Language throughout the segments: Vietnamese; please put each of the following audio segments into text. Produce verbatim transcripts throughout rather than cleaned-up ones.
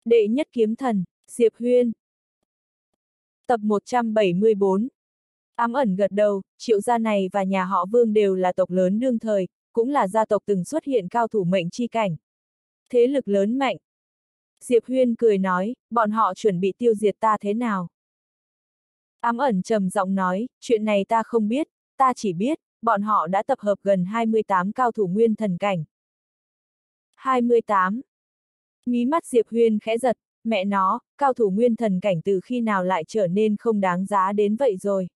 Đệ nhất kiếm thần, Diệp Huyên. Tập một trăm bảy mươi bốn. Ám ẩn gật đầu, Triệu gia này và nhà họ Vương đều là tộc lớn đương thời, cũng là gia tộc từng xuất hiện cao thủ mệnh chi cảnh. Thế lực lớn mạnh. Diệp Huyên cười nói, bọn họ chuẩn bị tiêu diệt ta thế nào? Ám ẩn trầm giọng nói, chuyện này ta không biết, ta chỉ biết, bọn họ đã tập hợp gần hai mươi tám cao thủ nguyên thần cảnh. hai mươi tám. Mí mắt Diệp Huyên khẽ giật, mẹ nó, cao thủ nguyên thần cảnh từ khi nào lại trở nên không đáng giá đến vậy rồi?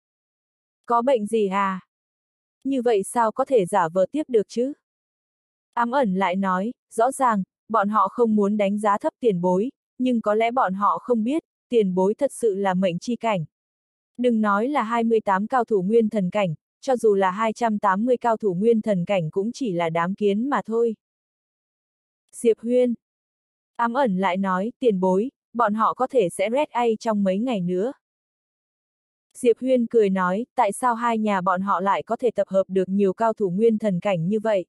Có bệnh gì à? Như vậy sao có thể giả vờ tiếp được chứ? Ám ẩn lại nói, rõ ràng, bọn họ không muốn đánh giá thấp tiền bối, nhưng có lẽ bọn họ không biết, tiền bối thật sự là mệnh chi cảnh. Đừng nói là hai mươi tám cao thủ nguyên thần cảnh, cho dù là hai trăm tám mươi cao thủ nguyên thần cảnh cũng chỉ là đám kiến mà thôi. Diệp Huyên. Ám ẩn lại nói, tiền bối, bọn họ có thể sẽ rét ai trong mấy ngày nữa. Diệp Huyên cười nói, tại sao hai nhà bọn họ lại có thể tập hợp được nhiều cao thủ nguyên thần cảnh như vậy?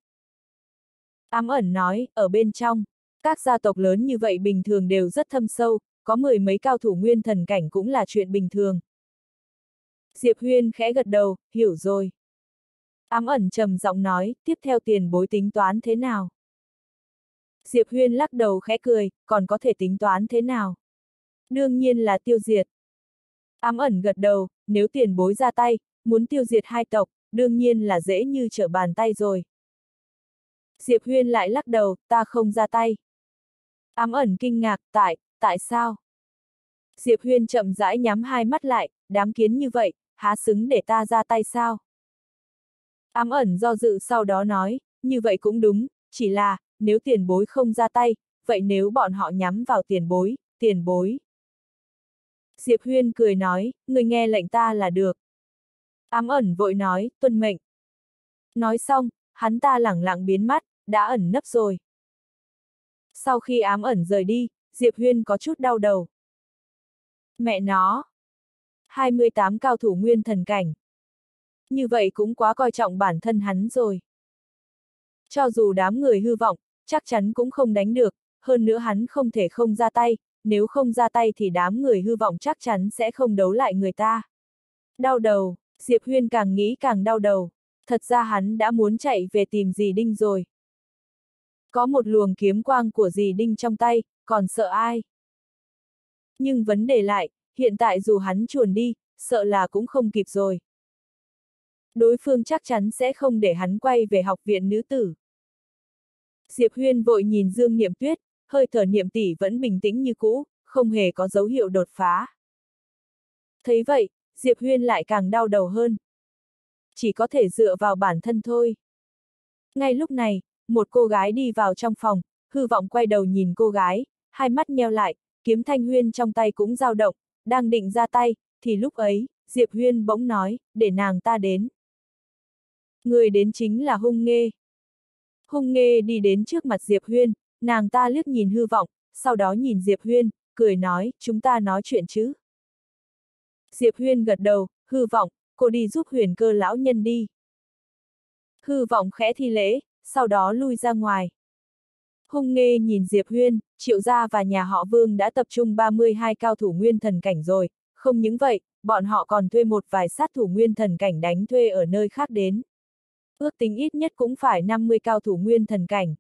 Ám ẩn nói, ở bên trong, các gia tộc lớn như vậy bình thường đều rất thâm sâu, có mười mấy cao thủ nguyên thần cảnh cũng là chuyện bình thường. Diệp Huyên khẽ gật đầu, hiểu rồi. Ám ẩn trầm giọng nói, tiếp theo tiền bối tính toán thế nào? Diệp Huyên lắc đầu khẽ cười, còn có thể tính toán thế nào? Đương nhiên là tiêu diệt. Ám ẩn gật đầu, nếu tiền bối ra tay, muốn tiêu diệt hai tộc, đương nhiên là dễ như trở bàn tay rồi. Diệp Huyên lại lắc đầu, ta không ra tay. Ám ẩn kinh ngạc, tại, tại sao? Diệp Huyên chậm rãi nhắm hai mắt lại, đám kiến như vậy, há xứng để ta ra tay sao? Ám ẩn do dự sau đó nói, như vậy cũng đúng, chỉ là, nếu tiền bối không ra tay, vậy nếu bọn họ nhắm vào tiền bối, tiền bối. Diệp Huyên cười nói, người nghe lệnh ta là được. Ám ẩn vội nói, tuân mệnh. Nói xong, hắn ta lẳng lặng biến mất, đã ẩn nấp rồi. Sau khi ám ẩn rời đi, Diệp Huyên có chút đau đầu. Mẹ nó! hai mươi tám cao thủ nguyên thần cảnh. Như vậy cũng quá coi trọng bản thân hắn rồi. Cho dù đám người hư vọng, chắc chắn cũng không đánh được, hơn nữa hắn không thể không ra tay, nếu không ra tay thì đám người hư vọng chắc chắn sẽ không đấu lại người ta. Đau đầu, Diệp Huyên càng nghĩ càng đau đầu, thật ra hắn đã muốn chạy về tìm dì Đinh rồi. Có một luồng kiếm quang của dì Đinh trong tay, còn sợ ai? Nhưng vấn đề lại, hiện tại dù hắn chuồn đi, sợ là cũng không kịp rồi. Đối phương chắc chắn sẽ không để hắn quay về học viện nữ tử. Diệp Huyên vội nhìn Dương Niệm Tuyết, hơi thở Niệm tỷ vẫn bình tĩnh như cũ, không hề có dấu hiệu đột phá. Thấy vậy, Diệp Huyên lại càng đau đầu hơn. Chỉ có thể dựa vào bản thân thôi. Ngay lúc này, một cô gái đi vào trong phòng, hư vọng quay đầu nhìn cô gái, hai mắt nheo lại, kiếm Thanh Huyên trong tay cũng dao động, đang định ra tay, thì lúc ấy, Diệp Huyên bỗng nói, để nàng ta đến. Người đến chính là Hung Nghê. Hung Nghê đi đến trước mặt Diệp Huyên, nàng ta liếc nhìn hư vọng, sau đó nhìn Diệp Huyên, cười nói, chúng ta nói chuyện chứ. Diệp Huyên gật đầu, hư vọng, cô đi giúp Huyền Cơ lão nhân đi. Hư vọng khẽ thi lễ, sau đó lui ra ngoài. Hung Nghê nhìn Diệp Huyên, Triệu gia và nhà họ Vương đã tập trung ba mươi hai cao thủ nguyên thần cảnh rồi, không những vậy, bọn họ còn thuê một vài sát thủ nguyên thần cảnh đánh thuê ở nơi khác đến. Ước tính ít nhất cũng phải năm mươi cao thủ nguyên thần cảnh.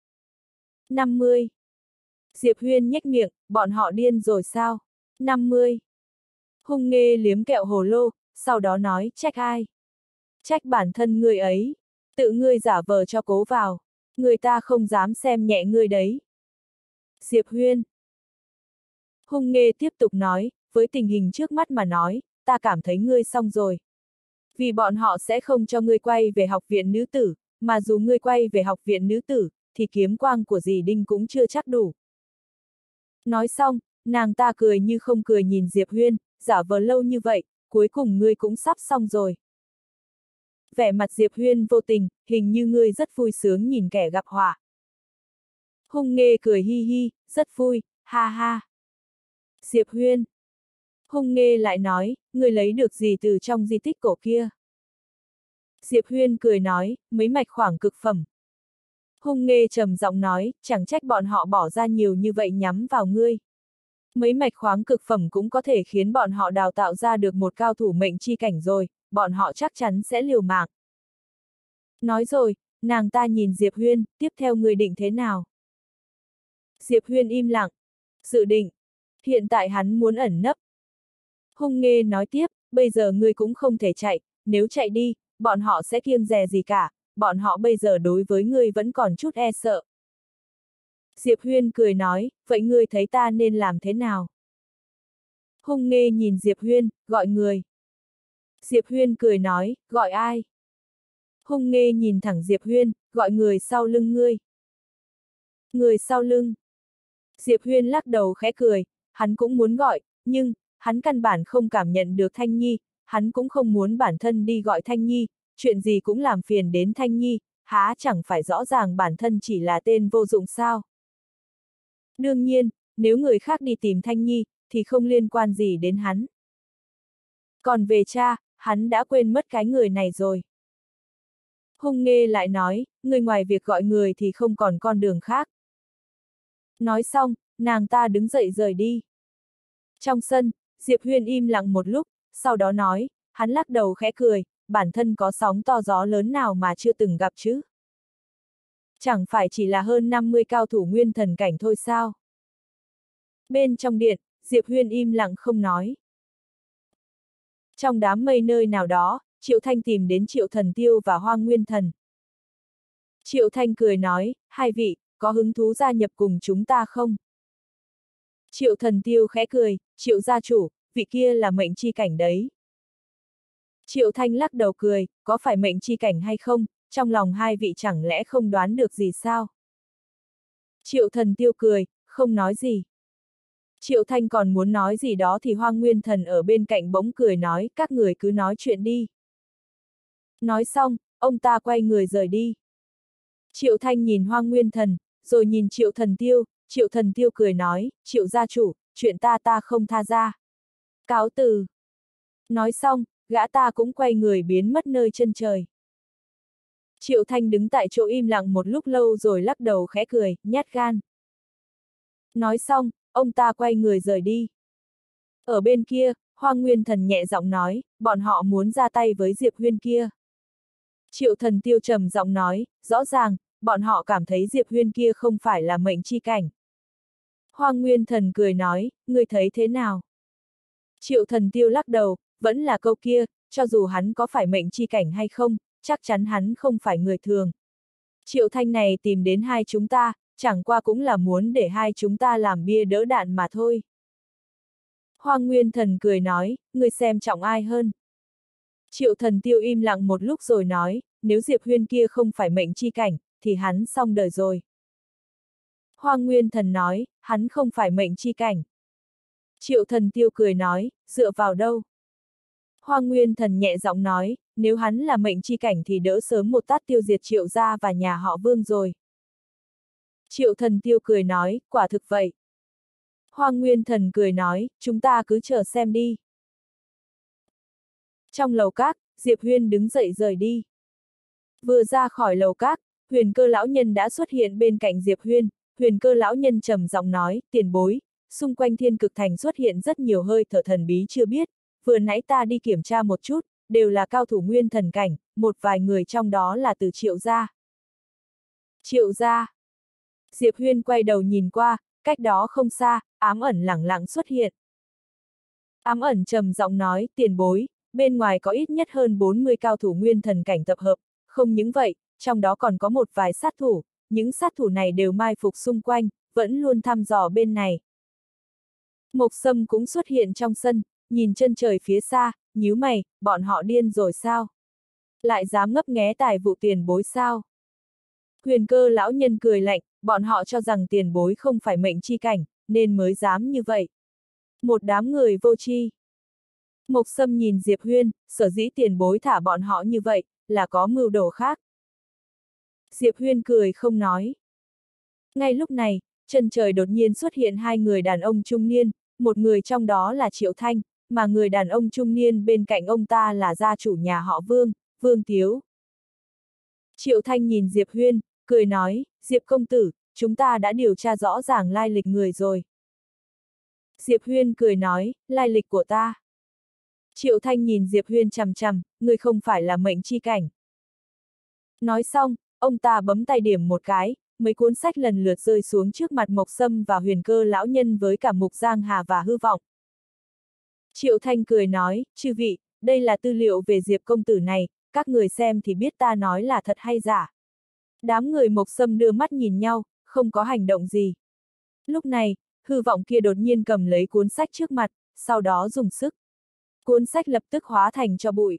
năm mươi. Diệp Huyên nhếch miệng, bọn họ điên rồi sao? năm mươi. Hung Nghê liếm kẹo hồ lô, sau đó nói, trách ai? Trách bản thân ngươi ấy. Tự ngươi giả vờ cho cố vào. Người ta không dám xem nhẹ ngươi đấy. Diệp Huyên. Hung Nghê tiếp tục nói, với tình hình trước mắt mà nói, ta cảm thấy ngươi xong rồi. Vì bọn họ sẽ không cho ngươi quay về học viện nữ tử, mà dù ngươi quay về học viện nữ tử, thì kiếm quang của dì Đinh cũng chưa chắc đủ. Nói xong, nàng ta cười như không cười nhìn Diệp Huyên, giả vờ lâu như vậy, cuối cùng ngươi cũng sắp xong rồi. Vẻ mặt Diệp Huyên vô tình, hình như ngươi rất vui sướng nhìn kẻ gặp họa. Hung Nghê cười hi hi, rất vui, ha ha. Diệp Huyên. Hung Nghê lại nói, ngươi lấy được gì từ trong di tích cổ kia? Diệp Huyên cười nói, mấy mạch khoảng cực phẩm. Hung Nghê trầm giọng nói, chẳng trách bọn họ bỏ ra nhiều như vậy nhắm vào ngươi. Mấy mạch khoáng cực phẩm cũng có thể khiến bọn họ đào tạo ra được một cao thủ mệnh chi cảnh rồi, bọn họ chắc chắn sẽ liều mạng. Nói rồi, nàng ta nhìn Diệp Huyên, tiếp theo ngươi định thế nào? Diệp Huyên im lặng. Dự định. Hiện tại hắn muốn ẩn nấp. Hung Nghê nói tiếp, bây giờ ngươi cũng không thể chạy, nếu chạy đi, bọn họ sẽ kiêng dè gì cả, bọn họ bây giờ đối với ngươi vẫn còn chút e sợ. Diệp Huyên cười nói, vậy ngươi thấy ta nên làm thế nào? Hung Nghê nhìn Diệp Huyên, gọi người. Diệp Huyên cười nói, gọi ai? Hung Nghê nhìn thẳng Diệp Huyên, gọi người sau lưng ngươi. Người sau lưng. Diệp Huyên lắc đầu khẽ cười, hắn cũng muốn gọi, nhưng, hắn căn bản không cảm nhận được Thanh Nhi, hắn cũng không muốn bản thân đi gọi Thanh Nhi, chuyện gì cũng làm phiền đến Thanh Nhi, há chẳng phải rõ ràng bản thân chỉ là tên vô dụng sao. Đương nhiên, nếu người khác đi tìm Thanh Nhi, thì không liên quan gì đến hắn. Còn về cha, hắn đã quên mất cái người này rồi. Hung Nghê lại nói, người ngoài việc gọi người thì không còn con đường khác. Nói xong, nàng ta đứng dậy rời đi. Trong sân, Diệp Huyên im lặng một lúc, sau đó nói, hắn lắc đầu khẽ cười, bản thân có sóng to gió lớn nào mà chưa từng gặp chứ. Chẳng phải chỉ là hơn năm mươi cao thủ nguyên thần cảnh thôi sao? Bên trong điện, Diệp Huyên im lặng không nói. Trong đám mây nơi nào đó, Triệu Thanh tìm đến Triệu Thần Tiêu và Hoang Nguyên Thần. Triệu Thanh cười nói, hai vị, có hứng thú gia nhập cùng chúng ta không? Triệu Thần Tiêu khẽ cười, Triệu gia chủ, vị kia là mệnh chi cảnh đấy. Triệu Thanh lắc đầu cười, có phải mệnh chi cảnh hay không, trong lòng hai vị chẳng lẽ không đoán được gì sao? Triệu Thần Tiêu cười, không nói gì. Triệu Thanh còn muốn nói gì đó thì Hoang Nguyên Thần ở bên cạnh bỗng cười nói, các người cứ nói chuyện đi. Nói xong, ông ta quay người rời đi. Triệu Thanh nhìn Hoang Nguyên Thần, rồi nhìn Triệu Thần Tiêu, Triệu Thần Tiêu cười nói, Triệu gia chủ, chuyện ta ta không tha ra. Cáo từ. Nói xong, gã ta cũng quay người biến mất nơi chân trời. Triệu Thanh đứng tại chỗ im lặng một lúc lâu rồi lắc đầu khẽ cười, nhát gan. Nói xong, ông ta quay người rời đi. Ở bên kia, Hoang Nguyên Thần nhẹ giọng nói, bọn họ muốn ra tay với Diệp Huyên kia. Triệu Thần Tiêu trầm giọng nói, rõ ràng, bọn họ cảm thấy Diệp Huyên kia không phải là mệnh chi cảnh. Hoang Nguyên Thần cười nói, ngươi thấy thế nào? Triệu Thần Tiêu lắc đầu, vẫn là câu kia, cho dù hắn có phải mệnh chi cảnh hay không, chắc chắn hắn không phải người thường. Triệu Thanh này tìm đến hai chúng ta, chẳng qua cũng là muốn để hai chúng ta làm bia đỡ đạn mà thôi. Hoang Nguyên Thần cười nói, ngươi xem trọng ai hơn? Triệu Thần Tiêu im lặng một lúc rồi nói, nếu Diệp Huyên kia không phải mệnh chi cảnh, thì hắn xong đời rồi. Hoang Nguyên Thần nói, hắn không phải mệnh chi cảnh. Triệu Thần Tiêu cười nói, dựa vào đâu? Hoang Nguyên Thần nhẹ giọng nói, nếu hắn là mệnh chi cảnh thì đỡ sớm một tát tiêu diệt Triệu gia và nhà họ Vương rồi. Triệu Thần Tiêu cười nói, quả thực vậy. Hoang Nguyên Thần cười nói, chúng ta cứ chờ xem đi. Trong lầu các, Diệp Huyên đứng dậy rời đi. Vừa ra khỏi lầu các, Huyền Cơ lão nhân đã xuất hiện bên cạnh Diệp Huyên. Huyền Cơ lão nhân trầm giọng nói, tiền bối, xung quanh Thiên Cực Thành xuất hiện rất nhiều hơi thở thần bí chưa biết, vừa nãy ta đi kiểm tra một chút, đều là cao thủ nguyên thần cảnh, một vài người trong đó là từ Triệu gia. Triệu gia. Diệp Huyên quay đầu nhìn qua, cách đó không xa, Ám Ẩn lẳng lặng xuất hiện. Ám Ẩn trầm giọng nói, tiền bối, bên ngoài có ít nhất hơn bốn mươi cao thủ nguyên thần cảnh tập hợp, không những vậy, trong đó còn có một vài sát thủ, những sát thủ này đều mai phục xung quanh, vẫn luôn thăm dò bên này. Mộc Sâm cũng xuất hiện trong sân, nhìn chân trời phía xa, nhíu mày, bọn họ điên rồi sao? Lại dám ngấp nghé tài vụ tiền bối sao? Huyền Cơ lão nhân cười lạnh, bọn họ cho rằng tiền bối không phải mệnh chi cảnh, nên mới dám như vậy. Một đám người vô tri. Mộc Sâm nhìn Diệp Huyên, sở dĩ tiền bối thả bọn họ như vậy, là có mưu đồ khác. Diệp Huyên cười không nói. Ngay lúc này, chân trời đột nhiên xuất hiện hai người đàn ông trung niên, một người trong đó là Triệu Thanh, mà người đàn ông trung niên bên cạnh ông ta là gia chủ nhà họ Vương, Vương Tiếu. Triệu Thanh nhìn Diệp Huyên, cười nói, Diệp công tử, chúng ta đã điều tra rõ ràng lai lịch người rồi. Diệp Huyên cười nói, lai lịch của ta. Triệu Thanh nhìn Diệp Huyên chằm chằm, người không phải là mệnh chi cảnh. Nói xong, ông ta bấm tay điểm một cái, mấy cuốn sách lần lượt rơi xuống trước mặt Mộc Sâm và Huyền Cơ lão nhân với cả Mục Giang Hà và Hư Vọng. Triệu Thanh cười nói, chư vị, đây là tư liệu về Diệp công tử này, các người xem thì biết ta nói là thật hay giả. Đám người Mộc Sâm đưa mắt nhìn nhau, không có hành động gì. Lúc này, Hư Vọng kia đột nhiên cầm lấy cuốn sách trước mặt, sau đó dùng sức. Cuốn sách lập tức hóa thành tro bụi.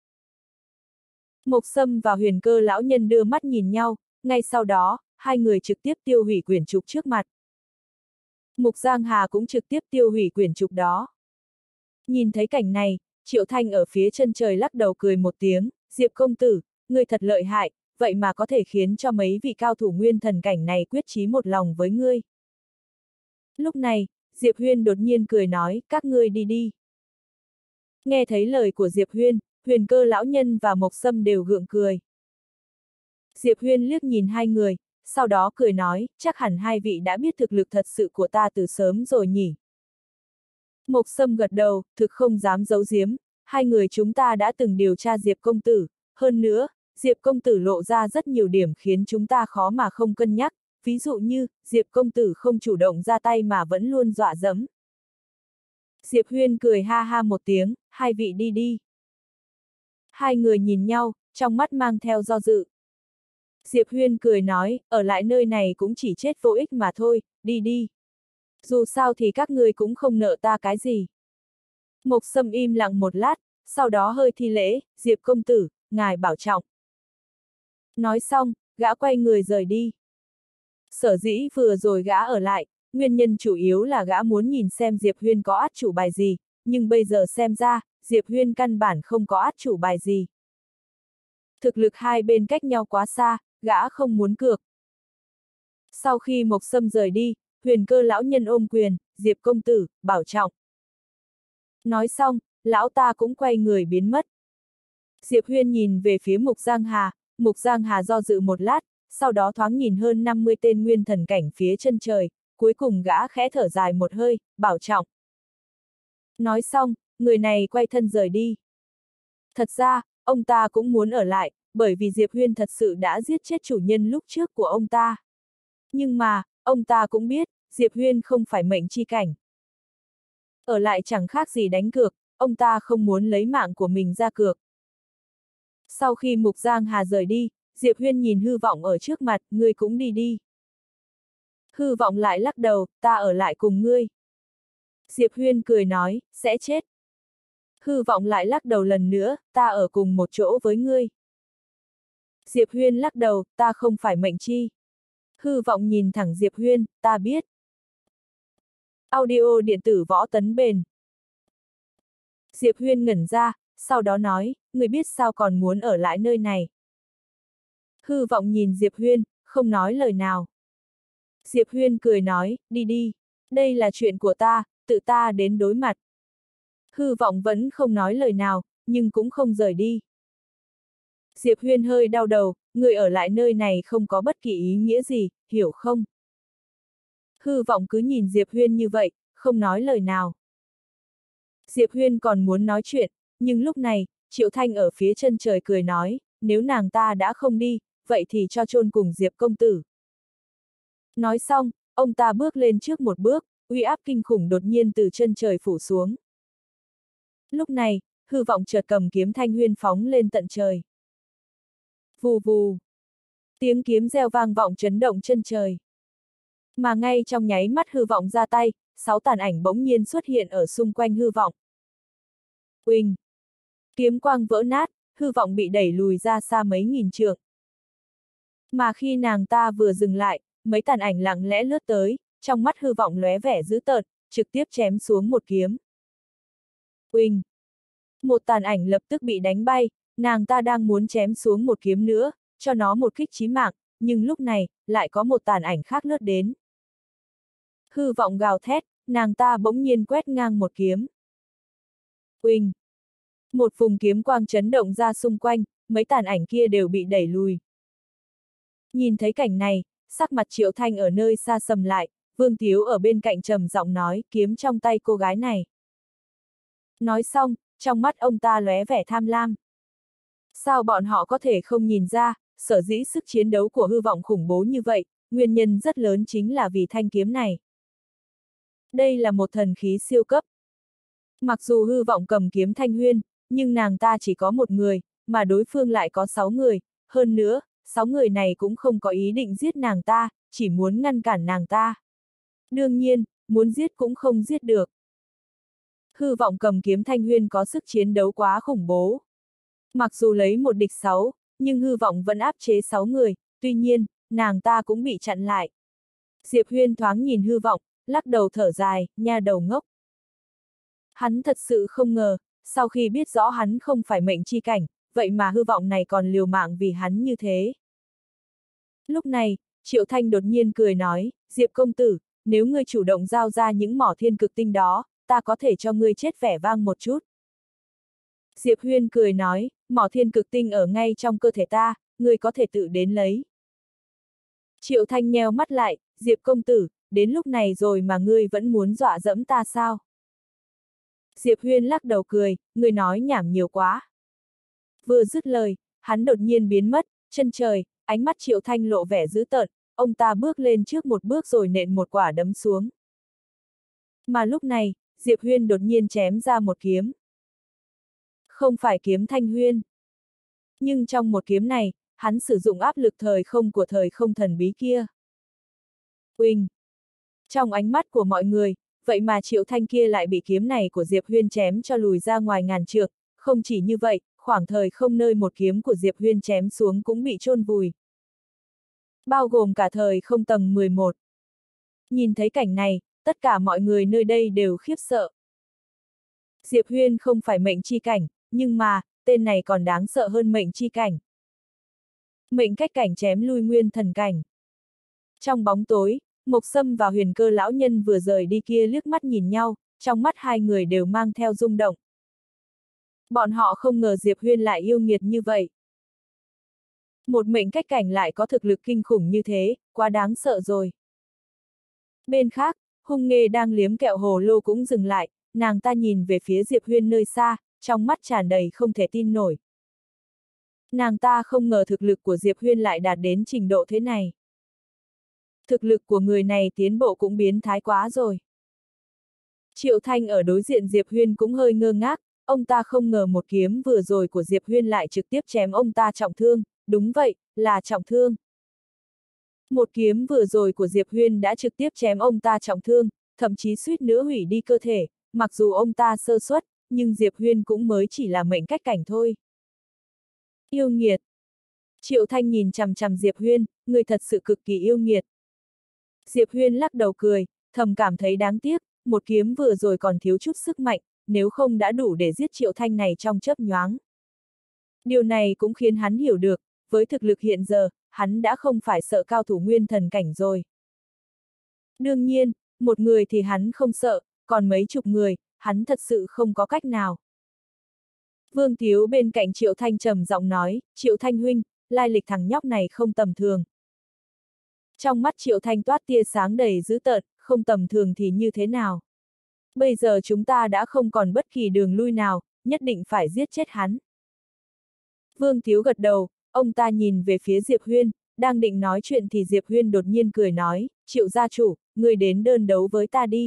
Mộc Sâm và Huyền Cơ lão nhân đưa mắt nhìn nhau, ngay sau đó, hai người trực tiếp tiêu hủy quyển trục trước mặt. Mục Giang Hà cũng trực tiếp tiêu hủy quyển trục đó. Nhìn thấy cảnh này, Triệu Thanh ở phía chân trời lắc đầu cười một tiếng, Diệp công tử, ngươi thật lợi hại, vậy mà có thể khiến cho mấy vị cao thủ nguyên thần cảnh này quyết chí một lòng với ngươi. Lúc này, Diệp Huyên đột nhiên cười nói, các ngươi đi đi. Nghe thấy lời của Diệp Huyên, Huyền Cơ lão nhân và Mộc Sâm đều gượng cười. Diệp Huyên liếc nhìn hai người, sau đó cười nói, chắc hẳn hai vị đã biết thực lực thật sự của ta từ sớm rồi nhỉ. Mộc Sâm gật đầu, thực không dám giấu giếm, hai người chúng ta đã từng điều tra Diệp công tử, hơn nữa, Diệp công tử lộ ra rất nhiều điểm khiến chúng ta khó mà không cân nhắc, ví dụ như, Diệp công tử không chủ động ra tay mà vẫn luôn dọa dẫm. Diệp Huyên cười ha ha một tiếng, hai vị đi đi. Hai người nhìn nhau, trong mắt mang theo do dự. Diệp Huyên cười nói, ở lại nơi này cũng chỉ chết vô ích mà thôi, đi đi. Dù sao thì các người cũng không nợ ta cái gì. Mộc Sâm im lặng một lát, sau đó hơi thi lễ, Diệp công tử, ngài bảo trọng. Nói xong, gã quay người rời đi. Sở dĩ vừa rồi gã ở lại, nguyên nhân chủ yếu là gã muốn nhìn xem Diệp Huyên có át chủ bài gì, nhưng bây giờ xem ra, Diệp Huyên căn bản không có át chủ bài gì. Thực lực hai bên cách nhau quá xa, gã không muốn cược. Sau khi Mộc Sâm rời đi, Huyền Cơ lão nhân ôm quyền, Diệp công tử, bảo trọng. Nói xong, lão ta cũng quay người biến mất. Diệp Huyên nhìn về phía Mục Giang Hà, Mục Giang Hà do dự một lát, sau đó thoáng nhìn hơn năm mươi tên nguyên thần cảnh phía chân trời, cuối cùng gã khẽ thở dài một hơi, bảo trọng. Nói xong, người này quay thân rời đi. Thật ra, ông ta cũng muốn ở lại, bởi vì Diệp Huyên thật sự đã giết chết chủ nhân lúc trước của ông ta. Nhưng mà, ông ta cũng biết, Diệp Huyên không phải mệnh chi cảnh. Ở lại chẳng khác gì đánh cược, ông ta không muốn lấy mạng của mình ra cược. Sau khi Mục Giang Hà rời đi, Diệp Huyên nhìn Hư Vọng ở trước mặt, ngươi cũng đi đi. Hư Vọng lại lắc đầu, ta ở lại cùng ngươi. Diệp Huyên cười nói, sẽ chết. Hư Vọng lại lắc đầu lần nữa, ta ở cùng một chỗ với ngươi. Diệp Huyên lắc đầu, ta không phải mệnh chi. Hư Vọng nhìn thẳng Diệp Huyên, ta biết. Audio điện tử Võ Tấn Bền. Diệp Huyên ngẩn ra, sau đó nói, người biết sao còn muốn ở lại nơi này. Hư Vọng nhìn Diệp Huyên, không nói lời nào. Diệp Huyên cười nói, đi đi, đây là chuyện của ta, tự ta đến đối mặt. Hư Vọng vẫn không nói lời nào, nhưng cũng không rời đi. Diệp Huyên hơi đau đầu, người ở lại nơi này không có bất kỳ ý nghĩa gì, hiểu không? Hư Vọng cứ nhìn Diệp Huyên như vậy, không nói lời nào. Diệp Huyên còn muốn nói chuyện, nhưng lúc này, Triệu Thanh ở phía chân trời cười nói, nếu nàng ta đã không đi, vậy thì cho chôn cùng Diệp công tử. Nói xong, ông ta bước lên trước một bước, uy áp kinh khủng đột nhiên từ chân trời phủ xuống. Lúc này, Hư Vọng chợt cầm kiếm thanh huyên phóng lên tận trời. Vù vù. Tiếng kiếm reo vang vọng chấn động chân trời. Mà ngay trong nháy mắt Hư Vọng ra tay, sáu tàn ảnh bỗng nhiên xuất hiện ở xung quanh Hư Vọng. Uỳnh! Kiếm quang vỡ nát, Hư Vọng bị đẩy lùi ra xa mấy nghìn trượng. Mà khi nàng ta vừa dừng lại, mấy tàn ảnh lặng lẽ lướt tới, trong mắt Hư Vọng lóe vẻ dữ tợn, trực tiếp chém xuống một kiếm. Uỳnh! Một tàn ảnh lập tức bị đánh bay, nàng ta đang muốn chém xuống một kiếm nữa, cho nó một kích chí mạng, nhưng lúc này, lại có một tàn ảnh khác lướt đến. Hư Vọng gào thét, nàng ta bỗng nhiên quét ngang một kiếm. Uỳnh! Một vùng kiếm quang chấn động ra xung quanh, mấy tàn ảnh kia đều bị đẩy lùi. Nhìn thấy cảnh này, sắc mặt Triệu Thanh ở nơi xa sầm lại, Vương Tiếu ở bên cạnh trầm giọng nói, kiếm trong tay cô gái này. Nói xong, trong mắt ông ta lóe vẻ tham lam. Sao bọn họ có thể không nhìn ra, sở dĩ sức chiến đấu của hư vọng khủng bố như vậy, nguyên nhân rất lớn chính là vì thanh kiếm này. Đây là một thần khí siêu cấp. Mặc dù hư vọng cầm kiếm thanh huyên, nhưng nàng ta chỉ có một người, mà đối phương lại có sáu người, hơn nữa, sáu người này cũng không có ý định giết nàng ta, chỉ muốn ngăn cản nàng ta. Đương nhiên, muốn giết cũng không giết được. Hư vọng cầm kiếm thanh huyên có sức chiến đấu quá khủng bố. Mặc dù lấy một địch sáu, nhưng hư vọng vẫn áp chế sáu người, tuy nhiên, nàng ta cũng bị chặn lại. Diệp Huyên thoáng nhìn hư vọng, lắc đầu thở dài, nha đầu ngốc. Hắn thật sự không ngờ, sau khi biết rõ hắn không phải mệnh chi cảnh, vậy mà hư vọng này còn liều mạng vì hắn như thế. Lúc này, Triệu Thanh đột nhiên cười nói, Diệp công tử, nếu ngươi chủ động giao ra những mỏ thiên cực tinh đó, ta có thể cho ngươi chết vẻ vang một chút. Diệp Huyên cười nói, mỏ thiên cực tinh ở ngay trong cơ thể ta, ngươi có thể tự đến lấy. Triệu Thanh nheo mắt lại, Diệp công tử, đến lúc này rồi mà ngươi vẫn muốn dọa dẫm ta sao? Diệp Huyên lắc đầu cười, ngươi nói nhảm nhiều quá. Vừa dứt lời, hắn đột nhiên biến mất, chân trời, ánh mắt Triệu Thanh lộ vẻ dữ tợn, ông ta bước lên trước một bước rồi nện một quả đấm xuống. Mà lúc này, Diệp Huyên đột nhiên chém ra một kiếm. Không phải kiếm Thanh Huyên. Nhưng trong một kiếm này, hắn sử dụng áp lực thời không của thời không thần bí kia. Uỳnh! Trong ánh mắt của mọi người, vậy mà Triệu Thanh kia lại bị kiếm này của Diệp Huyên chém cho lùi ra ngoài ngàn trượng, không chỉ như vậy, khoảng thời không nơi một kiếm của Diệp Huyên chém xuống cũng bị chôn vùi. Bao gồm cả thời không tầng mười một. Nhìn thấy cảnh này, tất cả mọi người nơi đây đều khiếp sợ. Diệp Huyên không phải mệnh chi cảnh, nhưng mà, tên này còn đáng sợ hơn mệnh chi cảnh. Mệnh cách cảnh chém lui nguyên thần cảnh. Trong bóng tối, Mộc Sâm và Huyền Cơ lão nhân vừa rời đi kia liếc mắt nhìn nhau, trong mắt hai người đều mang theo rung động. Bọn họ không ngờ Diệp Huyên lại yêu nghiệt như vậy. Một mệnh cách cảnh lại có thực lực kinh khủng như thế, quá đáng sợ rồi. Bên khác, Hung Nghê đang liếm kẹo hồ lô cũng dừng lại, nàng ta nhìn về phía Diệp Huyên nơi xa, trong mắt tràn đầy không thể tin nổi. Nàng ta không ngờ thực lực của Diệp Huyên lại đạt đến trình độ thế này. Thực lực của người này tiến bộ cũng biến thái quá rồi. Triệu Thanh ở đối diện Diệp Huyên cũng hơi ngơ ngác, ông ta không ngờ một kiếm vừa rồi của Diệp Huyên lại trực tiếp chém ông ta trọng thương, đúng vậy, là trọng thương. Một kiếm vừa rồi của Diệp Huyên đã trực tiếp chém ông ta trọng thương, thậm chí suýt nữa hủy đi cơ thể, mặc dù ông ta sơ suất, nhưng Diệp Huyên cũng mới chỉ là mệnh cách cảnh thôi. Yêu nghiệt. Triệu Thanh nhìn chằm chằm Diệp Huyên, người thật sự cực kỳ yêu nghiệt. Diệp Huyên lắc đầu cười, thầm cảm thấy đáng tiếc, một kiếm vừa rồi còn thiếu chút sức mạnh, nếu không đã đủ để giết Triệu Thanh này trong chớp nhoáng. Điều này cũng khiến hắn hiểu được, với thực lực hiện giờ, hắn đã không phải sợ cao thủ nguyên thần cảnh rồi. Đương nhiên, một người thì hắn không sợ, còn mấy chục người, hắn thật sự không có cách nào. Vương Tiếu bên cạnh Triệu Thanh trầm giọng nói, Triệu Thanh huynh, lai lịch thằng nhóc này không tầm thường. Trong mắt Triệu Thanh toát tia sáng đầy dữ tợn, không tầm thường thì như thế nào? Bây giờ chúng ta đã không còn bất kỳ đường lui nào, nhất định phải giết chết hắn. Vương Tiếu gật đầu, ông ta nhìn về phía Diệp Huyên, đang định nói chuyện thì Diệp Huyên đột nhiên cười nói, Triệu gia chủ, người đến đơn đấu với ta đi.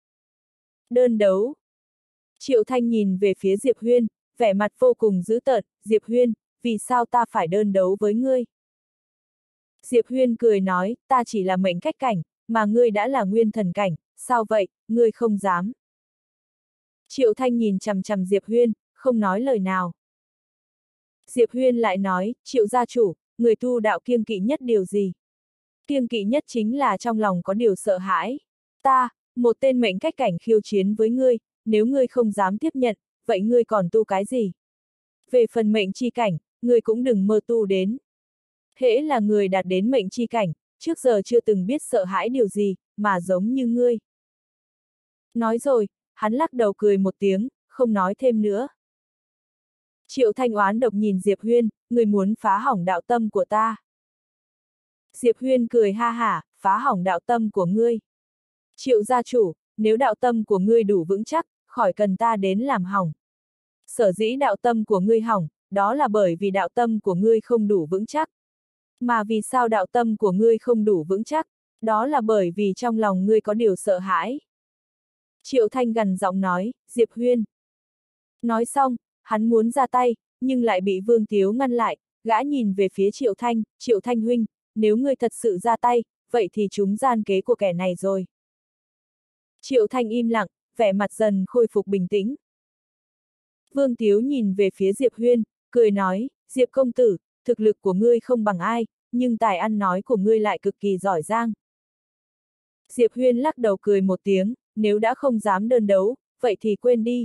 Đơn đấu. Triệu Thanh nhìn về phía Diệp Huyên, vẻ mặt vô cùng dữ tợn, Diệp Huyên, vì sao ta phải đơn đấu với ngươi? Diệp Huyên cười nói, ta chỉ là mệnh cách cảnh, mà ngươi đã là nguyên thần cảnh, sao vậy, ngươi không dám. Triệu Thanh nhìn chằm chằm Diệp Huyên, không nói lời nào. Diệp Huyên lại nói, Triệu gia chủ, người tu đạo kiêng kỵ nhất điều gì? Kiêng kỵ nhất chính là trong lòng có điều sợ hãi. Ta, một tên mệnh cách cảnh khiêu chiến với ngươi, nếu ngươi không dám tiếp nhận, vậy ngươi còn tu cái gì? Về phần mệnh chi cảnh, ngươi cũng đừng mơ tu đến. Hễ là người đạt đến mệnh chi cảnh, trước giờ chưa từng biết sợ hãi điều gì, mà giống như ngươi. Nói rồi, hắn lắc đầu cười một tiếng, không nói thêm nữa. Triệu Thanh oán độc nhìn Diệp Huyên, người muốn phá hỏng đạo tâm của ta. Diệp Huyên cười ha hả, phá hỏng đạo tâm của ngươi. Triệu gia chủ, nếu đạo tâm của ngươi đủ vững chắc, khỏi cần ta đến làm hỏng. Sở dĩ đạo tâm của ngươi hỏng, đó là bởi vì đạo tâm của ngươi không đủ vững chắc. Mà vì sao đạo tâm của ngươi không đủ vững chắc? Đó là bởi vì trong lòng ngươi có điều sợ hãi. Triệu Thanh gằn giọng nói, Diệp Huyên. Nói xong, hắn muốn ra tay, nhưng lại bị Vương Tiếu ngăn lại, gã nhìn về phía Triệu Thanh, Triệu Thanh huynh, nếu ngươi thật sự ra tay, vậy thì chúng gian kế của kẻ này rồi. Triệu Thanh im lặng, vẻ mặt dần khôi phục bình tĩnh. Vương Tiếu nhìn về phía Diệp Huyên, cười nói, Diệp công tử, thực lực của ngươi không bằng ai, nhưng tài ăn nói của ngươi lại cực kỳ giỏi giang. Diệp Huyên lắc đầu cười một tiếng, nếu đã không dám đơn đấu, vậy thì quên đi.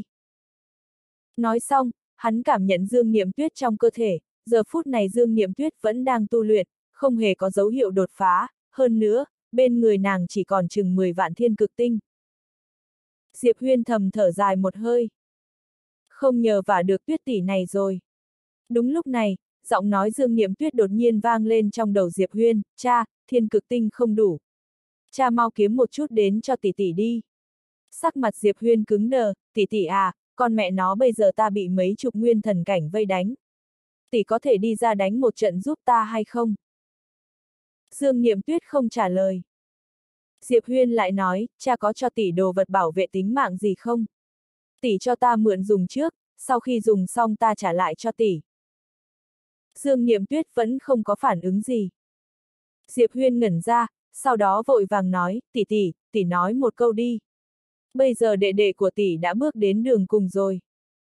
Nói xong, hắn cảm nhận Dương Niệm Tuyết trong cơ thể, giờ phút này Dương Niệm Tuyết vẫn đang tu luyện, không hề có dấu hiệu đột phá, hơn nữa, bên người nàng chỉ còn chừng mười vạn thiên cực tinh. Diệp Huyên thầm thở dài một hơi. Không nhờ vả được Tuyết tỷ này rồi. Đúng lúc này, giọng nói Dương Niệm Tuyết đột nhiên vang lên trong đầu Diệp Huyên, cha, thiên cực tinh không đủ. Cha mau kiếm một chút đến cho tỷ tỷ đi. Sắc mặt Diệp Huyên cứng đờ, tỷ tỷ à, con mẹ nó bây giờ ta bị mấy chục nguyên thần cảnh vây đánh. Tỷ có thể đi ra đánh một trận giúp ta hay không? Dương Niệm Tuyết không trả lời. Diệp Huyên lại nói, cha có cho tỷ đồ vật bảo vệ tính mạng gì không? Tỷ cho ta mượn dùng trước, sau khi dùng xong ta trả lại cho tỷ. Dương Niệm Tuyết vẫn không có phản ứng gì. Diệp Huyên ngẩn ra, sau đó vội vàng nói, tỷ tỷ, tỷ nói một câu đi. Bây giờ đệ đệ của tỷ đã bước đến đường cùng rồi.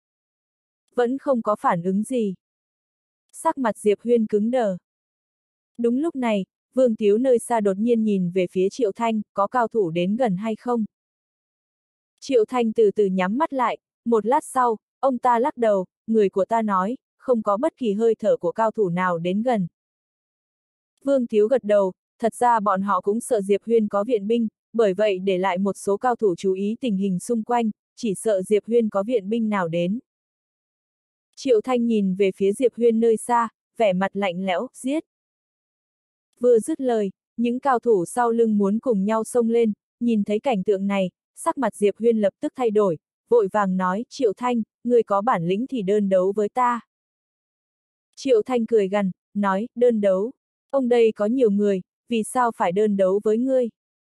Vẫn không có phản ứng gì. Sắc mặt Diệp Huyên cứng đờ. Đúng lúc này, Vương Tiếu nơi xa đột nhiên nhìn về phía Triệu Thanh, có cao thủ đến gần hay không? Triệu Thanh từ từ nhắm mắt lại, một lát sau, ông ta lắc đầu, người của ta nói, không có bất kỳ hơi thở của cao thủ nào đến gần. Vương Tiếu gật đầu, thật ra bọn họ cũng sợ Diệp Huyên có viện binh, bởi vậy để lại một số cao thủ chú ý tình hình xung quanh, chỉ sợ Diệp Huyên có viện binh nào đến. Triệu Thanh nhìn về phía Diệp Huyên nơi xa, vẻ mặt lạnh lẽo, giết. Vừa dứt lời, những cao thủ sau lưng muốn cùng nhau xông lên, nhìn thấy cảnh tượng này, sắc mặt Diệp Huyên lập tức thay đổi, vội vàng nói, Triệu Thanh, người có bản lĩnh thì đơn đấu với ta. Triệu Thanh cười gằn, nói, đơn đấu, ông đây có nhiều người, vì sao phải đơn đấu với ngươi?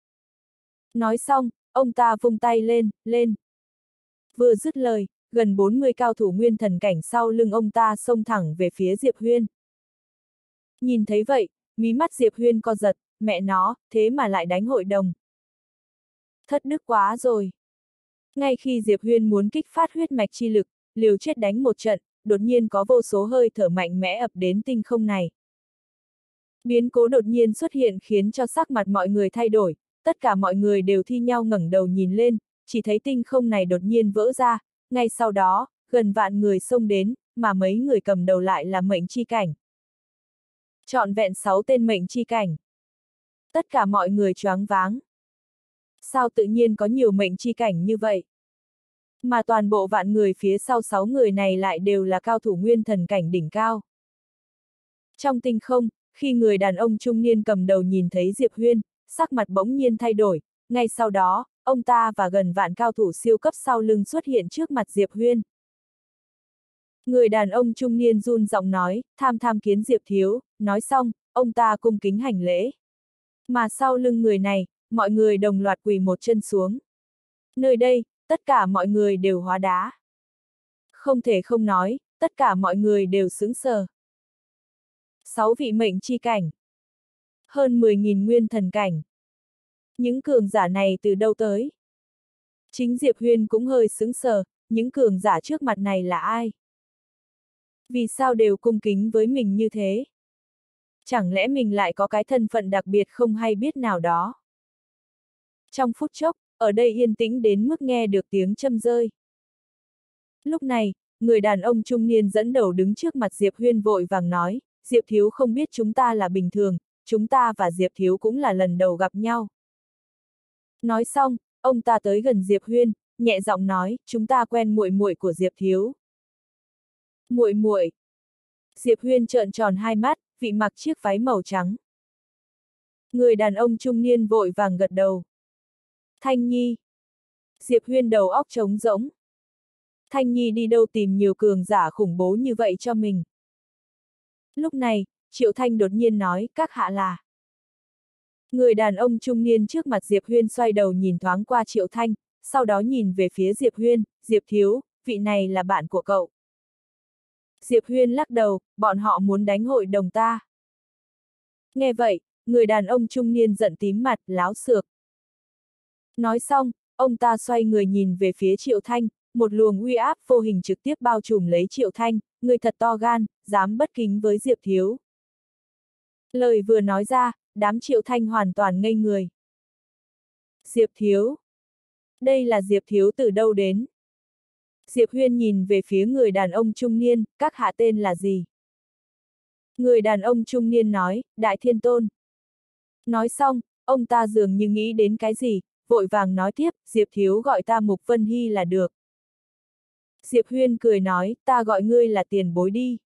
Nói xong, ông ta vung tay lên, lên. Vừa dứt lời, gần bốn mươi cao thủ nguyên thần cảnh sau lưng ông ta xông thẳng về phía Diệp Huyên. Nhìn thấy vậy, mí mắt Diệp Huyên co giật, mẹ nó, thế mà lại đánh hội đồng. Thất đức quá rồi. Ngay khi Diệp Huyên muốn kích phát huyết mạch chi lực, liều chết đánh một trận, đột nhiên có vô số hơi thở mạnh mẽ ập đến tinh không này. Biến cố đột nhiên xuất hiện khiến cho sắc mặt mọi người thay đổi, tất cả mọi người đều thi nhau ngẩng đầu nhìn lên, chỉ thấy tinh không này đột nhiên vỡ ra, ngay sau đó, gần vạn người xông đến, mà mấy người cầm đầu lại là mệnh chi cảnh. Trọn vẹn sáu tên mệnh chi cảnh. Tất cả mọi người choáng váng. Sao tự nhiên có nhiều mệnh chi cảnh như vậy? Mà toàn bộ vạn người phía sau sáu người này lại đều là cao thủ nguyên thần cảnh đỉnh cao. Trong tinh không, khi người đàn ông trung niên cầm đầu nhìn thấy Diệp Huyên, sắc mặt bỗng nhiên thay đổi, ngay sau đó, ông ta và gần vạn cao thủ siêu cấp sau lưng xuất hiện trước mặt Diệp Huyên. Người đàn ông trung niên run giọng nói, tham tham kiến Diệp thiếu, nói xong, ông ta cung kính hành lễ. Mà sau lưng người này, mọi người đồng loạt quỳ một chân xuống. Nơi đây, tất cả mọi người đều hóa đá. Không thể không nói, tất cả mọi người đều sững sờ. Sáu vị mệnh chi cảnh. Hơn mười nghìn nguyên thần cảnh. Những cường giả này từ đâu tới? Chính Diệp Huyên cũng hơi sững sờ, những cường giả trước mặt này là ai? Vì sao đều cung kính với mình như thế? Chẳng lẽ mình lại có cái thân phận đặc biệt không hay biết nào đó? Trong phút chốc, ở đây yên tĩnh đến mức nghe được tiếng châm rơi. Lúc này, người đàn ông trung niên dẫn đầu đứng trước mặt Diệp Huyên vội vàng nói, Diệp thiếu không biết chúng ta là bình thường, chúng ta và Diệp thiếu cũng là lần đầu gặp nhau. Nói xong, ông ta tới gần Diệp Huyên, nhẹ giọng nói, chúng ta quen muội muội của Diệp thiếu. Muội muội. Diệp Huyên trợn tròn hai mắt, vị mặc chiếc váy màu trắng. Người đàn ông trung niên vội vàng gật đầu. Thanh Nhi. Diệp Huyên đầu óc trống rỗng. Thanh Nhi đi đâu tìm nhiều cường giả khủng bố như vậy cho mình. Lúc này, Triệu Thanh đột nhiên nói, các hạ là. Người đàn ông trung niên trước mặt Diệp Huyên xoay đầu nhìn thoáng qua Triệu Thanh, sau đó nhìn về phía Diệp Huyên, Diệp thiếu, vị này là bạn của cậu. Diệp Huyên lắc đầu, bọn họ muốn đánh hội đồng ta. Nghe vậy, người đàn ông trung niên giận tím mặt, láo xược. Nói xong, ông ta xoay người nhìn về phía Triệu Thanh, một luồng uy áp vô hình trực tiếp bao trùm lấy Triệu Thanh, người thật to gan, dám bất kính với Diệp thiếu. Lời vừa nói ra, đám Triệu Thanh hoàn toàn ngây người. Diệp thiếu. Đây là Diệp thiếu từ đâu đến? Diệp Huyên nhìn về phía người đàn ông trung niên, các hạ tên là gì? Người đàn ông trung niên nói, Đại Thiên Tôn. Nói xong, ông ta dường như nghĩ đến cái gì, vội vàng nói tiếp, Diệp thiếu gọi ta Mục Vân Hy là được. Diệp Huyên cười nói, ta gọi ngươi là tiền bối đi.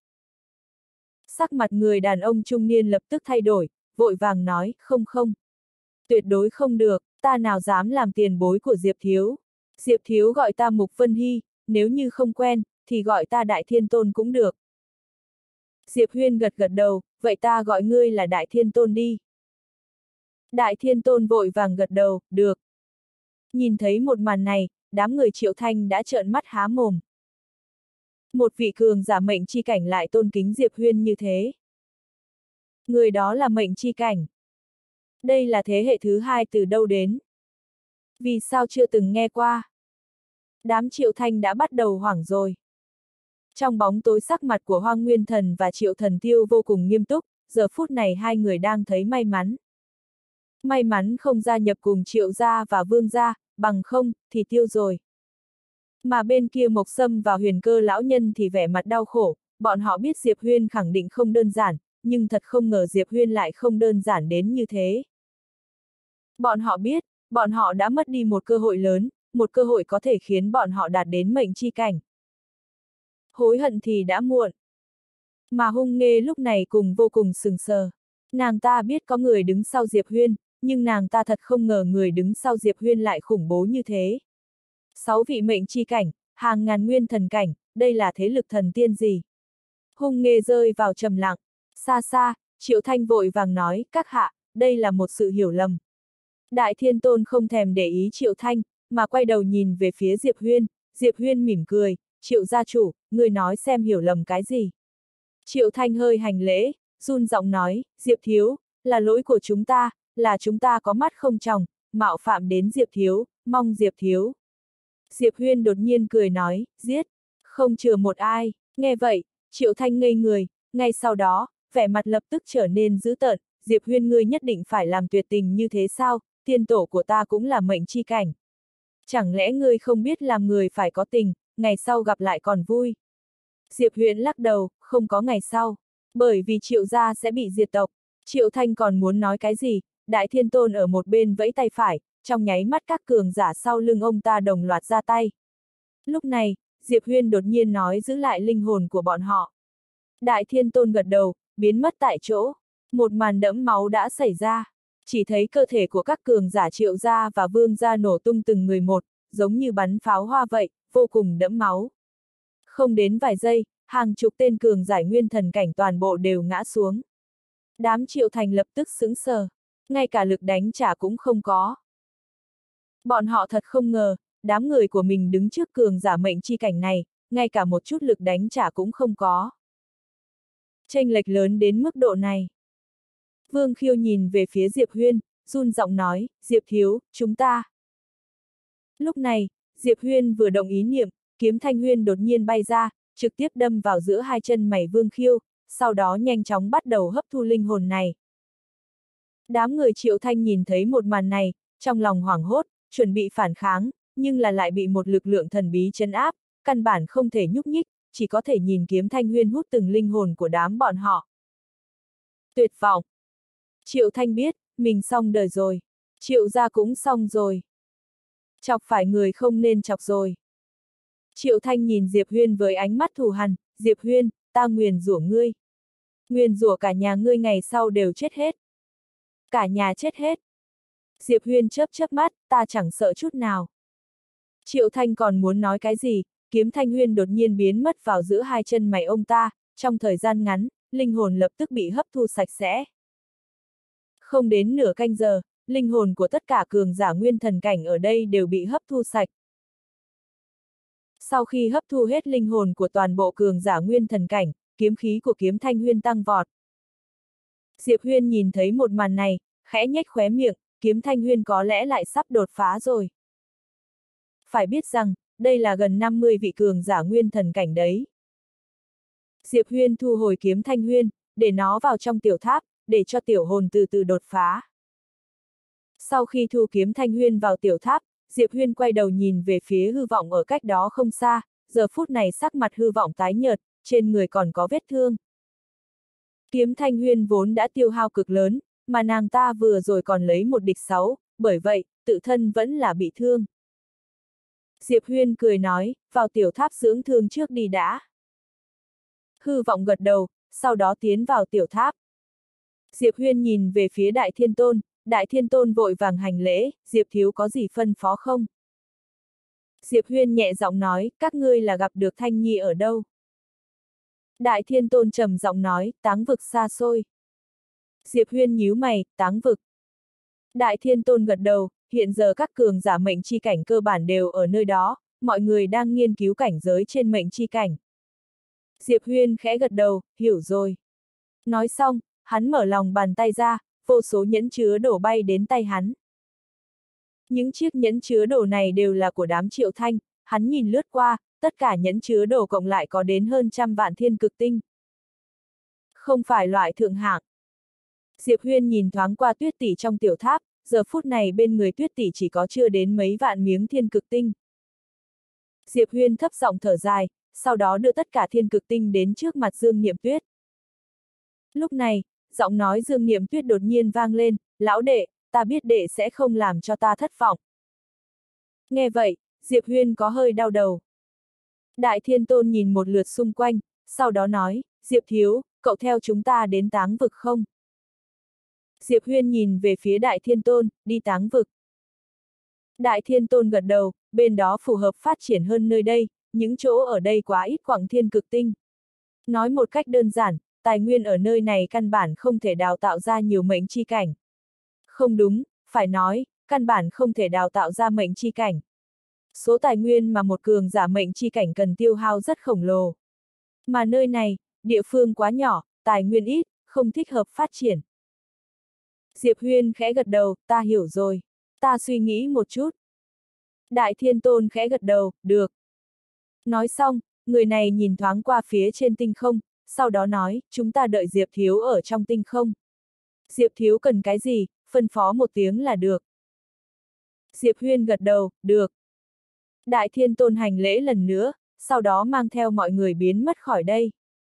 Sắc mặt người đàn ông trung niên lập tức thay đổi, vội vàng nói, không không. Tuyệt đối không được, ta nào dám làm tiền bối của Diệp thiếu. Diệp thiếu gọi ta Mục Vân Hy, nếu như không quen, thì gọi ta Đại Thiên Tôn cũng được. Diệp Huyên gật gật đầu, vậy ta gọi ngươi là Đại Thiên Tôn đi. Đại Thiên Tôn vội vàng gật đầu, được. Nhìn thấy một màn này, đám người Triệu Thanh đã trợn mắt há mồm. Một vị cường giả mệnh chi cảnh lại tôn kính Diệp Huyên như thế. Người đó là mệnh chi cảnh. Đây là thế hệ thứ hai từ đâu đến? Vì sao chưa từng nghe qua? Đám Triệu Thanh đã bắt đầu hoảng rồi. Trong bóng tối sắc mặt của Hoang Nguyên Thần và Triệu Thần Tiêu vô cùng nghiêm túc, giờ phút này hai người đang thấy may mắn. May mắn không gia nhập cùng Triệu gia và Vương gia, bằng không, thì tiêu rồi. Mà bên kia Mộc Sâm và Huyền Cơ lão nhân thì vẻ mặt đau khổ, bọn họ biết Diệp Huyên khẳng định không đơn giản, nhưng thật không ngờ Diệp Huyên lại không đơn giản đến như thế. Bọn họ biết, bọn họ đã mất đi một cơ hội lớn, một cơ hội có thể khiến bọn họ đạt đến mệnh chi cảnh. Hối hận thì đã muộn. Mà Hung Nghê lúc này cùng vô cùng sừng sờ. Nàng ta biết có người đứng sau Diệp Huyên, nhưng nàng ta thật không ngờ người đứng sau Diệp Huyên lại khủng bố như thế. Sáu vị mệnh chi cảnh, hàng ngàn nguyên thần cảnh, đây là thế lực thần tiên gì? Hung Nghê rơi vào trầm lặng. Xa xa, Triệu Thanh vội vàng nói, các hạ, đây là một sự hiểu lầm. Đại Thiên Tôn không thèm để ý Triệu Thanh, mà quay đầu nhìn về phía Diệp Huyên, Diệp Huyên mỉm cười, Triệu gia chủ, người nói xem hiểu lầm cái gì. Triệu Thanh hơi hành lễ, run giọng nói, Diệp thiếu, là lỗi của chúng ta, là chúng ta có mắt không tròng, mạo phạm đến Diệp thiếu, mong Diệp thiếu. Diệp Huyên đột nhiên cười nói, giết, không chừa một ai, nghe vậy, Triệu Thanh ngây người, ngay sau đó, vẻ mặt lập tức trở nên dữ tợn, Diệp Huyên ngươi nhất định phải làm tuyệt tình như thế sao, tiên tổ của ta cũng là mệnh chi cảnh. Chẳng lẽ ngươi không biết làm người phải có tình, ngày sau gặp lại còn vui. Diệp Huyên lắc đầu, không có ngày sau, bởi vì Triệu gia sẽ bị diệt tộc. Triệu Thanh còn muốn nói cái gì, Đại Thiên Tôn ở một bên vẫy tay phải, trong nháy mắt các cường giả sau lưng ông ta đồng loạt ra tay. Lúc này, Diệp Huyên đột nhiên nói giữ lại linh hồn của bọn họ. Đại Thiên Tôn gật đầu, biến mất tại chỗ. Một màn đẫm máu đã xảy ra. Chỉ thấy cơ thể của các cường giả Triệu gia và Vương gia nổ tung từng người một, giống như bắn pháo hoa vậy, vô cùng đẫm máu. Không đến vài giây, hàng chục tên cường giải nguyên thần cảnh toàn bộ đều ngã xuống. Đám Triệu Thành lập tức sững sờ, ngay cả lực đánh trả cũng không có. Bọn họ thật không ngờ, đám người của mình đứng trước cường giả mệnh chi cảnh này, ngay cả một chút lực đánh trả cũng không có. Chênh lệch lớn đến mức độ này. Vương Khiêu nhìn về phía Diệp Huyên, run giọng nói, Diệp thiếu, chúng ta. Lúc này, Diệp Huyên vừa động ý niệm, kiếm thanh huyên đột nhiên bay ra, trực tiếp đâm vào giữa hai chân mày Vương Khiêu, sau đó nhanh chóng bắt đầu hấp thu linh hồn này. Đám người Triệu Thanh nhìn thấy một màn này, trong lòng hoảng hốt, chuẩn bị phản kháng, nhưng là lại bị một lực lượng thần bí trấn áp, căn bản không thể nhúc nhích, chỉ có thể nhìn kiếm thanh huyên hút từng linh hồn của đám bọn họ. Tuyệt vọng! Triệu Thanh biết, mình xong đời rồi. Triệu gia cũng xong rồi. Chọc phải người không nên chọc rồi. Triệu Thanh nhìn Diệp Huyên với ánh mắt thù hằn, Diệp Huyên, ta nguyền rủa ngươi. Nguyền rủa cả nhà ngươi ngày sau đều chết hết. Cả nhà chết hết. Diệp Huyên chớp chớp mắt, ta chẳng sợ chút nào. Triệu Thanh còn muốn nói cái gì, Kiếm Thanh Huyên đột nhiên biến mất vào giữa hai chân mày ông ta, trong thời gian ngắn, linh hồn lập tức bị hấp thu sạch sẽ. Không đến nửa canh giờ, linh hồn của tất cả cường giả nguyên thần cảnh ở đây đều bị hấp thu sạch. Sau khi hấp thu hết linh hồn của toàn bộ cường giả nguyên thần cảnh, kiếm khí của Kiếm Thanh Huyên tăng vọt. Diệp Huyên nhìn thấy một màn này, khẽ nhếch khóe miệng, Kiếm Thanh Huyên có lẽ lại sắp đột phá rồi. Phải biết rằng, đây là gần năm mươi vị cường giả nguyên thần cảnh đấy. Diệp Huyên thu hồi Kiếm Thanh Huyên, để nó vào trong tiểu tháp, để cho tiểu hồn từ từ đột phá. Sau khi thu Kiếm Thanh Huyên vào tiểu tháp, Diệp Huyên quay đầu nhìn về phía hư vọng ở cách đó không xa, giờ phút này sắc mặt hư vọng tái nhợt, trên người còn có vết thương. Kiếm Thanh Huyên vốn đã tiêu hao cực lớn, mà nàng ta vừa rồi còn lấy một địch sáu, bởi vậy, tự thân vẫn là bị thương. Diệp Huyên cười nói, vào tiểu tháp dưỡng thương trước đi đã. Hư vọng gật đầu, sau đó tiến vào tiểu tháp. Diệp Huyên nhìn về phía Đại Thiên Tôn, Đại Thiên Tôn vội vàng hành lễ, Diệp thiếu có gì phân phó không? Diệp Huyên nhẹ giọng nói, các ngươi là gặp được Thanh Nhi ở đâu? Đại Thiên Tôn trầm giọng nói, Táng vực xa xôi. Diệp Huyên nhíu mày, Táng vực. Đại Thiên Tôn gật đầu, hiện giờ các cường giả mệnh chi cảnh cơ bản đều ở nơi đó, mọi người đang nghiên cứu cảnh giới trên mệnh chi cảnh. Diệp Huyên khẽ gật đầu, hiểu rồi. Nói xong, hắn mở lòng bàn tay ra, vô số nhẫn chứa đồ bay đến tay hắn. Những chiếc nhẫn chứa đồ này đều là của đám Triệu Thanh, hắn nhìn lướt qua, tất cả nhẫn chứa đồ cộng lại có đến hơn trăm vạn thiên cực tinh. Không phải loại thượng hạng. Diệp Huyên nhìn thoáng qua Tuyết Tỷ trong tiểu tháp, giờ phút này bên người Tuyết Tỷ chỉ có chưa đến mấy vạn miếng thiên cực tinh. Diệp Huyên thấp giọng thở dài, sau đó đưa tất cả thiên cực tinh đến trước mặt Dương Niệm Tuyết. Lúc này, giọng nói Dương Niệm Tuyết đột nhiên vang lên, lão đệ, ta biết đệ sẽ không làm cho ta thất vọng. Nghe vậy, Diệp Huyên có hơi đau đầu. Đại Thiên Tôn nhìn một lượt xung quanh, sau đó nói, Diệp thiếu, cậu theo chúng ta đến Táng vực không? Diệp Huyên nhìn về phía Đại Thiên Tôn, đi Táng vực. Đại Thiên Tôn gật đầu, bên đó phù hợp phát triển hơn nơi đây, những chỗ ở đây quá ít quặng thiên cực tinh. Nói một cách đơn giản, tài nguyên ở nơi này căn bản không thể đào tạo ra nhiều mệnh chi cảnh. Không đúng, phải nói, căn bản không thể đào tạo ra mệnh chi cảnh. Số tài nguyên mà một cường giả mệnh chi cảnh cần tiêu hao rất khổng lồ. Mà nơi này, địa phương quá nhỏ, tài nguyên ít, không thích hợp phát triển. Diệp Huyên khẽ gật đầu, ta hiểu rồi. Ta suy nghĩ một chút. Đại Thiên Tôn khẽ gật đầu, được. Nói xong, người này nhìn thoáng qua phía trên tinh không, sau đó nói, chúng ta đợi Diệp thiếu ở trong tinh không. Diệp thiếu cần cái gì, phân phó một tiếng là được. Diệp Huyên gật đầu, được. Đại Thiên Tôn hành lễ lần nữa, sau đó mang theo mọi người biến mất khỏi đây.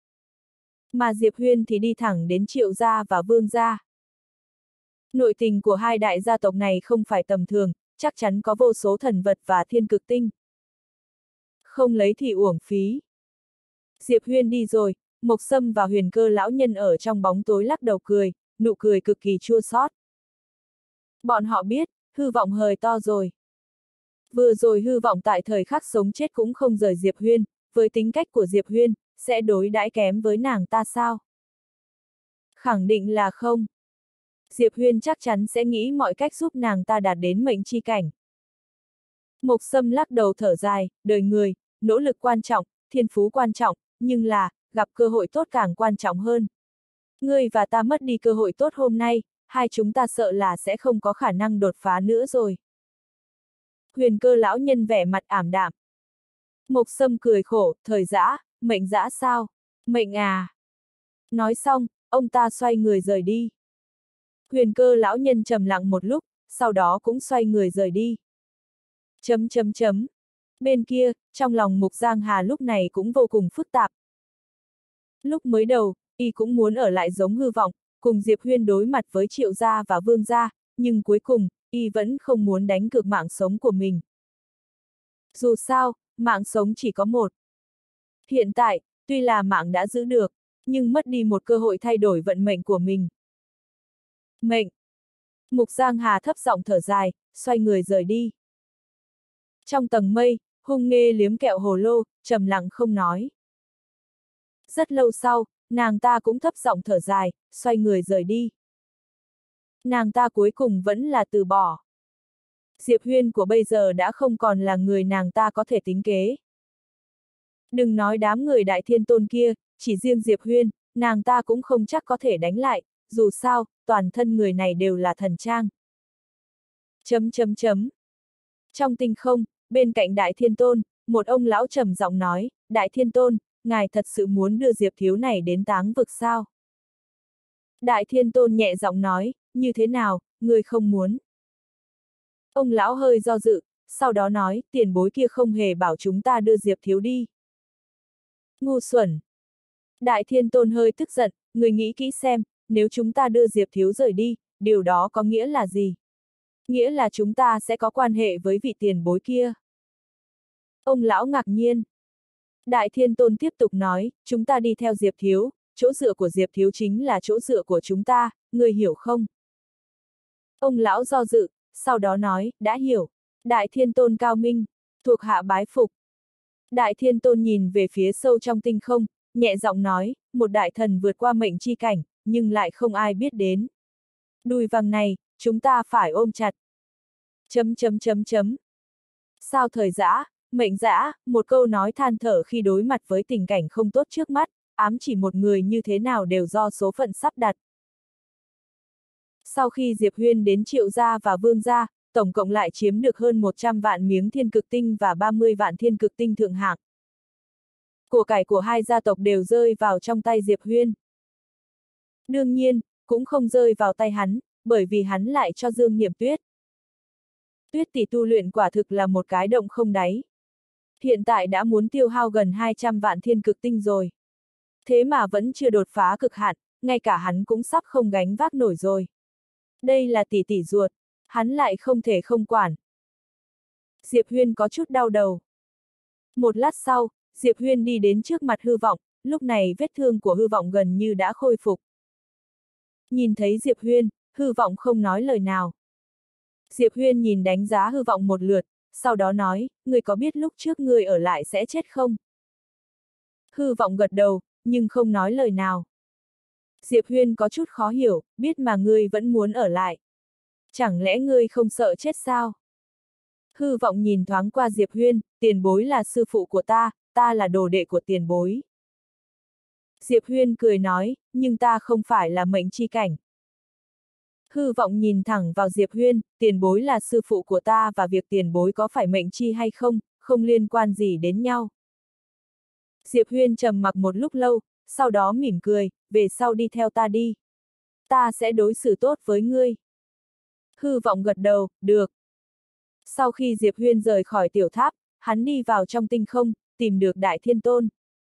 Mà Diệp Huyên thì đi thẳng đến Triệu gia và Vương gia. Nội tình của hai đại gia tộc này không phải tầm thường, chắc chắn có vô số thần vật và thiên cực tinh. Không lấy thì uổng phí. Diệp Huyên đi rồi, Mộc Sâm và Huyền Cơ lão nhân ở trong bóng tối lắc đầu cười, nụ cười cực kỳ chua xót. Bọn họ biết, hư vọng hời to rồi. Vừa rồi hư vọng tại thời khắc sống chết cũng không rời Diệp Huyên, với tính cách của Diệp Huyên, sẽ đối đãi kém với nàng ta sao? Khẳng định là không. Diệp Huyên chắc chắn sẽ nghĩ mọi cách giúp nàng ta đạt đến mệnh chi cảnh. Mộc Sâm lắc đầu thở dài, đời người, nỗ lực quan trọng, thiên phú quan trọng, nhưng là, gặp cơ hội tốt càng quan trọng hơn. Ngươi và ta mất đi cơ hội tốt hôm nay, hai chúng ta sợ là sẽ không có khả năng đột phá nữa rồi. Huyền Cơ lão nhân vẻ mặt ảm đạm. Mộc Sâm cười khổ, thời dã, mệnh dã sao? Mệnh à? Nói xong, ông ta xoay người rời đi. Huyền Cơ lão nhân trầm lặng một lúc, sau đó cũng xoay người rời đi. Chấm chấm chấm. Bên kia, trong lòng Mục Giang Hà lúc này cũng vô cùng phức tạp. Lúc mới đầu, y cũng muốn ở lại giống hư vọng, cùng Diệp Huyên đối mặt với Triệu gia và Vương gia, nhưng cuối cùng, y vẫn không muốn đánh cược mạng sống của mình. Dù sao, mạng sống chỉ có một. Hiện tại, tuy là mạng đã giữ được, nhưng mất đi một cơ hội thay đổi vận mệnh của mình. Mệnh. Mục Giang Hà thấp giọng thở dài, xoay người rời đi. Trong tầng mây, Hung Nghê liếm kẹo hồ lô, trầm lặng không nói. Rất lâu sau, nàng ta cũng thấp giọng thở dài, xoay người rời đi. Nàng ta cuối cùng vẫn là từ bỏ. Diệp Huyên của bây giờ đã không còn là người nàng ta có thể tính kế. Đừng nói đám người Đại Thiên Tôn kia, chỉ riêng Diệp Huyên, nàng ta cũng không chắc có thể đánh lại, dù sao, toàn thân người này đều là thần trang. Chấm chấm chấm. Trong tinh không, bên cạnh Đại Thiên Tôn, một ông lão trầm giọng nói, Đại Thiên Tôn, ngài thật sự muốn đưa Diệp thiếu này đến táng vực sao? Đại Thiên Tôn nhẹ giọng nói, như thế nào, người không muốn. Ông lão hơi do dự, sau đó nói, tiền bối kia không hề bảo chúng ta đưa Diệp thiếu đi. Ngu xuẩn. Đại Thiên Tôn hơi tức giận, người nghĩ kỹ xem, nếu chúng ta đưa Diệp thiếu rời đi, điều đó có nghĩa là gì? Nghĩa là chúng ta sẽ có quan hệ với vị tiền bối kia. Ông lão ngạc nhiên. Đại Thiên Tôn tiếp tục nói, chúng ta đi theo Diệp thiếu, chỗ dựa của Diệp thiếu chính là chỗ dựa của chúng ta, người hiểu không? Ông lão do dự, sau đó nói, đã hiểu. Đại Thiên Tôn cao minh, thuộc hạ bái phục. Đại Thiên Tôn nhìn về phía sâu trong tinh không, nhẹ giọng nói, một đại thần vượt qua mệnh chi cảnh, nhưng lại không ai biết đến. Đùi vàng này, chúng ta phải ôm chặt. Chấm chấm chấm chấm. Sao thời dã, mệnh dã, một câu nói than thở khi đối mặt với tình cảnh không tốt trước mắt, ám chỉ một người như thế nào đều do số phận sắp đặt. Sau khi Diệp Huyên đến Triệu gia và Vương gia, tổng cộng lại chiếm được hơn một trăm vạn miếng thiên cực tinh và ba mươi vạn thiên cực tinh thượng hạng. Của cải của hai gia tộc đều rơi vào trong tay Diệp Huyên. Đương nhiên, cũng không rơi vào tay hắn, bởi vì hắn lại cho Dương Niệm Tuyết. Tuyết tỷ tu luyện quả thực là một cái động không đáy. Hiện tại đã muốn tiêu hao gần hai trăm vạn thiên cực tinh rồi. Thế mà vẫn chưa đột phá cực hạn, ngay cả hắn cũng sắp không gánh vác nổi rồi. Đây là tỷ tỷ ruột, hắn lại không thể không quản. Diệp Huyên có chút đau đầu. Một lát sau, Diệp Huyên đi đến trước mặt Hư Vọng, lúc này vết thương của Hư Vọng gần như đã khôi phục. Nhìn thấy Diệp Huyên, Hư Vọng không nói lời nào. Diệp Huyên nhìn đánh giá Hư Vọng một lượt, sau đó nói, ngươi có biết lúc trước ngươi ở lại sẽ chết không? Hư Vọng gật đầu, nhưng không nói lời nào. Diệp Huyên có chút khó hiểu, biết mà ngươi vẫn muốn ở lại. Chẳng lẽ ngươi không sợ chết sao? Hư Vọng nhìn thoáng qua Diệp Huyên, tiền bối là sư phụ của ta, ta là đồ đệ của tiền bối. Diệp Huyên cười nói, nhưng ta không phải là mệnh chi cảnh. Hư Vọng nhìn thẳng vào Diệp Huyên, tiền bối là sư phụ của ta và việc tiền bối có phải mệnh chi hay không, không liên quan gì đến nhau. Diệp Huyên trầm mặc một lúc lâu, sau đó mỉm cười, về sau đi theo ta đi. Ta sẽ đối xử tốt với ngươi. Hư Vọng gật đầu, được. Sau khi Diệp Huyên rời khỏi tiểu tháp, hắn đi vào trong tinh không, tìm được Đại Thiên Tôn.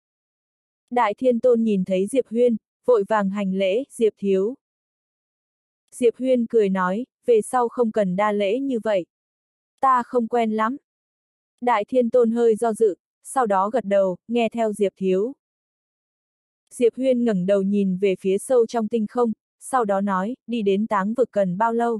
Đại Thiên Tôn nhìn thấy Diệp Huyên, vội vàng hành lễ, Diệp thiếu. Diệp Huyên cười nói, về sau không cần đa lễ như vậy. Ta không quen lắm. Đại Thiên Tôn hơi do dự, sau đó gật đầu, nghe theo Diệp thiếu. Diệp Huyên ngẩng đầu nhìn về phía sâu trong tinh không, sau đó nói, đi đến táng vực cần bao lâu?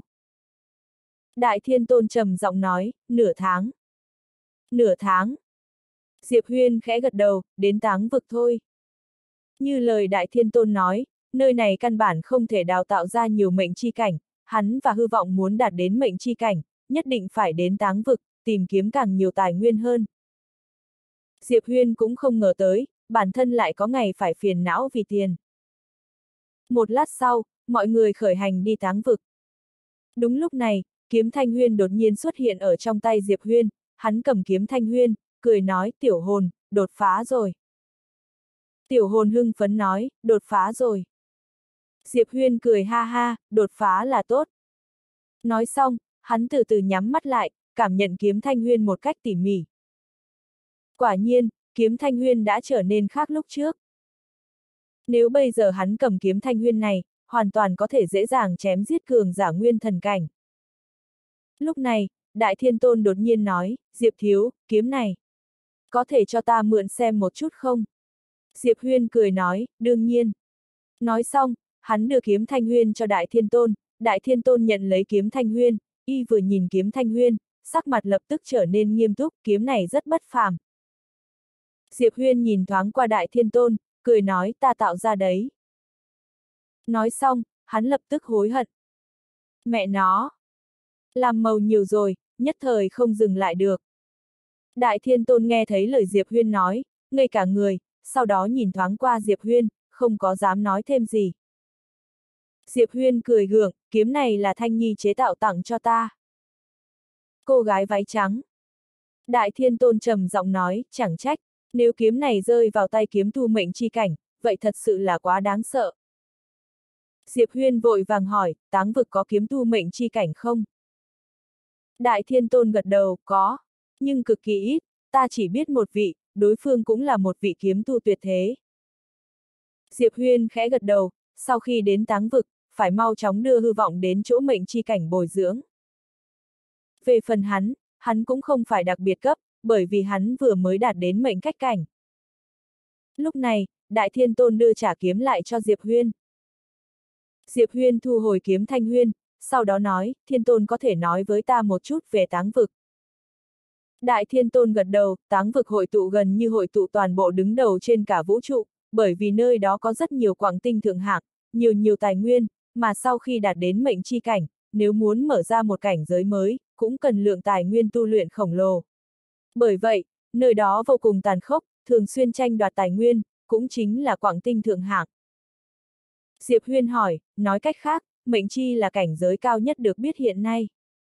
Đại Thiên Tôn trầm giọng nói, nửa tháng. Nửa tháng. Diệp Huyên khẽ gật đầu, đến táng vực thôi. Như lời Đại Thiên Tôn nói, nơi này căn bản không thể đào tạo ra nhiều mệnh chi cảnh, hắn và Hư Vọng muốn đạt đến mệnh chi cảnh, nhất định phải đến táng vực, tìm kiếm càng nhiều tài nguyên hơn. Diệp Huyên cũng không ngờ tới, bản thân lại có ngày phải phiền não vì tiền. Một lát sau, mọi người khởi hành đi táng vực. Đúng lúc này, kiếm Thanh Huyên đột nhiên xuất hiện ở trong tay Diệp Huyên, hắn cầm kiếm Thanh Huyên, cười nói, tiểu hồn, đột phá rồi. Tiểu hồn hưng phấn nói, đột phá rồi. Diệp Huyên cười ha ha, đột phá là tốt. Nói xong, hắn từ từ nhắm mắt lại, cảm nhận kiếm Thanh Huyên một cách tỉ mỉ. Quả nhiên, kiếm Thanh Huyên đã trở nên khác lúc trước. Nếu bây giờ hắn cầm kiếm Thanh Huyên này, hoàn toàn có thể dễ dàng chém giết cường giả nguyên thần cảnh. Lúc này, Đại Thiên Tôn đột nhiên nói, Diệp thiếu, kiếm này. Có thể cho ta mượn xem một chút không? Diệp Huyên cười nói, đương nhiên. Nói xong, hắn đưa kiếm Thanh Huyên cho Đại Thiên Tôn, Đại Thiên Tôn nhận lấy kiếm Thanh Huyên, y vừa nhìn kiếm Thanh Huyên, sắc mặt lập tức trở nên nghiêm túc, kiếm này rất bất phàm. Diệp Huyên nhìn thoáng qua Đại Thiên Tôn, cười nói ta tạo ra đấy. Nói xong, hắn lập tức hối hận. Mẹ nó! Làm màu nhiều rồi, nhất thời không dừng lại được. Đại Thiên Tôn nghe thấy lời Diệp Huyên nói, ngây cả người, sau đó nhìn thoáng qua Diệp Huyên, không có dám nói thêm gì. Diệp Huyên cười gượng, kiếm này là Thanh Nhi chế tạo tặng cho ta. Cô gái váy trắng. Đại Thiên Tôn trầm giọng nói, chẳng trách, nếu kiếm này rơi vào tay kiếm thu mệnh chi cảnh, vậy thật sự là quá đáng sợ. Diệp Huyên vội vàng hỏi, táng vực có kiếm thu mệnh chi cảnh không? Đại Thiên Tôn gật đầu, có, nhưng cực kỳ ít, ta chỉ biết một vị, đối phương cũng là một vị kiếm tu tuyệt thế. Diệp Huyên khẽ gật đầu, sau khi đến táng vực, phải mau chóng đưa hư vọng đến chỗ mệnh chi cảnh bồi dưỡng. Về phần hắn, hắn cũng không phải đặc biệt cấp, bởi vì hắn vừa mới đạt đến mệnh cách cảnh. Lúc này, Đại Thiên Tôn đưa trả kiếm lại cho Diệp Huyên. Diệp Huyên thu hồi kiếm Thanh Huyên, sau đó nói, Thiên Tôn có thể nói với ta một chút về táng vực. Đại Thiên Tôn gật đầu, táng vực hội tụ gần như hội tụ toàn bộ đứng đầu trên cả vũ trụ, bởi vì nơi đó có rất nhiều quặng tinh thượng hạng, nhiều nhiều tài nguyên, mà sau khi đạt đến mệnh chi cảnh, nếu muốn mở ra một cảnh giới mới, cũng cần lượng tài nguyên tu luyện khổng lồ. Bởi vậy, nơi đó vô cùng tàn khốc, thường xuyên tranh đoạt tài nguyên, cũng chính là quặng tinh thượng hạng. Diệp Huyên hỏi, nói cách khác, mệnh chi là cảnh giới cao nhất được biết hiện nay.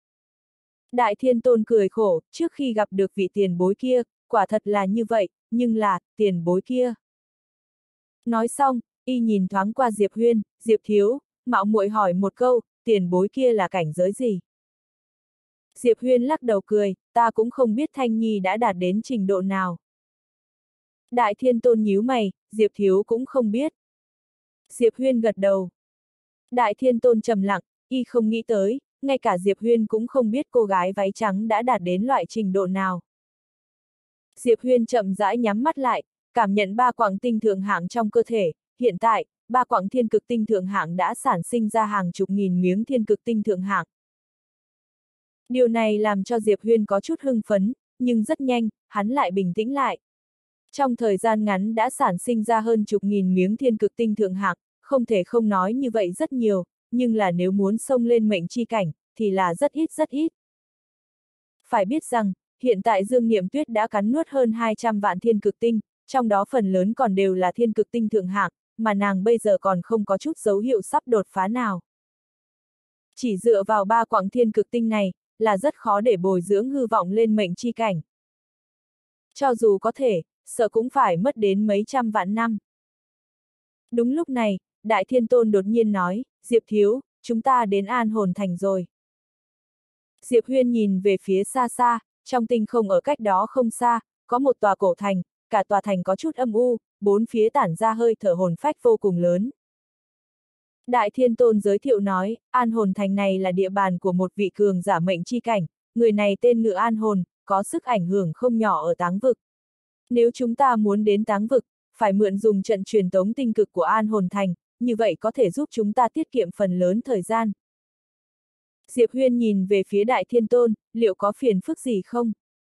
Đại Thiên Tôn cười khổ, trước khi gặp được vị tiền bối kia, quả thật là như vậy, nhưng là, tiền bối kia. Nói xong, y nhìn thoáng qua Diệp Huyên, Diệp Thiếu, mạo muội hỏi một câu, tiền bối kia là cảnh giới gì? Diệp Huyên lắc đầu cười, ta cũng không biết Thanh Nhi đã đạt đến trình độ nào. Đại Thiên Tôn nhíu mày, Diệp Thiếu cũng không biết. Diệp Huyên gật đầu. Đại Thiên Tôn trầm lặng, y không nghĩ tới, ngay cả Diệp Huyên cũng không biết cô gái váy trắng đã đạt đến loại trình độ nào. Diệp Huyên chậm rãi nhắm mắt lại, cảm nhận ba quặng tinh thượng hạng trong cơ thể, hiện tại, ba quặng thiên cực tinh thượng hạng đã sản sinh ra hàng chục nghìn miếng thiên cực tinh thượng hạng. Điều này làm cho Diệp Huyên có chút hưng phấn, nhưng rất nhanh, hắn lại bình tĩnh lại. Trong thời gian ngắn đã sản sinh ra hơn chục nghìn miếng thiên cực tinh thượng hạng, không thể không nói như vậy rất nhiều, nhưng là nếu muốn xông lên mệnh chi cảnh, thì là rất ít rất ít. Phải biết rằng, hiện tại Dương Niệm Tuyết đã cắn nuốt hơn hai trăm vạn thiên cực tinh, trong đó phần lớn còn đều là thiên cực tinh thượng hạng, mà nàng bây giờ còn không có chút dấu hiệu sắp đột phá nào. Chỉ dựa vào ba quặng thiên cực tinh này, là rất khó để bồi dưỡng hư vọng lên mệnh chi cảnh. Cho dù có thể, sợ cũng phải mất đến mấy trăm vạn năm. Đúng lúc này, Đại Thiên Tôn đột nhiên nói, Diệp Thiếu, chúng ta đến An Hồn Thành rồi. Diệp Huyên nhìn về phía xa xa, trong tinh không ở cách đó không xa, có một tòa cổ thành, cả tòa thành có chút âm u, bốn phía tản ra hơi thở hồn phách vô cùng lớn. Đại Thiên Tôn giới thiệu nói, An Hồn Thành này là địa bàn của một vị cường giả mệnh chi cảnh, người này tên Ngự An Hồn, có sức ảnh hưởng không nhỏ ở táng vực. Nếu chúng ta muốn đến táng vực, phải mượn dùng trận truyền tống tinh cực của An Hồn Thành, như vậy có thể giúp chúng ta tiết kiệm phần lớn thời gian. Diệp Huyên nhìn về phía Đại Thiên Tôn, liệu có phiền phức gì không?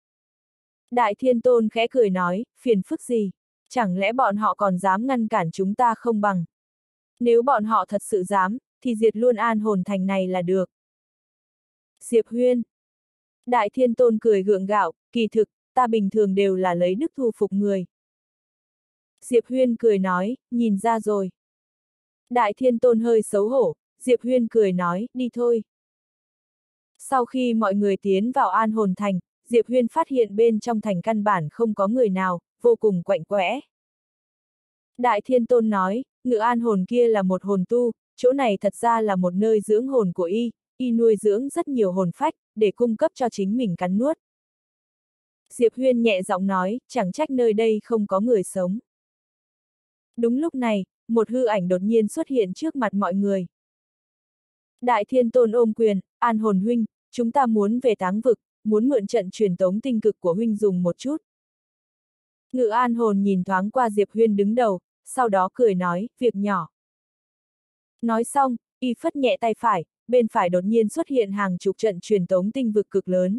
Đại Thiên Tôn khẽ cười nói, phiền phức gì? Chẳng lẽ bọn họ còn dám ngăn cản chúng ta không bằng? Nếu bọn họ thật sự dám, thì diệt luôn An Hồn Thành này là được. Diệp Huyên. Đại Thiên Tôn cười gượng gạo, kỳ thực, ta bình thường đều là lấy đức thu phục người. Diệp Huyên cười nói, nhìn ra rồi. Đại Thiên Tôn hơi xấu hổ, Diệp Huyên cười nói, đi thôi. Sau khi mọi người tiến vào An Hồn Thành, Diệp Huyên phát hiện bên trong thành căn bản không có người nào, vô cùng quạnh quẽ. Đại Thiên Tôn nói, Ngự An Hồn kia là một hồn tu, chỗ này thật ra là một nơi dưỡng hồn của y, y nuôi dưỡng rất nhiều hồn phách, để cung cấp cho chính mình cắn nuốt. Diệp Huyên nhẹ giọng nói, chẳng trách nơi đây không có người sống. Đúng lúc này, một hư ảnh đột nhiên xuất hiện trước mặt mọi người. Đại Thiên Tôn ôm quyền, An Hồn huynh, chúng ta muốn về táng vực, muốn mượn trận truyền tống tinh cực của huynh dùng một chút. Ngự An Hồn nhìn thoáng qua Diệp Huyên đứng đầu, sau đó cười nói, việc nhỏ. Nói xong, y phất nhẹ tay phải, bên phải đột nhiên xuất hiện hàng chục trận truyền tống tinh vực cực lớn.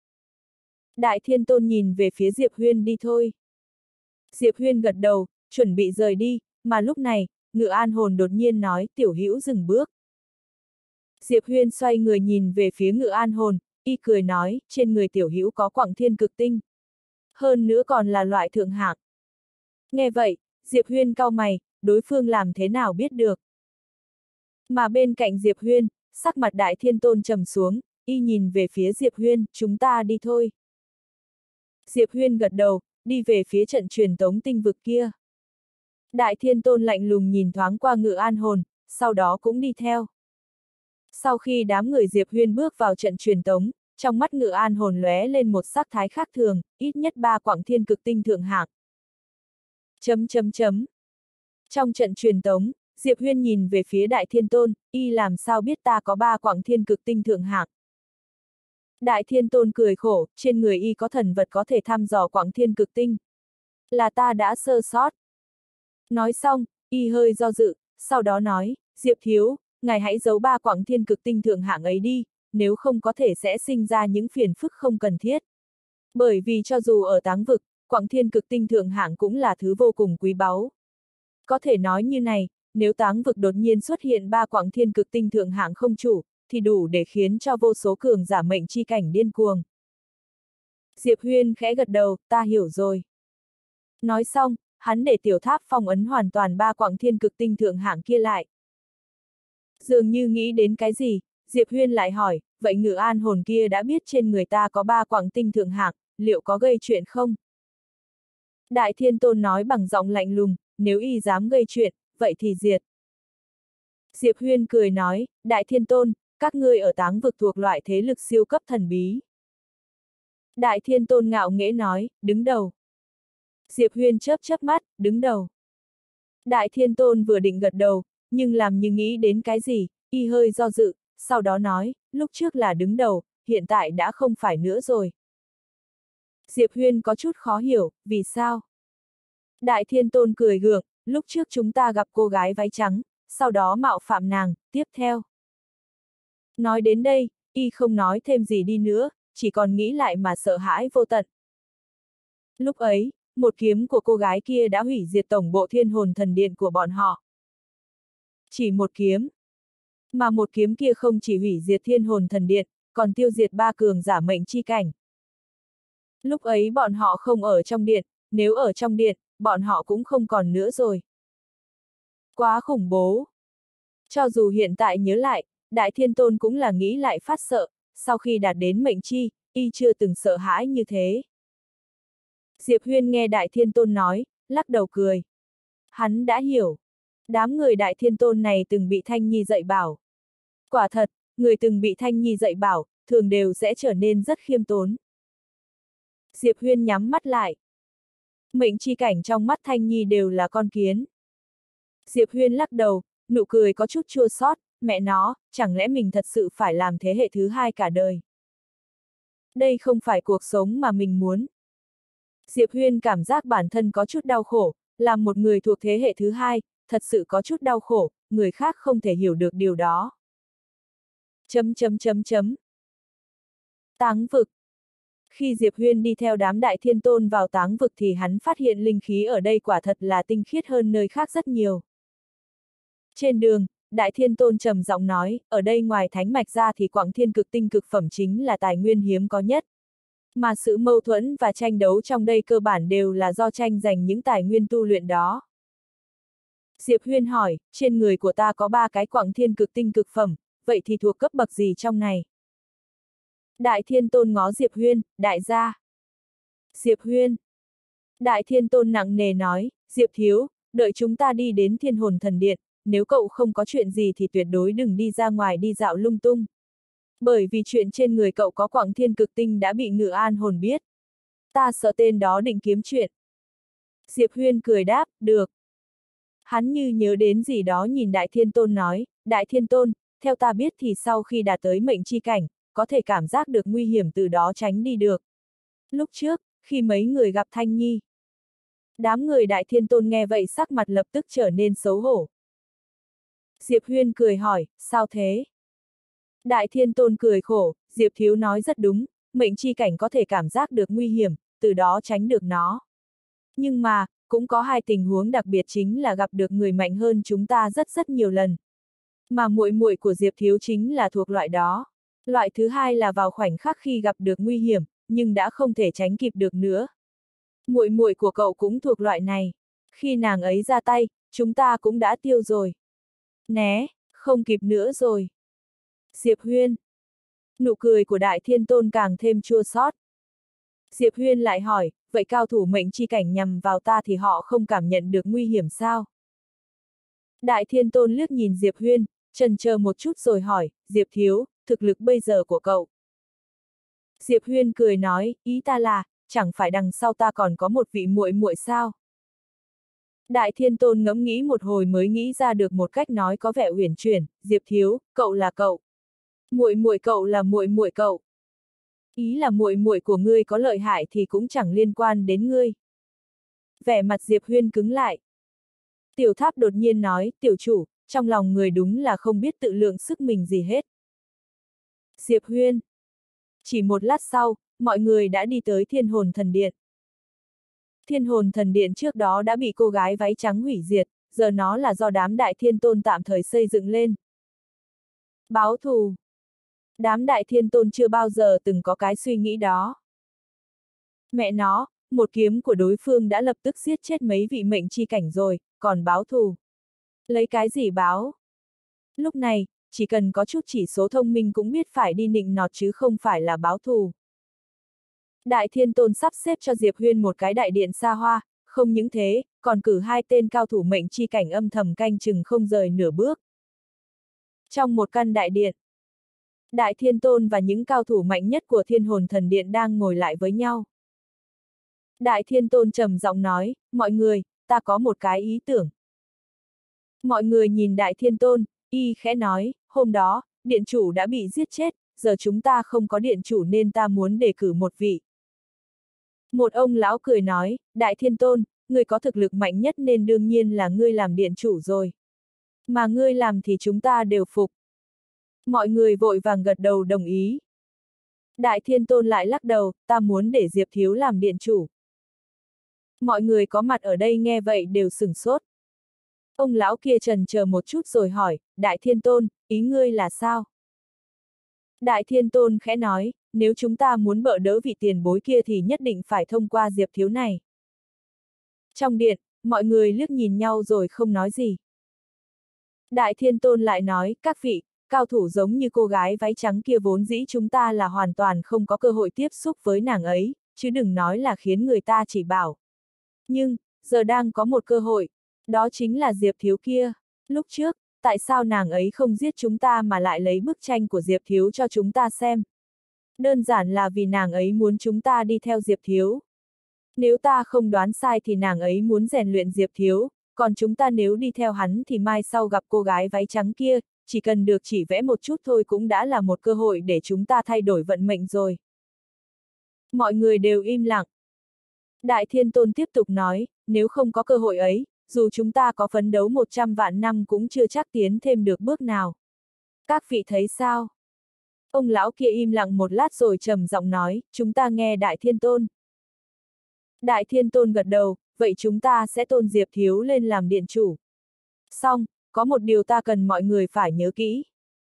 Đại Thiên Tôn nhìn về phía Diệp Huyên đi thôi. Diệp Huyên gật đầu, chuẩn bị rời đi, mà lúc này, Ngự An Hồn đột nhiên nói tiểu hữu dừng bước. Diệp Huyên xoay người nhìn về phía Ngự An Hồn, y cười nói, trên người tiểu hữu có quặng thiên cực tinh. Hơn nữa còn là loại thượng hạng. Nghe vậy, Diệp Huyên cau mày, đối phương làm thế nào biết được. Mà bên cạnh Diệp Huyên, sắc mặt Đại Thiên Tôn trầm xuống, y nhìn về phía Diệp Huyên, chúng ta đi thôi. Diệp Huyên gật đầu, đi về phía trận truyền tống tinh vực kia. Đại Thiên Tôn lạnh lùng nhìn thoáng qua Ngự An Hồn, sau đó cũng đi theo. Sau khi đám người Diệp Huyên bước vào trận truyền tống, trong mắt Ngự An Hồn lóe lên một sắc thái khác thường, ít nhất ba quặng thiên cực tinh thượng hạng. Chấm chấm chấm. Trong trận truyền tống, Diệp Huyên nhìn về phía Đại Thiên Tôn, y làm sao biết ta có ba quặng thiên cực tinh thượng hạng. Đại Thiên Tôn cười khổ, trên người y có thần vật có thể thăm dò quặng thiên cực tinh. Là ta đã sơ sót. Nói xong, y hơi do dự, sau đó nói, Diệp thiếu, ngài hãy giấu ba quặng thiên cực tinh thượng hạng ấy đi, nếu không có thể sẽ sinh ra những phiền phức không cần thiết. Bởi vì cho dù ở táng vực, quặng thiên cực tinh thượng hạng cũng là thứ vô cùng quý báu. Có thể nói như này, nếu táng vực đột nhiên xuất hiện ba quặng thiên cực tinh thượng hạng không chủ, thì đủ để khiến cho vô số cường giả mệnh chi cảnh điên cuồng. Diệp Huyên khẽ gật đầu, ta hiểu rồi. Nói xong, hắn để tiểu tháp phong ấn hoàn toàn ba quặng thiên cực tinh thượng hạng kia lại. Dường như nghĩ đến cái gì, Diệp Huyên lại hỏi, vậy Ngự An Hồn kia đã biết trên người ta có ba quặng tinh thượng hạng, liệu có gây chuyện không? Đại Thiên Tôn nói bằng giọng lạnh lùng, nếu y dám gây chuyện, vậy thì diệt. Diệp Huyên cười nói, Đại Thiên Tôn, các ngươi ở táng vực thuộc loại thế lực siêu cấp thần bí. Đại Thiên Tôn ngạo nghễ nói, đứng đầu. Diệp Huyên chớp chớp mắt, đứng đầu. Đại Thiên Tôn vừa định gật đầu, nhưng làm như nghĩ đến cái gì, y hơi do dự, sau đó nói, lúc trước là đứng đầu, hiện tại đã không phải nữa rồi. Diệp Huyên có chút khó hiểu, vì sao? Đại Thiên Tôn cười gượng, lúc trước chúng ta gặp cô gái váy trắng, sau đó mạo phạm nàng, tiếp theo. Nói đến đây, y không nói thêm gì đi nữa, chỉ còn nghĩ lại mà sợ hãi vô tận. Lúc ấy, một kiếm của cô gái kia đã hủy diệt tổng bộ Thiên Hồn Thần Điện của bọn họ. Chỉ một kiếm. Mà một kiếm kia không chỉ hủy diệt Thiên Hồn Thần Điện, còn tiêu diệt ba cường giả mệnh chi cảnh. Lúc ấy bọn họ không ở trong điện, nếu ở trong điện, bọn họ cũng không còn nữa rồi. Quá khủng bố. Cho dù hiện tại nhớ lại, Đại Thiên Tôn cũng là nghĩ lại phát sợ, sau khi đạt đến mệnh chi, y chưa từng sợ hãi như thế. Diệp Huyên nghe Đại Thiên Tôn nói, lắc đầu cười. Hắn đã hiểu. Đám người Đại Thiên Tôn này từng bị Thanh Nhi dạy bảo. Quả thật, người từng bị Thanh Nhi dạy bảo, thường đều sẽ trở nên rất khiêm tốn. Diệp Huyên nhắm mắt lại. Mệnh chi cảnh trong mắt Thanh Nhi đều là con kiến. Diệp Huyên lắc đầu, nụ cười có chút chua xót, mẹ nó, chẳng lẽ mình thật sự phải làm thế hệ thứ hai cả đời. Đây không phải cuộc sống mà mình muốn. Diệp Huyên cảm giác bản thân có chút đau khổ, làm một người thuộc thế hệ thứ hai, thật sự có chút đau khổ, người khác không thể hiểu được điều đó. Chấm chấm chấm chấm. Táng vực. Khi Diệp Huyên đi theo đám Đại Thiên Tôn vào táng vực thì hắn phát hiện linh khí ở đây quả thật là tinh khiết hơn nơi khác rất nhiều. Trên đường, Đại Thiên Tôn trầm giọng nói, ở đây ngoài thánh mạch ra thì quặng thiên cực tinh cực phẩm chính là tài nguyên hiếm có nhất. Mà sự mâu thuẫn và tranh đấu trong đây cơ bản đều là do tranh giành những tài nguyên tu luyện đó. Diệp Huyên hỏi, trên người của ta có ba cái quặng thiên cực tinh cực phẩm, vậy thì thuộc cấp bậc gì trong này? Đại Thiên Tôn ngó Diệp Huyên, đại gia. Diệp Huyên. Đại Thiên Tôn nặng nề nói, Diệp thiếu, đợi chúng ta đi đến Thiên Hồn Thần Điện, nếu cậu không có chuyện gì thì tuyệt đối đừng đi ra ngoài đi dạo lung tung. Bởi vì chuyện trên người cậu có quặng thiên cực tinh đã bị Ngự An Hồn biết. Ta sợ tên đó định kiếm chuyện. Diệp Huyên cười đáp, được. Hắn như nhớ đến gì đó nhìn Đại Thiên Tôn nói, Đại Thiên Tôn, theo ta biết thì sau khi đạt tới mệnh chi cảnh, có thể cảm giác được nguy hiểm từ đó tránh đi được. Lúc trước, khi mấy người gặp Thanh Nhi. Đám người Đại Thiên Tôn nghe vậy sắc mặt lập tức trở nên xấu hổ. Diệp Huyên cười hỏi, sao thế? Đại Thiên Tôn cười khổ, Diệp Thiếu nói rất đúng, mệnh chi cảnh có thể cảm giác được nguy hiểm, từ đó tránh được nó. Nhưng mà, cũng có hai tình huống đặc biệt chính là gặp được người mạnh hơn chúng ta rất rất nhiều lần. Mà muội muội của Diệp Thiếu chính là thuộc loại đó. Loại thứ hai là vào khoảnh khắc khi gặp được nguy hiểm, nhưng đã không thể tránh kịp được nữa. Muội muội của cậu cũng thuộc loại này. Khi nàng ấy ra tay, chúng ta cũng đã tiêu rồi. Né, không kịp nữa rồi. Diệp Huyên. Nụ cười của Đại Thiên Tôn càng thêm chua xót. Diệp Huyên lại hỏi, vậy cao thủ mệnh chi cảnh nhằm vào ta thì họ không cảm nhận được nguy hiểm sao? Đại Thiên Tôn liếc nhìn Diệp Huyên, chần chờ một chút rồi hỏi, Diệp Thiếu, thực lực bây giờ của cậu. Diệp Huyên cười nói, ý ta là, chẳng phải đằng sau ta còn có một vị muội muội sao? Đại Thiên Tôn ngẫm nghĩ một hồi mới nghĩ ra được một cách nói có vẻ uyển chuyển, Diệp Thiếu, cậu là cậu. Muội muội cậu là muội muội cậu. Ý là muội muội của ngươi có lợi hại thì cũng chẳng liên quan đến ngươi. Vẻ mặt Diệp Huyên cứng lại. Tiểu Tháp đột nhiên nói, tiểu chủ, trong lòng người đúng là không biết tự lượng sức mình gì hết. Diệp Huyên. Chỉ một lát sau, mọi người đã đi tới Thiên Hồn Thần Điện. Thiên Hồn Thần Điện trước đó đã bị cô gái váy trắng hủy diệt, giờ nó là do đám Đại Thiên Tôn tạm thời xây dựng lên. Báo thù. Đám Đại Thiên Tôn chưa bao giờ từng có cái suy nghĩ đó. Mẹ nó, một kiếm của đối phương đã lập tức giết chết mấy vị mệnh chi cảnh rồi, còn báo thù. Lấy cái gì báo? Lúc này, chỉ cần có chút chỉ số thông minh cũng biết phải đi nịnh nọt chứ không phải là báo thù. Đại Thiên Tôn sắp xếp cho Diệp Huyên một cái đại điện xa hoa, không những thế, còn cử hai tên cao thủ mệnh chi cảnh âm thầm canh chừng không rời nửa bước. Trong một căn đại điện, Đại Thiên Tôn và những cao thủ mạnh nhất của Thiên Hồn Thần Điện đang ngồi lại với nhau. Đại Thiên Tôn trầm giọng nói, mọi người, ta có một cái ý tưởng. Mọi người nhìn Đại Thiên Tôn, y khẽ nói, hôm đó, điện chủ đã bị giết chết, giờ chúng ta không có điện chủ nên ta muốn đề cử một vị. Một ông lão cười nói, Đại Thiên Tôn, ngươi có thực lực mạnh nhất nên đương nhiên là ngươi làm điện chủ rồi. Mà ngươi làm thì chúng ta đều phục. Mọi người vội vàng gật đầu đồng ý. Đại Thiên Tôn lại lắc đầu, ta muốn để Diệp Thiếu làm điện chủ. Mọi người có mặt ở đây nghe vậy đều sửng sốt. Ông lão kia trần chờ một chút rồi hỏi, Đại Thiên Tôn, ý ngươi là sao? Đại Thiên Tôn khẽ nói, nếu chúng ta muốn bợ đỡ vị tiền bối kia thì nhất định phải thông qua Diệp Thiếu này. Trong điện, mọi người liếc nhìn nhau rồi không nói gì. Đại Thiên Tôn lại nói, các vị, cao thủ giống như cô gái váy trắng kia vốn dĩ chúng ta là hoàn toàn không có cơ hội tiếp xúc với nàng ấy, chứ đừng nói là khiến người ta chỉ bảo. Nhưng, giờ đang có một cơ hội, đó chính là Diệp Thiếu kia. Lúc trước, tại sao nàng ấy không giết chúng ta mà lại lấy bức tranh của Diệp Thiếu cho chúng ta xem? Đơn giản là vì nàng ấy muốn chúng ta đi theo Diệp Thiếu. Nếu ta không đoán sai thì nàng ấy muốn rèn luyện Diệp Thiếu, còn chúng ta nếu đi theo hắn thì mai sau gặp cô gái váy trắng kia, chỉ cần được chỉ vẽ một chút thôi cũng đã là một cơ hội để chúng ta thay đổi vận mệnh rồi. Mọi người đều im lặng. Đại Thiên Tôn tiếp tục nói, nếu không có cơ hội ấy, dù chúng ta có phấn đấu một trăm vạn năm cũng chưa chắc tiến thêm được bước nào. Các vị thấy sao? Ông lão kia im lặng một lát rồi trầm giọng nói, chúng ta nghe Đại Thiên Tôn. Đại Thiên Tôn gật đầu, vậy chúng ta sẽ tôn Diệp Thiếu lên làm điện chủ. Xong, có một điều ta cần mọi người phải nhớ kỹ.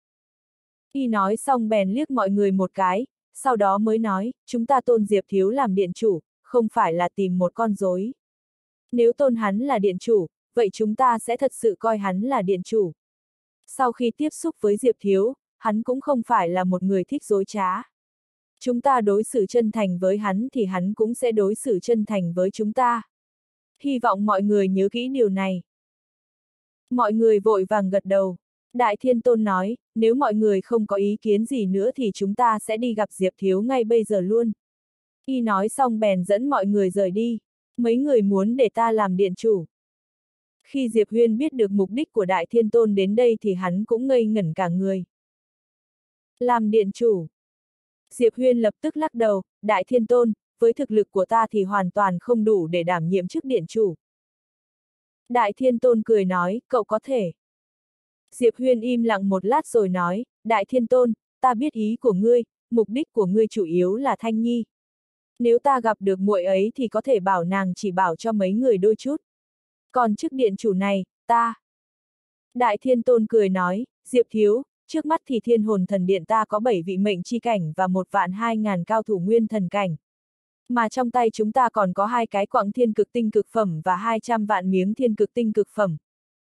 Y nói xong bèn liếc mọi người một cái, sau đó mới nói, chúng ta tôn Diệp Thiếu làm điện chủ, không phải là tìm một con rối. Nếu tôn hắn là điện chủ, vậy chúng ta sẽ thật sự coi hắn là điện chủ. Sau khi tiếp xúc với Diệp Thiếu, hắn cũng không phải là một người thích dối trá. Chúng ta đối xử chân thành với hắn thì hắn cũng sẽ đối xử chân thành với chúng ta. Hy vọng mọi người nhớ kỹ điều này. Mọi người vội vàng gật đầu. Đại Thiên Tôn nói, nếu mọi người không có ý kiến gì nữa thì chúng ta sẽ đi gặp Diệp Thiếu ngay bây giờ luôn. Y nói xong bèn dẫn mọi người rời đi. Mấy người muốn để ta làm điện chủ. Khi Diệp Huyên biết được mục đích của Đại Thiên Tôn đến đây thì hắn cũng ngây ngẩn cả người. Làm điện chủ. Diệp Huyên lập tức lắc đầu, Đại Thiên Tôn, với thực lực của ta thì hoàn toàn không đủ để đảm nhiệm chức điện chủ. Đại Thiên Tôn cười nói, cậu có thể. Diệp Huyên im lặng một lát rồi nói, Đại Thiên Tôn, ta biết ý của ngươi, mục đích của ngươi chủ yếu là Thanh Nhi. Nếu ta gặp được muội ấy thì có thể bảo nàng chỉ bảo cho mấy người đôi chút. Còn chức điện chủ này, ta. Đại Thiên Tôn cười nói, Diệp thiếu, trước mắt thì Thiên Hồn Thần Điện ta có bảy vị mệnh chi cảnh và một vạn hai ngàn cao thủ nguyên thần cảnh. Mà trong tay chúng ta còn có hai cái quặng thiên cực tinh cực phẩm và hai trăm vạn miếng thiên cực tinh cực phẩm.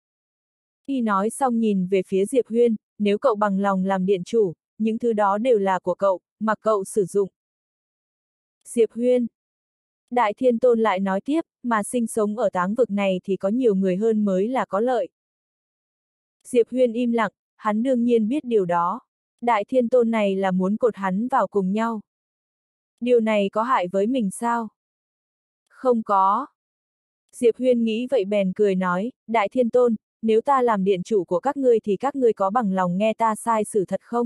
Y nói xong nhìn về phía Diệp Huyên, nếu cậu bằng lòng làm điện chủ, những thứ đó đều là của cậu, mặc cậu sử dụng. Diệp Huyên. Đại Thiên Tôn lại nói tiếp, mà sinh sống ở táng vực này thì có nhiều người hơn mới là có lợi. Diệp Huyên im lặng, hắn đương nhiên biết điều đó. Đại Thiên Tôn này là muốn cột hắn vào cùng nhau. Điều này có hại với mình sao? Không có. Diệp Huyên nghĩ vậy bèn cười nói, Đại Thiên Tôn, nếu ta làm điện chủ của các ngươi thì các ngươi có bằng lòng nghe ta sai sử thật không?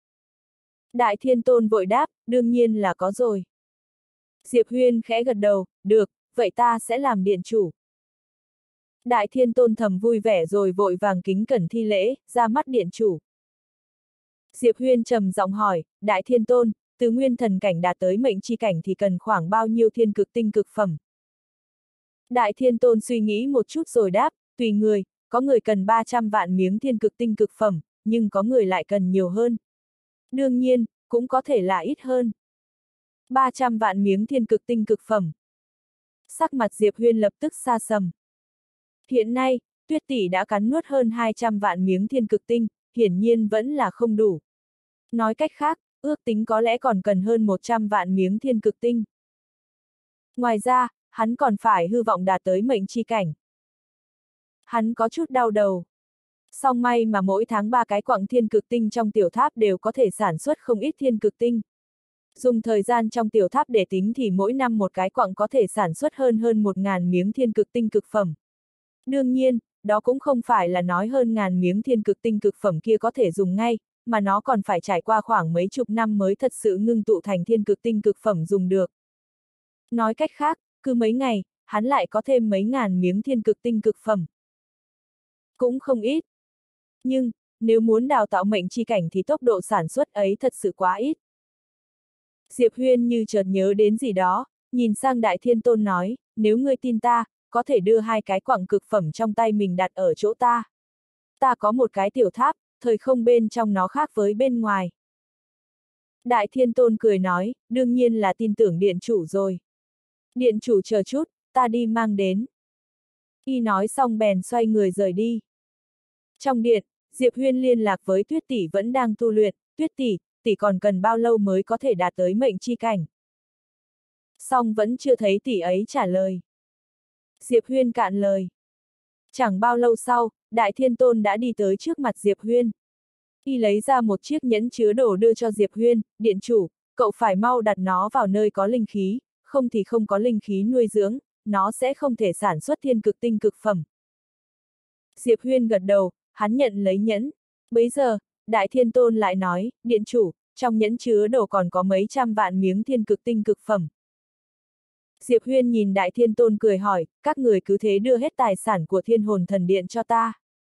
Đại Thiên Tôn vội đáp, đương nhiên là có rồi. Diệp Huyên khẽ gật đầu, được, vậy ta sẽ làm điện chủ. Đại Thiên Tôn thầm vui vẻ rồi vội vàng kính cẩn thi lễ, ra mắt điện chủ. Diệp Huyên trầm giọng hỏi, Đại Thiên Tôn, từ nguyên thần cảnh đạt tới mệnh chi cảnh thì cần khoảng bao nhiêu thiên cực tinh cực phẩm? Đại Thiên Tôn suy nghĩ một chút rồi đáp, tùy người, có người cần ba trăm vạn miếng thiên cực tinh cực phẩm, nhưng có người lại cần nhiều hơn. Đương nhiên, cũng có thể là ít hơn. ba trăm vạn miếng thiên cực tinh cực phẩm. Sắc mặt Diệp Huyên lập tức xa sầm. Hiện nay, Tuyết tỷ đã cắn nuốt hơn hai trăm vạn miếng thiên cực tinh, hiển nhiên vẫn là không đủ. Nói cách khác, ước tính có lẽ còn cần hơn một trăm vạn miếng thiên cực tinh. Ngoài ra, hắn còn phải hư vọng đạt tới mệnh chi cảnh. Hắn có chút đau đầu. Song may mà mỗi tháng ba cái quặng thiên cực tinh trong tiểu tháp đều có thể sản xuất không ít thiên cực tinh. Dùng thời gian trong tiểu tháp để tính thì mỗi năm một cái quặng có thể sản xuất hơn hơn một ngàn miếng thiên cực tinh cực phẩm. Đương nhiên, đó cũng không phải là nói hơn ngàn miếng thiên cực tinh cực phẩm kia có thể dùng ngay, mà nó còn phải trải qua khoảng mấy chục năm mới thật sự ngưng tụ thành thiên cực tinh cực phẩm dùng được. Nói cách khác, cứ mấy ngày, hắn lại có thêm mấy ngàn miếng thiên cực tinh cực phẩm. Cũng không ít. Nhưng, nếu muốn đào tạo mệnh chi cảnh thì tốc độ sản xuất ấy thật sự quá ít. Diệp Huyên như chợt nhớ đến gì đó, nhìn sang Đại Thiên Tôn nói, nếu ngươi tin ta, có thể đưa hai cái quặng cực phẩm trong tay mình đặt ở chỗ ta. Ta có một cái tiểu tháp, thời không bên trong nó khác với bên ngoài. Đại Thiên Tôn cười nói, đương nhiên là tin tưởng điện chủ rồi. Điện chủ chờ chút, ta đi mang đến. Y nói xong bèn xoay người rời đi. Trong điện, Diệp Huyên liên lạc với Tuyết tỷ vẫn đang tu luyện, Tuyết tỷ, tỷ còn cần bao lâu mới có thể đạt tới mệnh chi cảnh? Song vẫn chưa thấy tỷ ấy trả lời. Diệp Huyên cạn lời. Chẳng bao lâu sau, Đại Thiên Tôn đã đi tới trước mặt Diệp Huyên. Y lấy ra một chiếc nhẫn chứa đồ đưa cho Diệp Huyên, điện chủ, cậu phải mau đặt nó vào nơi có linh khí, không thì không có linh khí nuôi dưỡng, nó sẽ không thể sản xuất thiên cực tinh cực phẩm. Diệp Huyên gật đầu, hắn nhận lấy nhẫn. Bấy giờ, Đại Thiên Tôn lại nói, điện chủ, trong nhẫn chứa đồ còn có mấy trăm vạn miếng thiên cực tinh cực phẩm. Diệp Huyên nhìn Đại Thiên Tôn cười hỏi, các người cứ thế đưa hết tài sản của Thiên Hồn Thần Điện cho ta.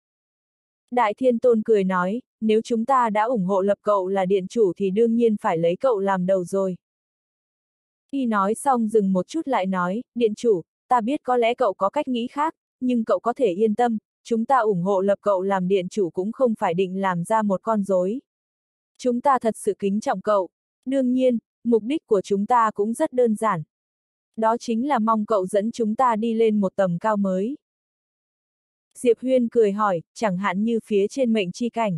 Đại Thiên Tôn cười nói, nếu chúng ta đã ủng hộ lập cậu là điện chủ thì đương nhiên phải lấy cậu làm đầu rồi. Y nói xong dừng một chút lại nói, điện chủ, ta biết có lẽ cậu có cách nghĩ khác, nhưng cậu có thể yên tâm, chúng ta ủng hộ lập cậu làm điện chủ cũng không phải định làm ra một con rối. Chúng ta thật sự kính trọng cậu. Đương nhiên, mục đích của chúng ta cũng rất đơn giản. Đó chính là mong cậu dẫn chúng ta đi lên một tầm cao mới. Diệp Huyên cười hỏi, chẳng hạn như phía trên mệnh chi cảnh.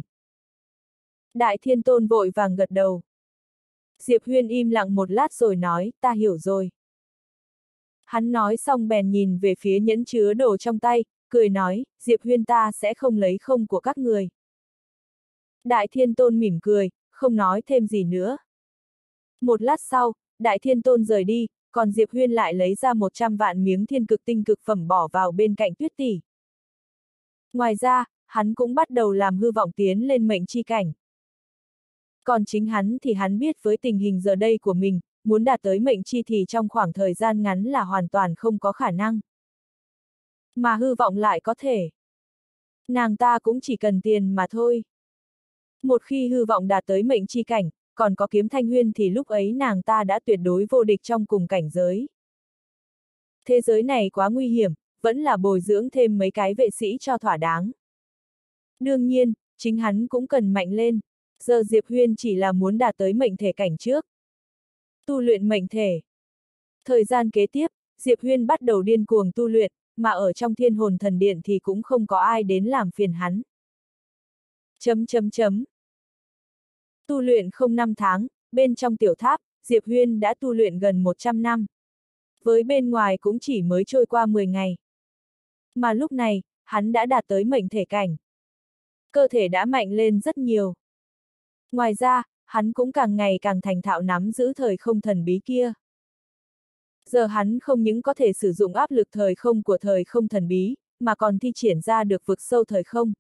Đại Thiên Tôn vội vàng gật đầu. Diệp Huyên im lặng một lát rồi nói, ta hiểu rồi. Hắn nói xong bèn nhìn về phía nhẫn chứa đồ trong tay, cười nói, Diệp Huyên ta sẽ không lấy không của các người. Đại Thiên Tôn mỉm cười, không nói thêm gì nữa. Một lát sau, Đại Thiên Tôn rời đi, còn Diệp Huyên lại lấy ra một trăm vạn miếng thiên cực tinh cực phẩm bỏ vào bên cạnh Tuyết tỷ. Ngoài ra, hắn cũng bắt đầu làm hư vọng tiến lên mệnh chi cảnh. Còn chính hắn thì hắn biết với tình hình giờ đây của mình, muốn đạt tới mệnh chi thì trong khoảng thời gian ngắn là hoàn toàn không có khả năng. Mà hư vọng lại có thể. Nàng ta cũng chỉ cần tiền mà thôi. Một khi hư vọng đạt tới mệnh chi cảnh, còn có kiếm thanh huyên thì lúc ấy nàng ta đã tuyệt đối vô địch trong cùng cảnh giới. Thế giới này quá nguy hiểm, vẫn là bồi dưỡng thêm mấy cái vệ sĩ cho thỏa đáng. Đương nhiên, chính hắn cũng cần mạnh lên, giờ Diệp Huyên chỉ là muốn đạt tới mệnh thể cảnh trước. Tu luyện mệnh thể. Thời gian kế tiếp, Diệp Huyên bắt đầu điên cuồng tu luyện, mà ở trong Thiên Hồn Thần Điện thì cũng không có ai đến làm phiền hắn. Chấm chấm chấm. Tu luyện không năm tháng, bên trong tiểu tháp, Diệp Huyên đã tu luyện gần một trăm năm. Với bên ngoài cũng chỉ mới trôi qua mười ngày. Mà lúc này, hắn đã đạt tới mệnh thể cảnh. Cơ thể đã mạnh lên rất nhiều. Ngoài ra, hắn cũng càng ngày càng thành thạo nắm giữ thời không thần bí kia. Giờ hắn không những có thể sử dụng áp lực thời không của thời không thần bí, mà còn thi triển ra được vực sâu thời không.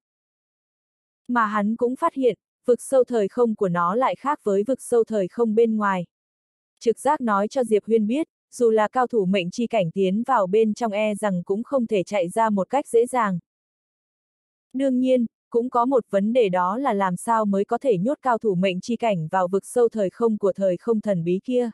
Mà hắn cũng phát hiện, vực sâu thời không của nó lại khác với vực sâu thời không bên ngoài. Trực giác nói cho Diệp Huyên biết, dù là cao thủ mệnh chi cảnh tiến vào bên trong e rằng cũng không thể chạy ra một cách dễ dàng. Đương nhiên, cũng có một vấn đề đó là làm sao mới có thể nhốt cao thủ mệnh chi cảnh vào vực sâu thời không của thời không thần bí kia.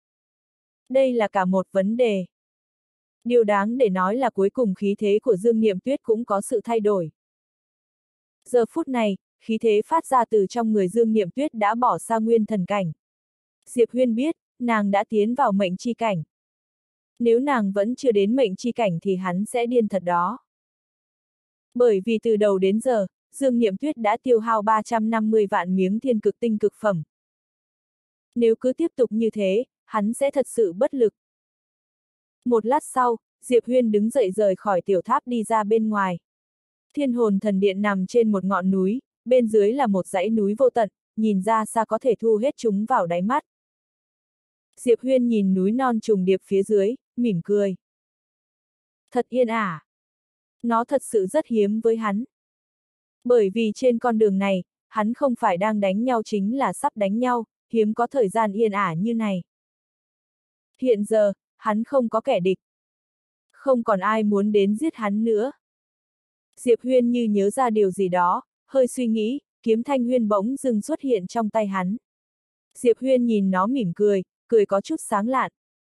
Đây là cả một vấn đề. Điều đáng để nói là cuối cùng khí thế của Dương Niệm Tuyết cũng có sự thay đổi. Giờ phút này, khí thế phát ra từ trong người Dương Niệm Tuyết đã bỏ xa nguyên thần cảnh. Diệp Huyên biết, nàng đã tiến vào mệnh chi cảnh. Nếu nàng vẫn chưa đến mệnh chi cảnh thì hắn sẽ điên thật đó. Bởi vì từ đầu đến giờ, Dương Niệm Tuyết đã tiêu hao ba trăm năm mươi vạn miếng thiên cực tinh cực phẩm. Nếu cứ tiếp tục như thế, hắn sẽ thật sự bất lực. Một lát sau, Diệp Huyên đứng dậy rời khỏi tiểu tháp đi ra bên ngoài. Thiên Hồn Thần Điện nằm trên một ngọn núi, bên dưới là một dãy núi vô tận, nhìn ra xa có thể thu hết chúng vào đáy mắt. Diệp Huyên nhìn núi non trùng điệp phía dưới, mỉm cười. Thật yên ả. Nó thật sự rất hiếm với hắn. Bởi vì trên con đường này, hắn không phải đang đánh nhau chính là sắp đánh nhau, hiếm có thời gian yên ả như này. Hiện giờ, hắn không có kẻ địch. Không còn ai muốn đến giết hắn nữa. Diệp Huyên như nhớ ra điều gì đó, hơi suy nghĩ, kiếm thanh huyên bỗng dưng xuất hiện trong tay hắn. Diệp Huyên nhìn nó mỉm cười, cười có chút sáng lạn.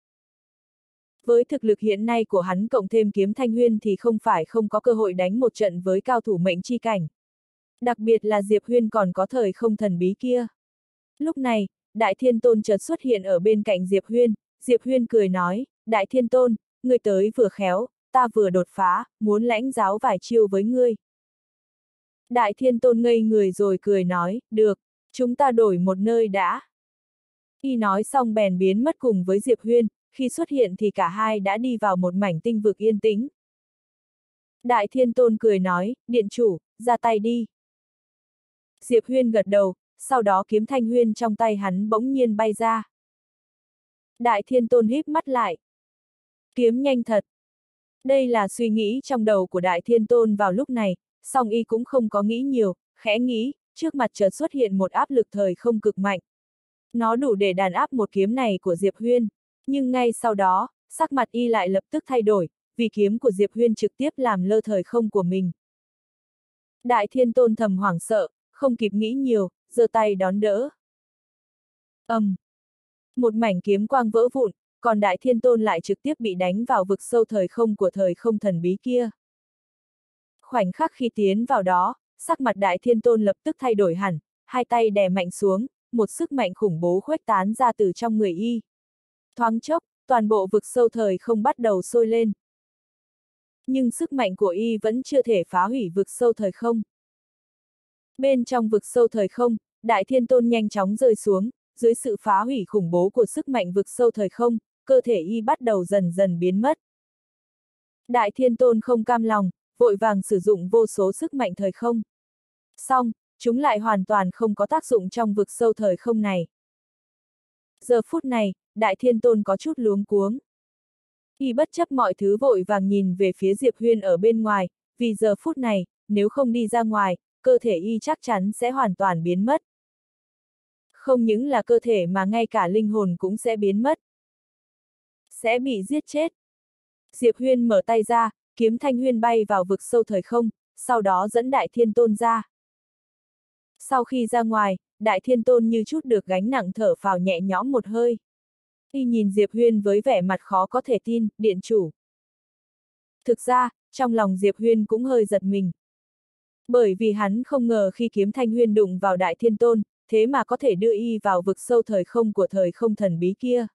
Với thực lực hiện nay của hắn cộng thêm kiếm thanh huyên thì không phải không có cơ hội đánh một trận với cao thủ mệnh chi cảnh. Đặc biệt là Diệp Huyên còn có thời không thần bí kia. Lúc này, Đại Thiên Tôn chợt xuất hiện ở bên cạnh Diệp Huyên, Diệp Huyên cười nói, Đại Thiên Tôn, ngươi tới vừa khéo, ta vừa đột phá, muốn lãnh giáo vài chiêu với ngươi. Đại Thiên Tôn ngây người rồi cười nói, được, chúng ta đổi một nơi đã. Y nói xong bèn biến mất cùng với Diệp Huyên, khi xuất hiện thì cả hai đã đi vào một mảnh tinh vực yên tĩnh. Đại Thiên Tôn cười nói, điện chủ, ra tay đi. Diệp Huyên gật đầu, sau đó kiếm thanh huyên trong tay hắn bỗng nhiên bay ra. Đại Thiên Tôn híp mắt lại. Kiếm nhanh thật. Đây là suy nghĩ trong đầu của Đại Thiên Tôn vào lúc này, song y cũng không có nghĩ nhiều, khẽ nghĩ, trước mặt chợt xuất hiện một áp lực thời không cực mạnh. Nó đủ để đàn áp một kiếm này của Diệp Huyên, nhưng ngay sau đó, sắc mặt y lại lập tức thay đổi, vì kiếm của Diệp Huyên trực tiếp làm lơ thời không của mình. Đại Thiên Tôn thầm hoảng sợ, không kịp nghĩ nhiều, giơ tay đón đỡ. ầm, um, một mảnh kiếm quang vỡ vụn, còn Đại Thiên Tôn lại trực tiếp bị đánh vào vực sâu thời không của thời không thần bí kia. Khoảnh khắc khi tiến vào đó, sắc mặt Đại Thiên Tôn lập tức thay đổi hẳn, hai tay đè mạnh xuống, một sức mạnh khủng bố khuếch tán ra từ trong người y. Thoáng chốc, toàn bộ vực sâu thời không bắt đầu sôi lên. Nhưng sức mạnh của y vẫn chưa thể phá hủy vực sâu thời không. Bên trong vực sâu thời không, Đại Thiên Tôn nhanh chóng rơi xuống, dưới sự phá hủy khủng bố của sức mạnh vực sâu thời không, cơ thể y bắt đầu dần dần biến mất. Đại Thiên Tôn không cam lòng, vội vàng sử dụng vô số sức mạnh thời không. Song, chúng lại hoàn toàn không có tác dụng trong vực sâu thời không này. Giờ phút này, Đại Thiên Tôn có chút luống cuống. Y bất chấp mọi thứ vội vàng nhìn về phía Diệp Huyên ở bên ngoài, vì giờ phút này, nếu không đi ra ngoài, cơ thể y chắc chắn sẽ hoàn toàn biến mất. Không những là cơ thể mà ngay cả linh hồn cũng sẽ biến mất. Sẽ bị giết chết. Diệp Huyên mở tay ra, kiếm thanh huyên bay vào vực sâu thời không, sau đó dẫn Đại Thiên Tôn ra. Sau khi ra ngoài, Đại Thiên Tôn như chút được gánh nặng thở phào nhẹ nhõm một hơi. Y nhìn Diệp Huyên với vẻ mặt khó có thể tin, điện chủ. Thực ra, trong lòng Diệp Huyên cũng hơi giật mình. Bởi vì hắn không ngờ khi kiếm thanh huyên đụng vào Đại Thiên Tôn, thế mà có thể đưa y vào vực sâu thời không của thời không thần bí kia.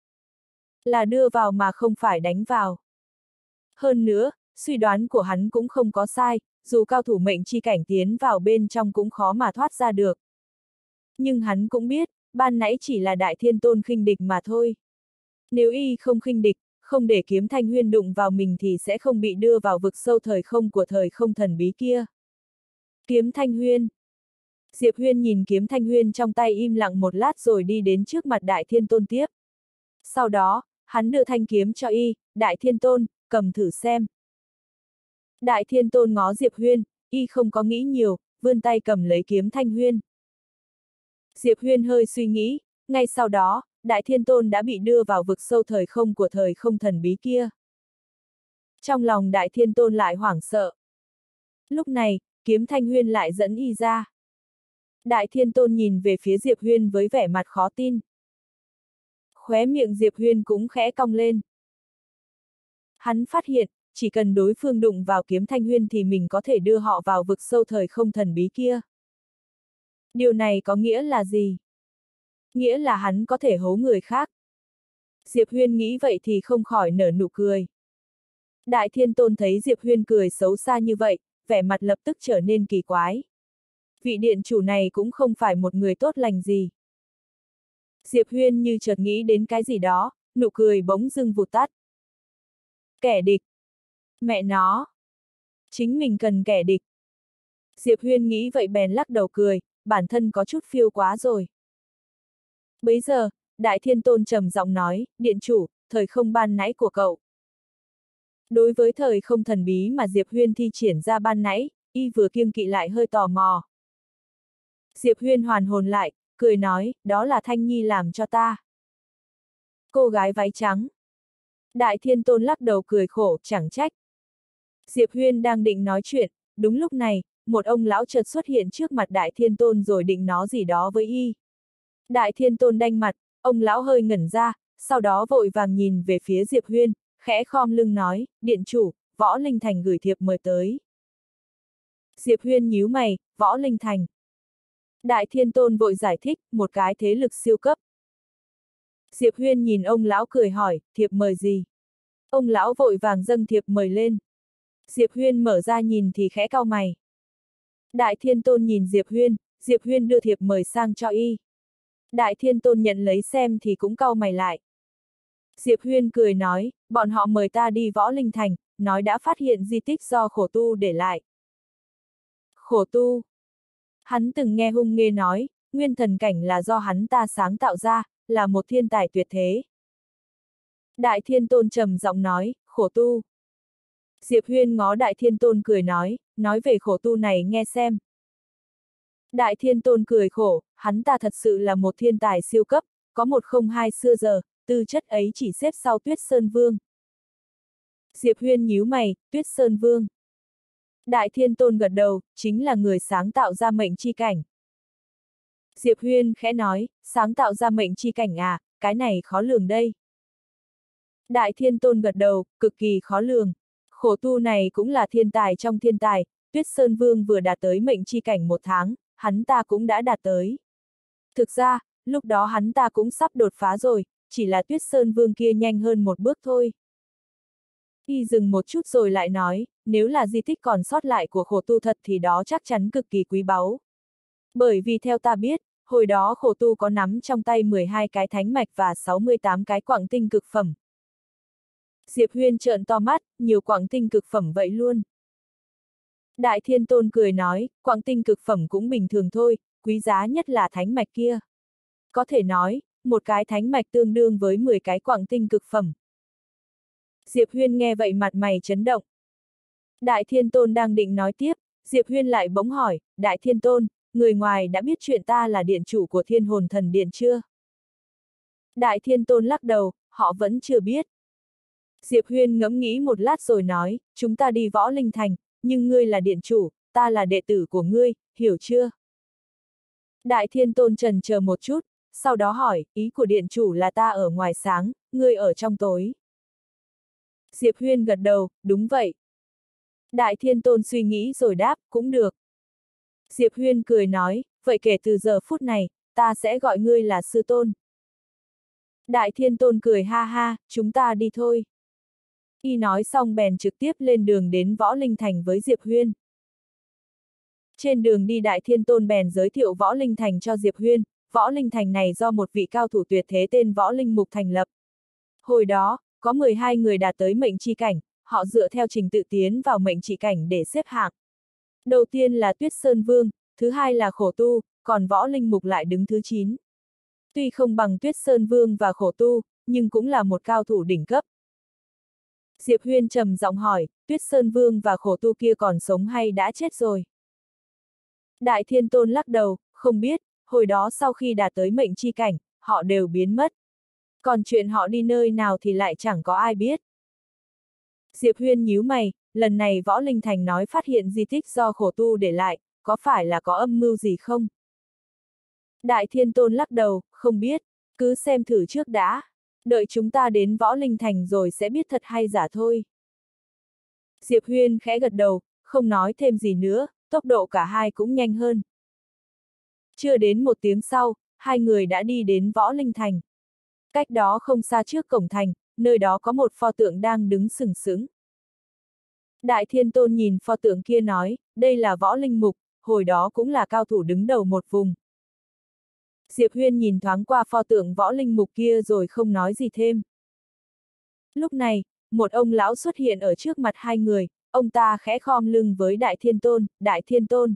Là đưa vào mà không phải đánh vào. Hơn nữa, suy đoán của hắn cũng không có sai, dù cao thủ mệnh chi cảnh tiến vào bên trong cũng khó mà thoát ra được. Nhưng hắn cũng biết, ban nãy chỉ là Đại Thiên Tôn khinh địch mà thôi. Nếu y không khinh địch, không để kiếm thanh huyên đụng vào mình thì sẽ không bị đưa vào vực sâu thời không của thời không thần bí kia. Kiếm thanh huyên. Diệp Huyên nhìn kiếm thanh huyên trong tay im lặng một lát rồi đi đến trước mặt Đại Thiên Tôn tiếp. Sau đó, hắn đưa thanh kiếm cho y, Đại Thiên Tôn, cầm thử xem. Đại Thiên Tôn ngó Diệp Huyên, y không có nghĩ nhiều, vươn tay cầm lấy kiếm thanh huyên. Diệp Huyên hơi suy nghĩ, ngay sau đó, Đại Thiên Tôn đã bị đưa vào vực sâu thời không của thời không thần bí kia. Trong lòng Đại Thiên Tôn lại hoảng sợ. Lúc này, kiếm thanh huyên lại dẫn y ra. Đại Thiên Tôn nhìn về phía Diệp Huyên với vẻ mặt khó tin. Khóe miệng Diệp Huyên cũng khẽ cong lên. Hắn phát hiện, chỉ cần đối phương đụng vào kiếm thanh huyên thì mình có thể đưa họ vào vực sâu thời không thần bí kia. Điều này có nghĩa là gì? Nghĩa là hắn có thể hố người khác. Diệp Huyên nghĩ vậy thì không khỏi nở nụ cười. Đại Thiên Tôn thấy Diệp Huyên cười xấu xa như vậy, vẻ mặt lập tức trở nên kỳ quái. Vị điện chủ này cũng không phải một người tốt lành gì. Diệp Huyên như chợt nghĩ đến cái gì đó, nụ cười bỗng dưng vụt tắt. Kẻ địch. Mẹ nó. Chính mình cần kẻ địch. Diệp Huyên nghĩ vậy bèn lắc đầu cười, bản thân có chút phiêu quá rồi. Bấy giờ, Đại Thiên Tôn trầm giọng nói, điện chủ, thời không ban nãy của cậu. Đối với thời không thần bí mà Diệp Huyên thi triển ra ban nãy, y vừa kiêng kỵ lại hơi tò mò. Diệp Huyên hoàn hồn lại, cười nói, đó là Thanh Nhi làm cho ta. Cô gái váy trắng. Đại Thiên Tôn lắc đầu cười khổ, chẳng trách. Diệp Huyên đang định nói chuyện, đúng lúc này, một ông lão chợt xuất hiện trước mặt Đại Thiên Tôn rồi định nói gì đó với y. Đại Thiên Tôn đanh mặt, ông lão hơi ngẩn ra, sau đó vội vàng nhìn về phía Diệp Huyên, khẽ khom lưng nói, điện chủ, Võ Linh Thành gửi thiệp mời tới. Diệp Huyên nhíu mày, Võ Linh Thành. Đại Thiên Tôn vội giải thích, một cái thế lực siêu cấp. Diệp Huyên nhìn ông lão cười hỏi, thiệp mời gì? Ông lão vội vàng dâng thiệp mời lên. Diệp Huyên mở ra nhìn thì khẽ cau mày. Đại Thiên Tôn nhìn Diệp Huyên, Diệp Huyên đưa thiệp mời sang cho y. Đại Thiên Tôn nhận lấy xem thì cũng cau mày lại. Diệp Huyên cười nói, bọn họ mời ta đi Võ Linh Thành, nói đã phát hiện di tích do khổ tu để lại. Khổ tu. Hắn từng nghe Hung Nghê nói, nguyên thần cảnh là do hắn ta sáng tạo ra, là một thiên tài tuyệt thế. Đại Thiên Tôn trầm giọng nói, khổ tu. Diệp Huyên ngó Đại Thiên Tôn cười nói, nói về khổ tu này nghe xem. Đại Thiên Tôn cười khổ, hắn ta thật sự là một thiên tài siêu cấp, có một không hai xưa giờ, tư chất ấy chỉ xếp sau Tuyết Sơn Vương. Diệp Huyên nhíu mày, Tuyết Sơn Vương. Đại Thiên Tôn gật đầu, chính là người sáng tạo ra mệnh chi cảnh. Diệp Huyên khẽ nói, sáng tạo ra mệnh chi cảnh à, cái này khó lường đây. Đại Thiên Tôn gật đầu, cực kỳ khó lường. Khổ tu này cũng là thiên tài trong thiên tài, Tuyết Sơn Vương vừa đạt tới mệnh chi cảnh một tháng, hắn ta cũng đã đạt tới. Thực ra, lúc đó hắn ta cũng sắp đột phá rồi, chỉ là Tuyết Sơn Vương kia nhanh hơn một bước thôi. Y dừng một chút rồi lại nói, nếu là di tích còn sót lại của khổ tu thật thì đó chắc chắn cực kỳ quý báu. Bởi vì theo ta biết, hồi đó khổ tu có nắm trong tay mười hai cái thánh mạch và sáu mươi tám cái quặng tinh cực phẩm. Diệp Huyên trợn to mắt, nhiều quặng tinh cực phẩm vậy luôn. Đại Thiên Tôn cười nói, quặng tinh cực phẩm cũng bình thường thôi, quý giá nhất là thánh mạch kia. Có thể nói, một cái thánh mạch tương đương với mười cái quặng tinh cực phẩm. Diệp Huyên nghe vậy mặt mày chấn động. Đại Thiên Tôn đang định nói tiếp, Diệp Huyên lại bỗng hỏi, Đại Thiên Tôn, người ngoài đã biết chuyện ta là điện chủ của Thiên Hồn Thần Điện chưa? Đại Thiên Tôn lắc đầu, họ vẫn chưa biết. Diệp Huyên ngẫm nghĩ một lát rồi nói, chúng ta đi Võ Linh Thành, nhưng ngươi là điện chủ, ta là đệ tử của ngươi, hiểu chưa? Đại Thiên Tôn trần chờ một chút, sau đó hỏi, ý của điện chủ là ta ở ngoài sáng, ngươi ở trong tối. Diệp Huyên gật đầu, đúng vậy. Đại Thiên Tôn suy nghĩ rồi đáp, cũng được. Diệp Huyên cười nói, vậy kể từ giờ phút này, ta sẽ gọi ngươi là sư tôn. Đại Thiên Tôn cười ha ha, chúng ta đi thôi. Y nói xong bèn trực tiếp lên đường đến Võ Linh Thành với Diệp Huyên. Trên đường đi Đại Thiên Tôn bèn giới thiệu Võ Linh Thành cho Diệp Huyên, Võ Linh Thành này do một vị cao thủ tuyệt thế tên Võ Linh Mục thành lập. Hồi đó, có mười hai người đạt tới mệnh chi cảnh, họ dựa theo trình tự tiến vào mệnh chi cảnh để xếp hạng. Đầu tiên là Tuyết Sơn Vương, thứ hai là Khổ Tu, còn Võ Linh Mục lại đứng thứ chín. Tuy không bằng Tuyết Sơn Vương và Khổ Tu, nhưng cũng là một cao thủ đỉnh cấp. Diệp Huyên trầm giọng hỏi, Tuyết Sơn Vương và Khổ Tu kia còn sống hay đã chết rồi? Đại Thiên Tôn lắc đầu, không biết, hồi đó sau khi đạt tới mệnh chi cảnh, họ đều biến mất. Còn chuyện họ đi nơi nào thì lại chẳng có ai biết. Diệp Huyên nhíu mày, lần này Võ Linh Thành nói phát hiện di tích do Khổ Tu để lại, có phải là có âm mưu gì không? Đại Thiên Tôn lắc đầu, không biết, cứ xem thử trước đã. Đợi chúng ta đến Võ Linh Thành rồi sẽ biết thật hay giả thôi. Diệp Huyên khẽ gật đầu, không nói thêm gì nữa, tốc độ cả hai cũng nhanh hơn. Chưa đến một tiếng sau, hai người đã đi đến Võ Linh Thành. Cách đó không xa trước cổng thành, nơi đó có một pho tượng đang đứng sừng sững. Đại Thiên Tôn nhìn pho tượng kia nói, đây là Võ Linh Mục, hồi đó cũng là cao thủ đứng đầu một vùng. Diệp Huyên nhìn thoáng qua pho tượng Võ Linh Mục kia rồi không nói gì thêm. Lúc này, một ông lão xuất hiện ở trước mặt hai người, ông ta khẽ khom lưng với Đại Thiên Tôn, Đại Thiên Tôn.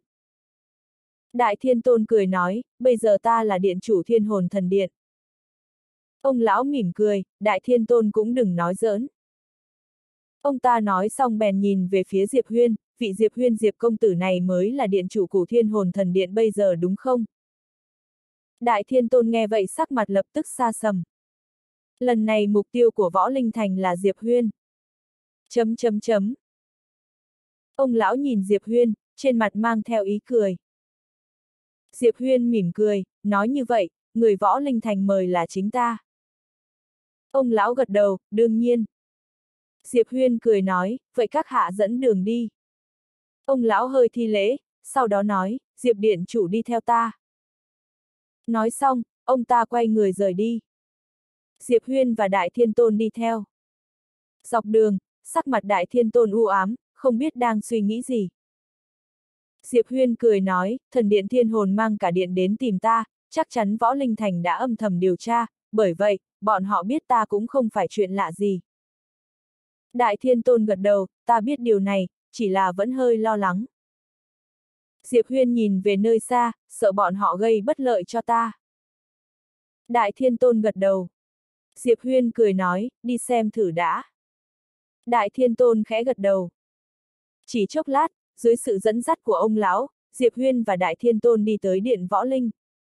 Đại Thiên Tôn cười nói, bây giờ ta là điện chủ Thiên Hồn Thần Điện. Ông lão mỉm cười, Đại Thiên Tôn cũng đừng nói giỡn. Ông ta nói xong bèn nhìn về phía Diệp Huyên, vị Diệp Huyên Diệp công tử này mới là điện chủ của Thiên Hồn Thần Điện bây giờ đúng không? Đại Thiên Tôn nghe vậy sắc mặt lập tức xa sầm. Lần này mục tiêu của Võ Linh Thành là Diệp Huyên. Chấm chấm chấm. Ông lão nhìn Diệp Huyên, trên mặt mang theo ý cười. Diệp Huyên mỉm cười, nói như vậy, người Võ Linh Thành mời là chính ta. Ông lão gật đầu, đương nhiên. Diệp Huyên cười nói, vậy các hạ dẫn đường đi. Ông lão hơi thi lễ, sau đó nói, Diệp điện chủ đi theo ta. Nói xong, ông ta quay người rời đi. Diệp Huyên và Đại Thiên Tôn đi theo. Dọc đường, sắc mặt Đại Thiên Tôn u ám, không biết đang suy nghĩ gì. Diệp Huyên cười nói, thần điện Thiên Hồn mang cả điện đến tìm ta, chắc chắn Võ Linh Thành đã âm thầm điều tra, bởi vậy, bọn họ biết ta cũng không phải chuyện lạ gì. Đại Thiên Tôn gật đầu, ta biết điều này, chỉ là vẫn hơi lo lắng. Diệp Huyên nhìn về nơi xa, sợ bọn họ gây bất lợi cho ta. Đại Thiên Tôn gật đầu. Diệp Huyên cười nói, đi xem thử đã. Đại Thiên Tôn khẽ gật đầu. Chỉ chốc lát, dưới sự dẫn dắt của ông lão, Diệp Huyên và Đại Thiên Tôn đi tới điện Võ Linh.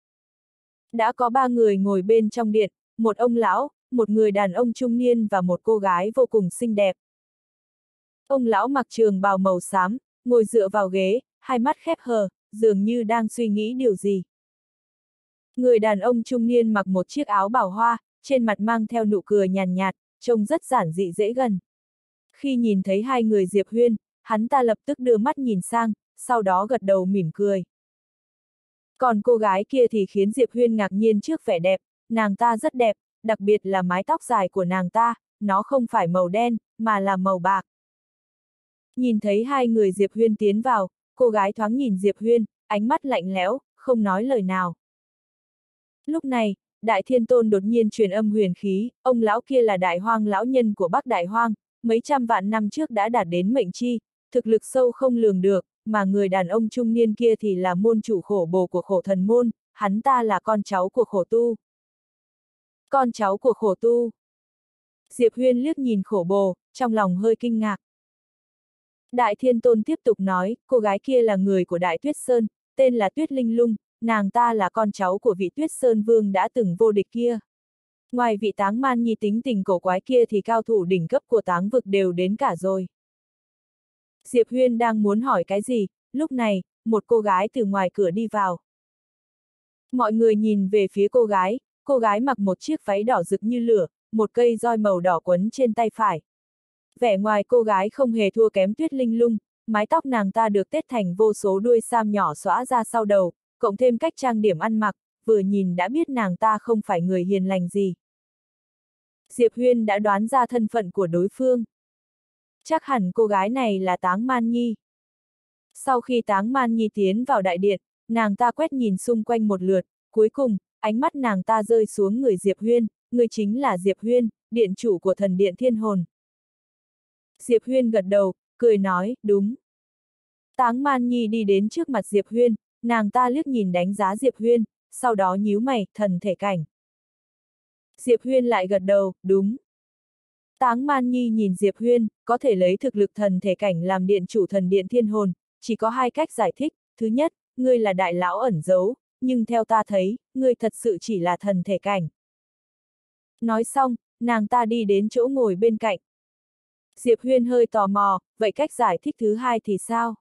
Đã có ba người ngồi bên trong điện, một ông lão, một người đàn ông trung niên và một cô gái vô cùng xinh đẹp. Ông lão mặc trường bào màu xám, ngồi dựa vào ghế, hai mắt khép hờ, dường như đang suy nghĩ điều gì. Người đàn ông trung niên mặc một chiếc áo bào hoa, trên mặt mang theo nụ cười nhàn nhạt, trông rất giản dị dễ gần. Khi nhìn thấy hai người Diệp Huyên, hắn ta lập tức đưa mắt nhìn sang, sau đó gật đầu mỉm cười. Còn cô gái kia thì khiến Diệp Huyên ngạc nhiên trước vẻ đẹp, nàng ta rất đẹp, đặc biệt là mái tóc dài của nàng ta, nó không phải màu đen, mà là màu bạc. Nhìn thấy hai người Diệp Huyên tiến vào, cô gái thoáng nhìn Diệp Huyên, ánh mắt lạnh lẽo, không nói lời nào. Lúc này, Đại Thiên Tôn đột nhiên truyền âm huyền khí, ông lão kia là Đại Hoang lão nhân của Bắc Đại Hoang, mấy trăm vạn năm trước đã đạt đến mệnh chi, thực lực sâu không lường được, mà người đàn ông trung niên kia thì là môn chủ Khổ Bồ của Khổ Thần Môn, hắn ta là con cháu của Khổ Tu. Con cháu của Khổ Tu. Diệp Huyên liếc nhìn Khổ Bồ, trong lòng hơi kinh ngạc. Đại Thiên Tôn tiếp tục nói, cô gái kia là người của Đại Tuyết Sơn, tên là Tuyết Linh Lung, nàng ta là con cháu của vị Tuyết Sơn Vương đã từng vô địch kia. Ngoài vị Táng Man Nhi tính tình cổ quái kia thì cao thủ đỉnh cấp của Táng vực đều đến cả rồi. Diệp Huyên đang muốn hỏi cái gì, lúc này, một cô gái từ ngoài cửa đi vào. Mọi người nhìn về phía cô gái, cô gái mặc một chiếc váy đỏ rực như lửa, một cây roi màu đỏ quấn trên tay phải. Vẻ ngoài cô gái không hề thua kém Tuyết Linh Lung, mái tóc nàng ta được tết thành vô số đuôi sam nhỏ xõa ra sau đầu, cộng thêm cách trang điểm ăn mặc, vừa nhìn đã biết nàng ta không phải người hiền lành gì. Diệp Huyên đã đoán ra thân phận của đối phương. Chắc hẳn cô gái này là Táng Man Nhi. Sau khi Táng Man Nhi tiến vào đại điện, nàng ta quét nhìn xung quanh một lượt, cuối cùng, ánh mắt nàng ta rơi xuống người Diệp Huyên, người chính là Diệp Huyên, điện chủ của thần điện Thiên Hồn. Diệp Huyên gật đầu, cười nói, đúng. Táng Man Nhi đi đến trước mặt Diệp Huyên, nàng ta liếc nhìn đánh giá Diệp Huyên, sau đó nhíu mày, thần thể cảnh. Diệp Huyên lại gật đầu, đúng. Táng Man Nhi nhìn Diệp Huyên, có thể lấy thực lực thần thể cảnh làm điện chủ thần điện Thiên Hồn, chỉ có hai cách giải thích, thứ nhất, ngươi là đại lão ẩn giấu, nhưng theo ta thấy, ngươi thật sự chỉ là thần thể cảnh. Nói xong, nàng ta đi đến chỗ ngồi bên cạnh. Diệp Huyên hơi tò mò, vậy cách giải thích thứ hai thì sao?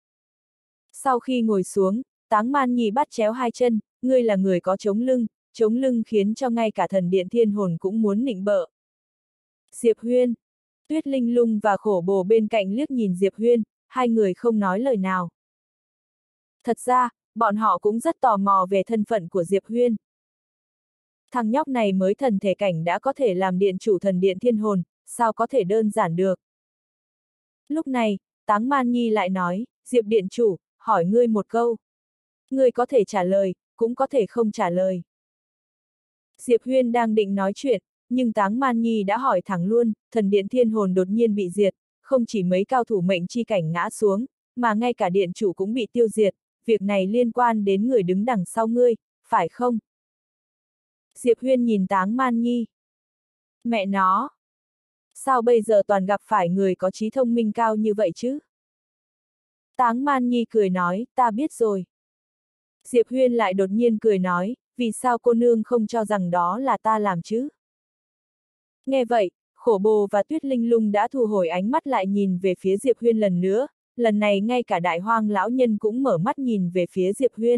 Sau khi ngồi xuống, Táng Man Nhi bắt chéo hai chân, ngươi là người có chống lưng, chống lưng khiến cho ngay cả thần điện Thiên Hồn cũng muốn nịnh bợ. Diệp Huyên, Tuyết Linh Lung và Khổ Bồ bên cạnh liếc nhìn Diệp Huyên, hai người không nói lời nào. Thật ra, bọn họ cũng rất tò mò về thân phận của Diệp Huyên. Thằng nhóc này mới thần thể cảnh đã có thể làm điện chủ thần điện Thiên Hồn, sao có thể đơn giản được. Lúc này, Táng Man Nhi lại nói, Diệp điện chủ, hỏi ngươi một câu. Ngươi có thể trả lời, cũng có thể không trả lời. Diệp Huyên đang định nói chuyện, nhưng Táng Man Nhi đã hỏi thẳng luôn, thần điện Thiên Hồn đột nhiên bị diệt, không chỉ mấy cao thủ mệnh chi cảnh ngã xuống, mà ngay cả điện chủ cũng bị tiêu diệt, việc này liên quan đến người đứng đằng sau ngươi, phải không? Diệp Huyên nhìn Táng Man Nhi. Mẹ nó! Sao bây giờ toàn gặp phải người có trí thông minh cao như vậy chứ? Táng Man Nhi cười nói, ta biết rồi. Diệp Huyên lại đột nhiên cười nói, vì sao cô nương không cho rằng đó là ta làm chứ? Nghe vậy, Khổ Bồ và Tuyết Linh Lung đã thu hồi ánh mắt lại nhìn về phía Diệp Huyên lần nữa, lần này ngay cả Đại Hoang lão nhân cũng mở mắt nhìn về phía Diệp Huyên.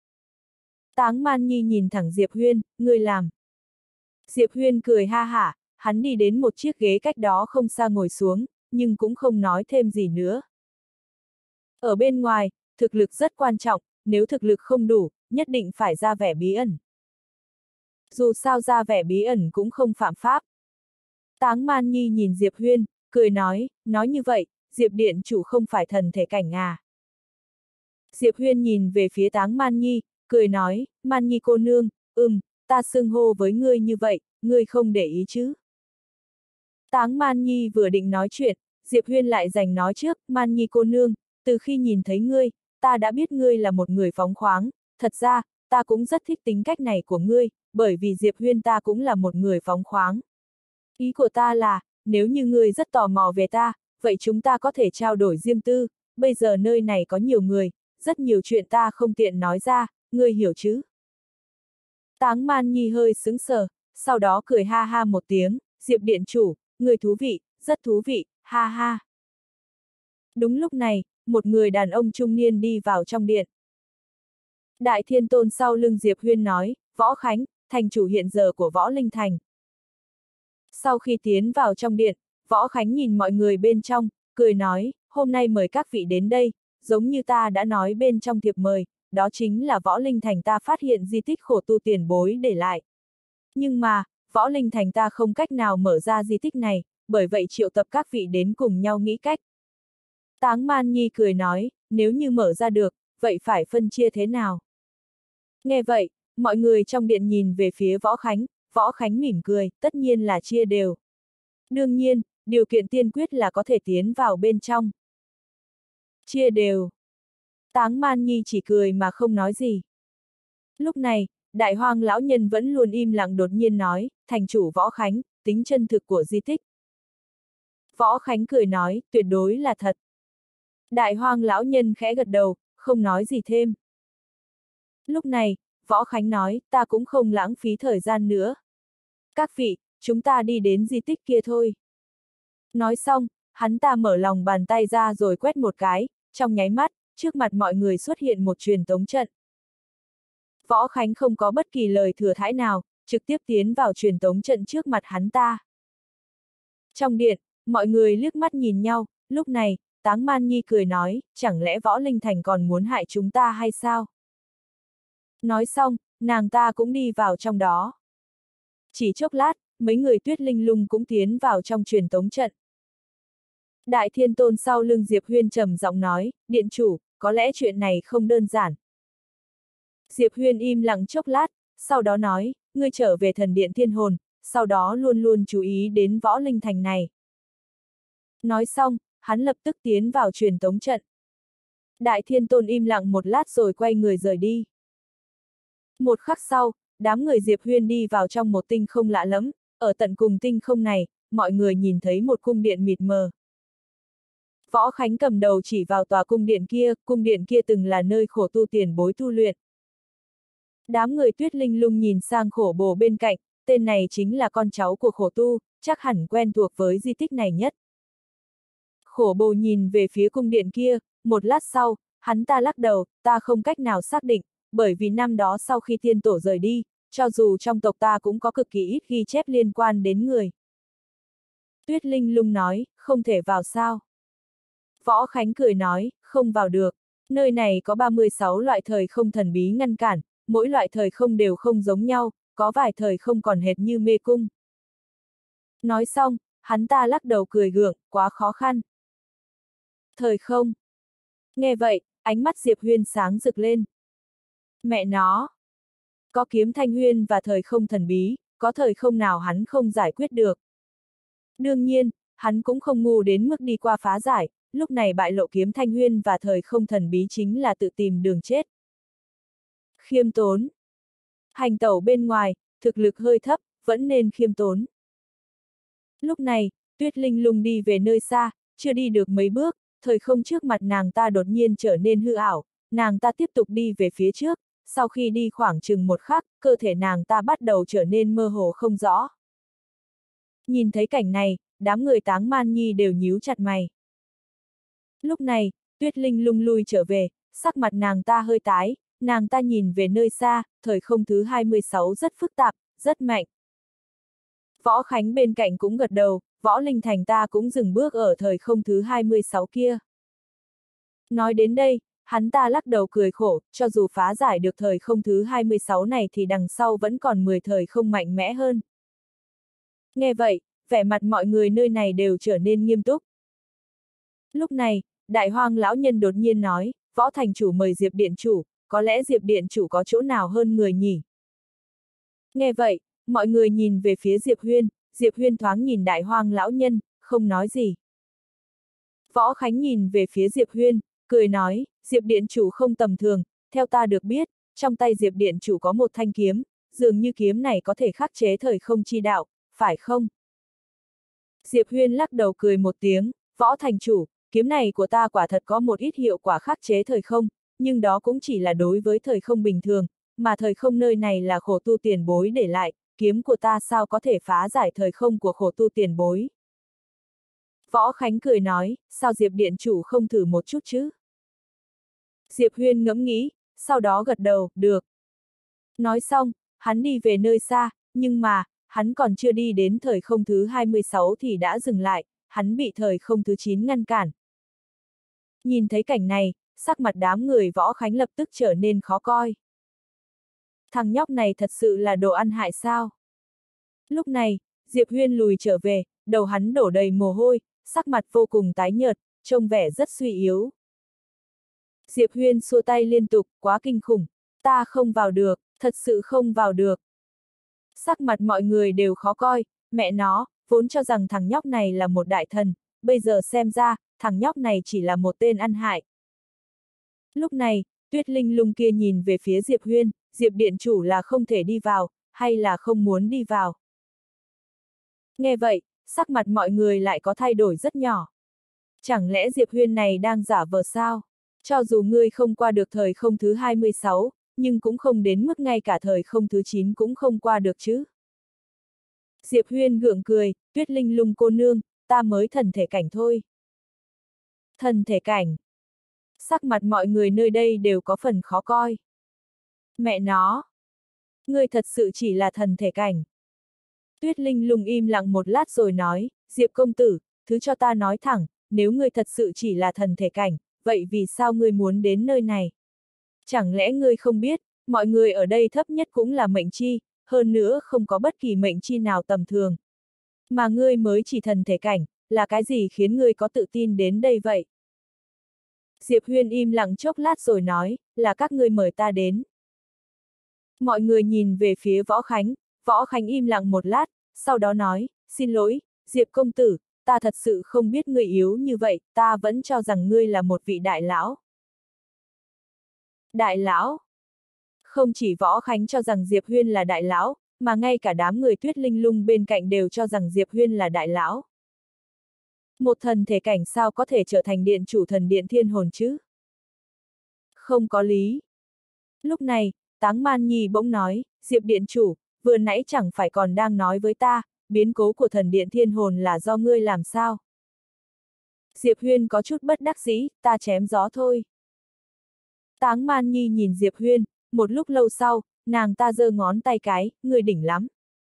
Táng Man Nhi nhìn thẳng Diệp Huyên, ngươi làm. Diệp Huyên cười ha hả, hắn đi đến một chiếc ghế cách đó không xa ngồi xuống, nhưng cũng không nói thêm gì nữa. Ở bên ngoài, thực lực rất quan trọng, nếu thực lực không đủ, nhất định phải ra vẻ bí ẩn. Dù sao ra vẻ bí ẩn cũng không phạm pháp. Táng Man Nhi nhìn Diệp Huyên, cười nói, nói như vậy, Diệp điện chủ không phải thần thể cảnh à. Diệp Huyên nhìn về phía Táng Man Nhi, cười nói, Man Nhi cô nương, ừm, ta xưng hô với ngươi như vậy, ngươi không để ý chứ. Táng Man Nhi vừa định nói chuyện, Diệp Huyên lại giành nói trước, Man Nhi cô nương, từ khi nhìn thấy ngươi, ta đã biết ngươi là một người phóng khoáng, thật ra, ta cũng rất thích tính cách này của ngươi, bởi vì Diệp Huyên ta cũng là một người phóng khoáng. Ý của ta là, nếu như ngươi rất tò mò về ta, vậy chúng ta có thể trao đổi riêng tư, bây giờ nơi này có nhiều người, rất nhiều chuyện ta không tiện nói ra, ngươi hiểu chứ? Táng Man Nhi hơi sững sờ, sau đó cười ha ha một tiếng, Diệp điện chủ, người thú vị, rất thú vị, ha ha. Đúng lúc này, một người đàn ông trung niên đi vào trong điện. Đại Thiên Tôn sau lưng Diệp Huyên nói, Võ Khánh, thành chủ hiện giờ của Võ Linh Thành. Sau khi tiến vào trong điện, Võ Khánh nhìn mọi người bên trong, cười nói, hôm nay mời các vị đến đây, giống như ta đã nói bên trong thiệp mời, đó chính là Võ Linh Thành ta phát hiện di tích khổ tu tiền bối để lại. Nhưng mà, Võ Linh Thành ta không cách nào mở ra di tích này, bởi vậy triệu tập các vị đến cùng nhau nghĩ cách. Táng Man Nhi cười nói, nếu như mở ra được, vậy phải phân chia thế nào? Nghe vậy, mọi người trong điện nhìn về phía Võ Khánh, Võ Khánh mỉm cười, tất nhiên là chia đều. Đương nhiên, điều kiện tiên quyết là có thể tiến vào bên trong. Chia đều. Táng Man Nhi chỉ cười mà không nói gì. Lúc này, Đại Hoang lão nhân vẫn luôn im lặng đột nhiên nói, thành chủ Võ Khánh, tính chân thực của di tích. Võ Khánh cười nói, tuyệt đối là thật. Đại Hoang lão nhân khẽ gật đầu, không nói gì thêm. Lúc này, Võ Khánh nói, ta cũng không lãng phí thời gian nữa. Các vị, chúng ta đi đến di tích kia thôi. Nói xong, hắn ta mở lòng bàn tay ra rồi quét một cái, trong nháy mắt, trước mặt mọi người xuất hiện một truyền tống trận. Võ Khánh không có bất kỳ lời thừa thãi nào, trực tiếp tiến vào truyền tống trận trước mặt hắn ta. Trong điện, mọi người liếc mắt nhìn nhau, lúc này, Táng Man Nhi cười nói, chẳng lẽ Võ Linh Thành còn muốn hại chúng ta hay sao? Nói xong, nàng ta cũng đi vào trong đó. Chỉ chốc lát, mấy người Tuyết Linh Lung cũng tiến vào trong truyền tống trận. Đại Thiên Tôn sau lưng Diệp Huyên trầm giọng nói, điện chủ, có lẽ chuyện này không đơn giản. Diệp Huyên im lặng chốc lát, sau đó nói, ngươi trở về thần điện thiên hồn, sau đó luôn luôn chú ý đến Võ Linh Thành này. Nói xong, hắn lập tức tiến vào truyền tống trận. Đại Thiên Tôn im lặng một lát rồi quay người rời đi. Một khắc sau, đám người Diệp Huyên đi vào trong một tinh không lạ lẫm, ở tận cùng tinh không này, mọi người nhìn thấy một cung điện mịt mờ. Võ Khánh cầm đầu chỉ vào tòa cung điện kia, cung điện kia từng là nơi khổ tu tiền bối tu luyện. Đám người Tuyết Linh Lung nhìn sang khổ bồ bên cạnh, tên này chính là con cháu của khổ tu, chắc hẳn quen thuộc với di tích này nhất. Khổ bồ nhìn về phía cung điện kia, một lát sau, hắn ta lắc đầu, ta không cách nào xác định, bởi vì năm đó sau khi tiên tổ rời đi, cho dù trong tộc ta cũng có cực kỳ ít ghi chép liên quan đến người. Tuyết Linh Lung nói, không thể vào sao? Võ Khánh cười nói, không vào được, nơi này có ba mươi sáu loại thời không thần bí ngăn cản, mỗi loại thời không đều không giống nhau, có vài thời không còn hệt như mê cung. Nói xong, hắn ta lắc đầu cười gượng, quá khó khăn. Thời không. Nghe vậy, ánh mắt Diệp Huyên sáng rực lên. Mẹ nó. Có kiếm thanh huyên và thời không thần bí, có thời không nào hắn không giải quyết được. Đương nhiên, hắn cũng không ngu đến mức đi qua phá giải, lúc này bại lộ kiếm thanh huyên và thời không thần bí chính là tự tìm đường chết. Khiêm tốn. Hành tẩu bên ngoài, thực lực hơi thấp, vẫn nên khiêm tốn. Lúc này, Tuyết Linh Lung đi về nơi xa, chưa đi được mấy bước, thời không trước mặt nàng ta đột nhiên trở nên hư ảo, nàng ta tiếp tục đi về phía trước, sau khi đi khoảng chừng một khắc, cơ thể nàng ta bắt đầu trở nên mơ hồ không rõ. Nhìn thấy cảnh này, đám người Táng Man Nhi đều nhíu chặt mày. Lúc này, Tuyết Linh Lung lui trở về, sắc mặt nàng ta hơi tái, nàng ta nhìn về nơi xa, thời không thứ hai mươi sáu rất phức tạp, rất mạnh. Võ Khánh bên cạnh cũng gật đầu, Võ Linh Thành ta cũng dừng bước ở thời không thứ hai mươi sáu kia. Nói đến đây, hắn ta lắc đầu cười khổ, cho dù phá giải được thời không thứ hai mươi sáu này thì đằng sau vẫn còn mười thời không mạnh mẽ hơn. Nghe vậy, vẻ mặt mọi người nơi này đều trở nên nghiêm túc. Lúc này, Đại Hoang lão nhân đột nhiên nói, Võ thành chủ mời Diệp điện chủ, có lẽ Diệp điện chủ có chỗ nào hơn người nhỉ? Nghe vậy, mọi người nhìn về phía Diệp Huyên, Diệp Huyên thoáng nhìn Đại Hoang lão nhân, không nói gì. Võ Khánh nhìn về phía Diệp Huyên, cười nói, Diệp điện chủ không tầm thường, theo ta được biết, trong tay Diệp điện chủ có một thanh kiếm, dường như kiếm này có thể khắc chế thời không chi đạo, phải không? Diệp Huyên lắc đầu cười một tiếng, Võ thành chủ, kiếm này của ta quả thật có một ít hiệu quả khắc chế thời không, nhưng đó cũng chỉ là đối với thời không bình thường, mà thời không nơi này là khổ tu tiền bối để lại, kiếm của ta sao có thể phá giải thời không của khổ tu tiền bối. Võ Khánh cười nói, sao Diệp điện chủ không thử một chút chứ? Diệp Huyên ngẫm nghĩ, sau đó gật đầu, được. Nói xong, hắn đi về nơi xa, nhưng mà, hắn còn chưa đi đến thời không thứ hai mươi sáu thì đã dừng lại, hắn bị thời không thứ chín ngăn cản. Nhìn thấy cảnh này, sắc mặt đám người Võ Khánh lập tức trở nên khó coi. Thằng nhóc này thật sự là đồ ăn hại sao? Lúc này, Diệp Huyên lùi trở về, đầu hắn đổ đầy mồ hôi, sắc mặt vô cùng tái nhợt, trông vẻ rất suy yếu. Diệp Huyên xua tay liên tục, quá kinh khủng, ta không vào được, thật sự không vào được. Sắc mặt mọi người đều khó coi, mẹ nó, vốn cho rằng thằng nhóc này là một đại thần, bây giờ xem ra, thằng nhóc này chỉ là một tên ăn hại. Lúc này, Tuyết Linh Lung kia nhìn về phía Diệp Huyên, Diệp điện chủ là không thể đi vào, hay là không muốn đi vào. Nghe vậy, sắc mặt mọi người lại có thay đổi rất nhỏ. Chẳng lẽ Diệp Huyên này đang giả vờ sao? Cho dù ngươi không qua được thời không thứ hai mươi sáu, nhưng cũng không đến mức ngay cả thời không thứ chín cũng không qua được chứ. Diệp Huyên gượng cười, Tuyết Linh Lung cô nương, ta mới thần thể cảnh thôi. Thần thể cảnh. Sắc mặt mọi người nơi đây đều có phần khó coi. Mẹ nó! Ngươi thật sự chỉ là thần thể cảnh. Tuyết Linh Lung im lặng một lát rồi nói, Diệp công tử, thứ cho ta nói thẳng, nếu ngươi thật sự chỉ là thần thể cảnh, vậy vì sao ngươi muốn đến nơi này? Chẳng lẽ ngươi không biết, mọi người ở đây thấp nhất cũng là mệnh chi, hơn nữa không có bất kỳ mệnh chi nào tầm thường. Mà ngươi mới chỉ thần thể cảnh, là cái gì khiến ngươi có tự tin đến đây vậy? Diệp Huyên im lặng chốc lát rồi nói, là các ngươi mời ta đến. Mọi người nhìn về phía Võ Khánh, Võ Khánh im lặng một lát, sau đó nói, xin lỗi, Diệp công tử, ta thật sự không biết ngươi yếu như vậy, ta vẫn cho rằng ngươi là một vị đại lão. Đại lão? Không chỉ Võ Khánh cho rằng Diệp Huyên là đại lão, mà ngay cả đám người Tuyết Linh Lung bên cạnh đều cho rằng Diệp Huyên là đại lão. Một thần thể cảnh sao có thể trở thành điện chủ thần điện thiên hồn chứ? Không có lý. Lúc này, Táng Man Nhi bỗng nói, Diệp điện chủ, vừa nãy chẳng phải còn đang nói với ta, biến cố của thần điện thiên hồn là do ngươi làm sao? Diệp Huyên có chút bất đắc dĩ, ta chém gió thôi. Táng Man Nhi nhìn Diệp Huyên, một lúc lâu sau, nàng ta giơ ngón tay cái, ngươi đỉnh lắm.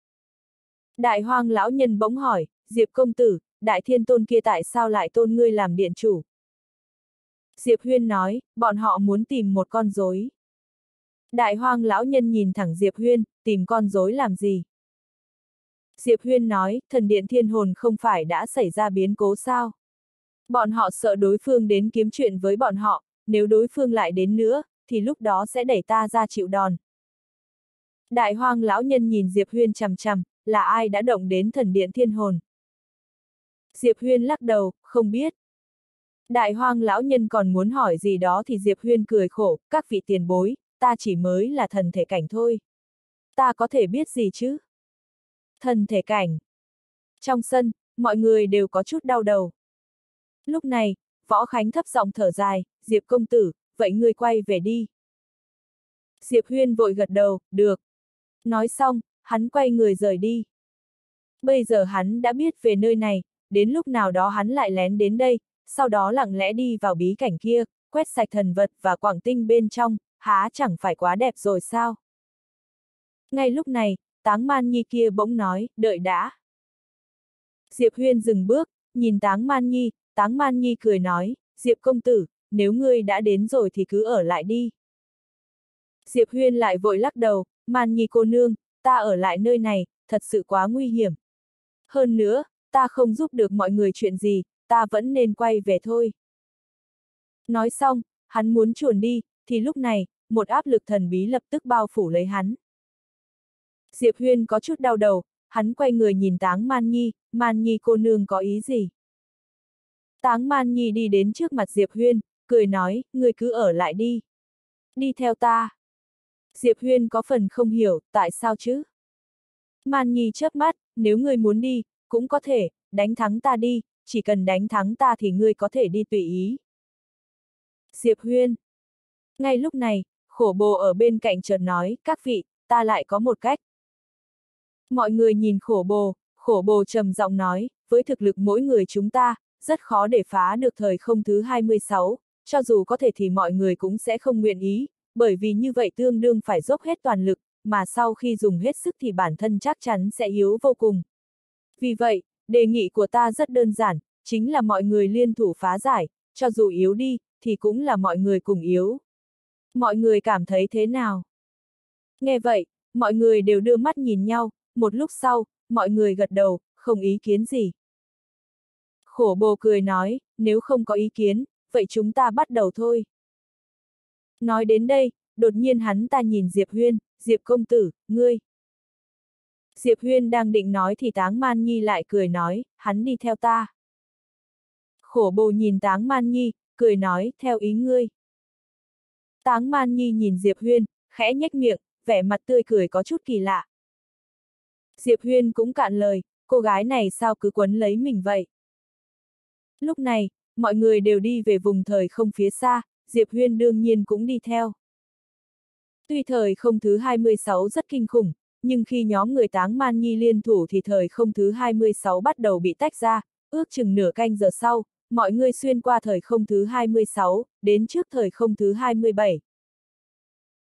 Đại Hoang lão nhân bỗng hỏi, Diệp công tử, đại thiên tôn kia tại sao lại tôn ngươi làm điện chủ? Diệp Huyên nói, bọn họ muốn tìm một con rối. Đại Hoang lão nhân nhìn thẳng Diệp Huyên, tìm con rối làm gì? Diệp Huyên nói, thần điện thiên hồn không phải đã xảy ra biến cố sao? Bọn họ sợ đối phương đến kiếm chuyện với bọn họ, nếu đối phương lại đến nữa, thì lúc đó sẽ đẩy ta ra chịu đòn. Đại Hoang lão nhân nhìn Diệp Huyên chằm chằm, là ai đã động đến thần điện thiên hồn? Diệp Huyên lắc đầu, không biết. Đại Hoang lão nhân còn muốn hỏi gì đó thì Diệp Huyên cười khổ, các vị tiền bối, ta chỉ mới là thần thể cảnh thôi. Ta có thể biết gì chứ? Thần thể cảnh. Trong sân, mọi người đều có chút đau đầu. Lúc này, Võ Khánh thấp giọng thở dài, Diệp công tử, vậy ngươi quay về đi. Diệp Huyên vội gật đầu, được. Nói xong, hắn quay người rời đi. Bây giờ hắn đã biết về nơi này, đến lúc nào đó hắn lại lén đến đây, sau đó lặng lẽ đi vào bí cảnh kia, quét sạch thần vật và quảng tinh bên trong, há chẳng phải quá đẹp rồi sao? Ngay lúc này, Táng Man Nhi kia bỗng nói, đợi đã. Diệp Huyên dừng bước, nhìn Táng Man Nhi, Táng Man Nhi cười nói, Diệp công tử, nếu ngươi đã đến rồi thì cứ ở lại đi. Diệp Huyên lại vội lắc đầu, Man Nhi cô nương, ta ở lại nơi này, thật sự quá nguy hiểm. Hơn nữa, ta không giúp được mọi người chuyện gì, ta vẫn nên quay về thôi. Nói xong, hắn muốn chuồn đi, thì lúc này, một áp lực thần bí lập tức bao phủ lấy hắn. Diệp Huyên có chút đau đầu, hắn quay người nhìn Táng Man Nhi, Man Nhi cô nương có ý gì? Táng Man Nhi đi đến trước mặt Diệp Huyên, cười nói, ngươi cứ ở lại đi. Đi theo ta. Diệp Huyên có phần không hiểu, tại sao chứ? Man Nhi chớp mắt, nếu ngươi muốn đi, cũng có thể, đánh thắng ta đi, chỉ cần đánh thắng ta thì ngươi có thể đi tùy ý. Diệp Huyên. Ngay lúc này, Khổ Bồ ở bên cạnh chợt nói, các vị, ta lại có một cách. Mọi người nhìn Khổ Bồ, Khổ Bồ trầm giọng nói, với thực lực mỗi người chúng ta, rất khó để phá được thời không thứ hai mươi sáu, cho dù có thể thì mọi người cũng sẽ không nguyện ý, bởi vì như vậy tương đương phải dốc hết toàn lực, mà sau khi dùng hết sức thì bản thân chắc chắn sẽ yếu vô cùng. Vì vậy, đề nghị của ta rất đơn giản, chính là mọi người liên thủ phá giải, cho dù yếu đi, thì cũng là mọi người cùng yếu. Mọi người cảm thấy thế nào? Nghe vậy, mọi người đều đưa mắt nhìn nhau, một lúc sau, mọi người gật đầu, không ý kiến gì. Khổ Bồ cười nói, nếu không có ý kiến, vậy chúng ta bắt đầu thôi. Nói đến đây, đột nhiên hắn ta nhìn Diệp Huyên, Diệp công tử, ngươi. Diệp Huyên đang định nói thì Táng Man Nhi lại cười nói, hắn đi theo ta. Khổ Bồ nhìn Táng Man Nhi, cười nói, theo ý ngươi. Táng Man Nhi nhìn Diệp Huyên, khẽ nhếch miệng, vẻ mặt tươi cười có chút kỳ lạ. Diệp Huyên cũng cạn lời, cô gái này sao cứ quấn lấy mình vậy? Lúc này, mọi người đều đi về vùng thời không phía xa, Diệp Huyên đương nhiên cũng đi theo. Tuy thời không thứ hai mươi sáu rất kinh khủng, nhưng khi nhóm người Táng Man Nhi liên thủ thì thời không thứ hai mươi sáu bắt đầu bị tách ra, ước chừng nửa canh giờ sau, mọi người xuyên qua thời không thứ hai mươi sáu, đến trước thời không thứ hai mươi bảy.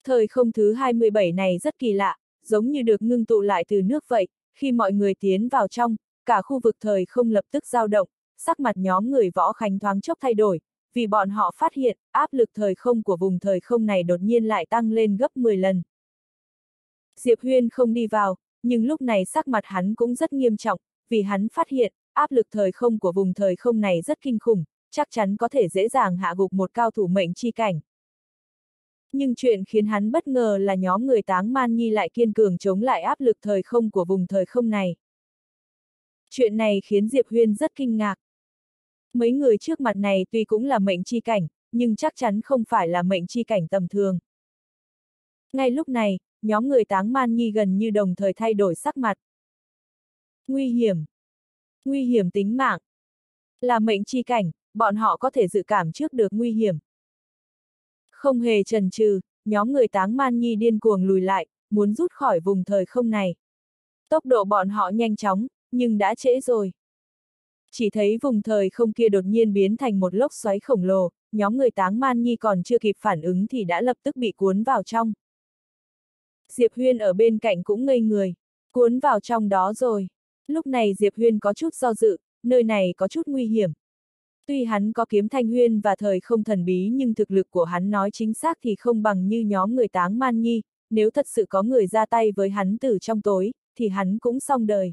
Thời không thứ hai mươi bảy này rất kỳ lạ, giống như được ngưng tụ lại từ nước vậy, khi mọi người tiến vào trong, cả khu vực thời không lập tức dao động, sắc mặt nhóm người Võ Khánh thoáng chốc thay đổi, vì bọn họ phát hiện, áp lực thời không của vùng thời không này đột nhiên lại tăng lên gấp mười lần. Diệp Huyên không đi vào, nhưng lúc này sắc mặt hắn cũng rất nghiêm trọng, vì hắn phát hiện, áp lực thời không của vùng thời không này rất kinh khủng, chắc chắn có thể dễ dàng hạ gục một cao thủ mệnh chi cảnh. Nhưng chuyện khiến hắn bất ngờ là nhóm người Táng Man Nhi lại kiên cường chống lại áp lực thời không của vùng thời không này. Chuyện này khiến Diệp Huyên rất kinh ngạc. Mấy người trước mặt này tuy cũng là mệnh chi cảnh, nhưng chắc chắn không phải là mệnh chi cảnh tầm thường. Ngay lúc này, nhóm người Táng Man Nhi gần như đồng thời thay đổi sắc mặt. Nguy hiểm. Nguy hiểm tính mạng. Là mệnh chi cảnh, bọn họ có thể dự cảm trước được nguy hiểm. Không hề chần chừ, nhóm người Táng Man Nhi điên cuồng lùi lại, muốn rút khỏi vùng thời không này. Tốc độ bọn họ nhanh chóng, nhưng đã trễ rồi. Chỉ thấy vùng thời không kia đột nhiên biến thành một lốc xoáy khổng lồ, nhóm người Táng Man Nhi còn chưa kịp phản ứng thì đã lập tức bị cuốn vào trong. Diệp Huyên ở bên cạnh cũng ngây người, cuốn vào trong đó rồi. Lúc này Diệp Huyên có chút do dự, nơi này có chút nguy hiểm. Tuy hắn có kiếm thanh huyên và thời không thần bí nhưng thực lực của hắn nói chính xác thì không bằng như nhóm người Táng Man Nhi, nếu thật sự có người ra tay với hắn từ trong tối, thì hắn cũng xong đời.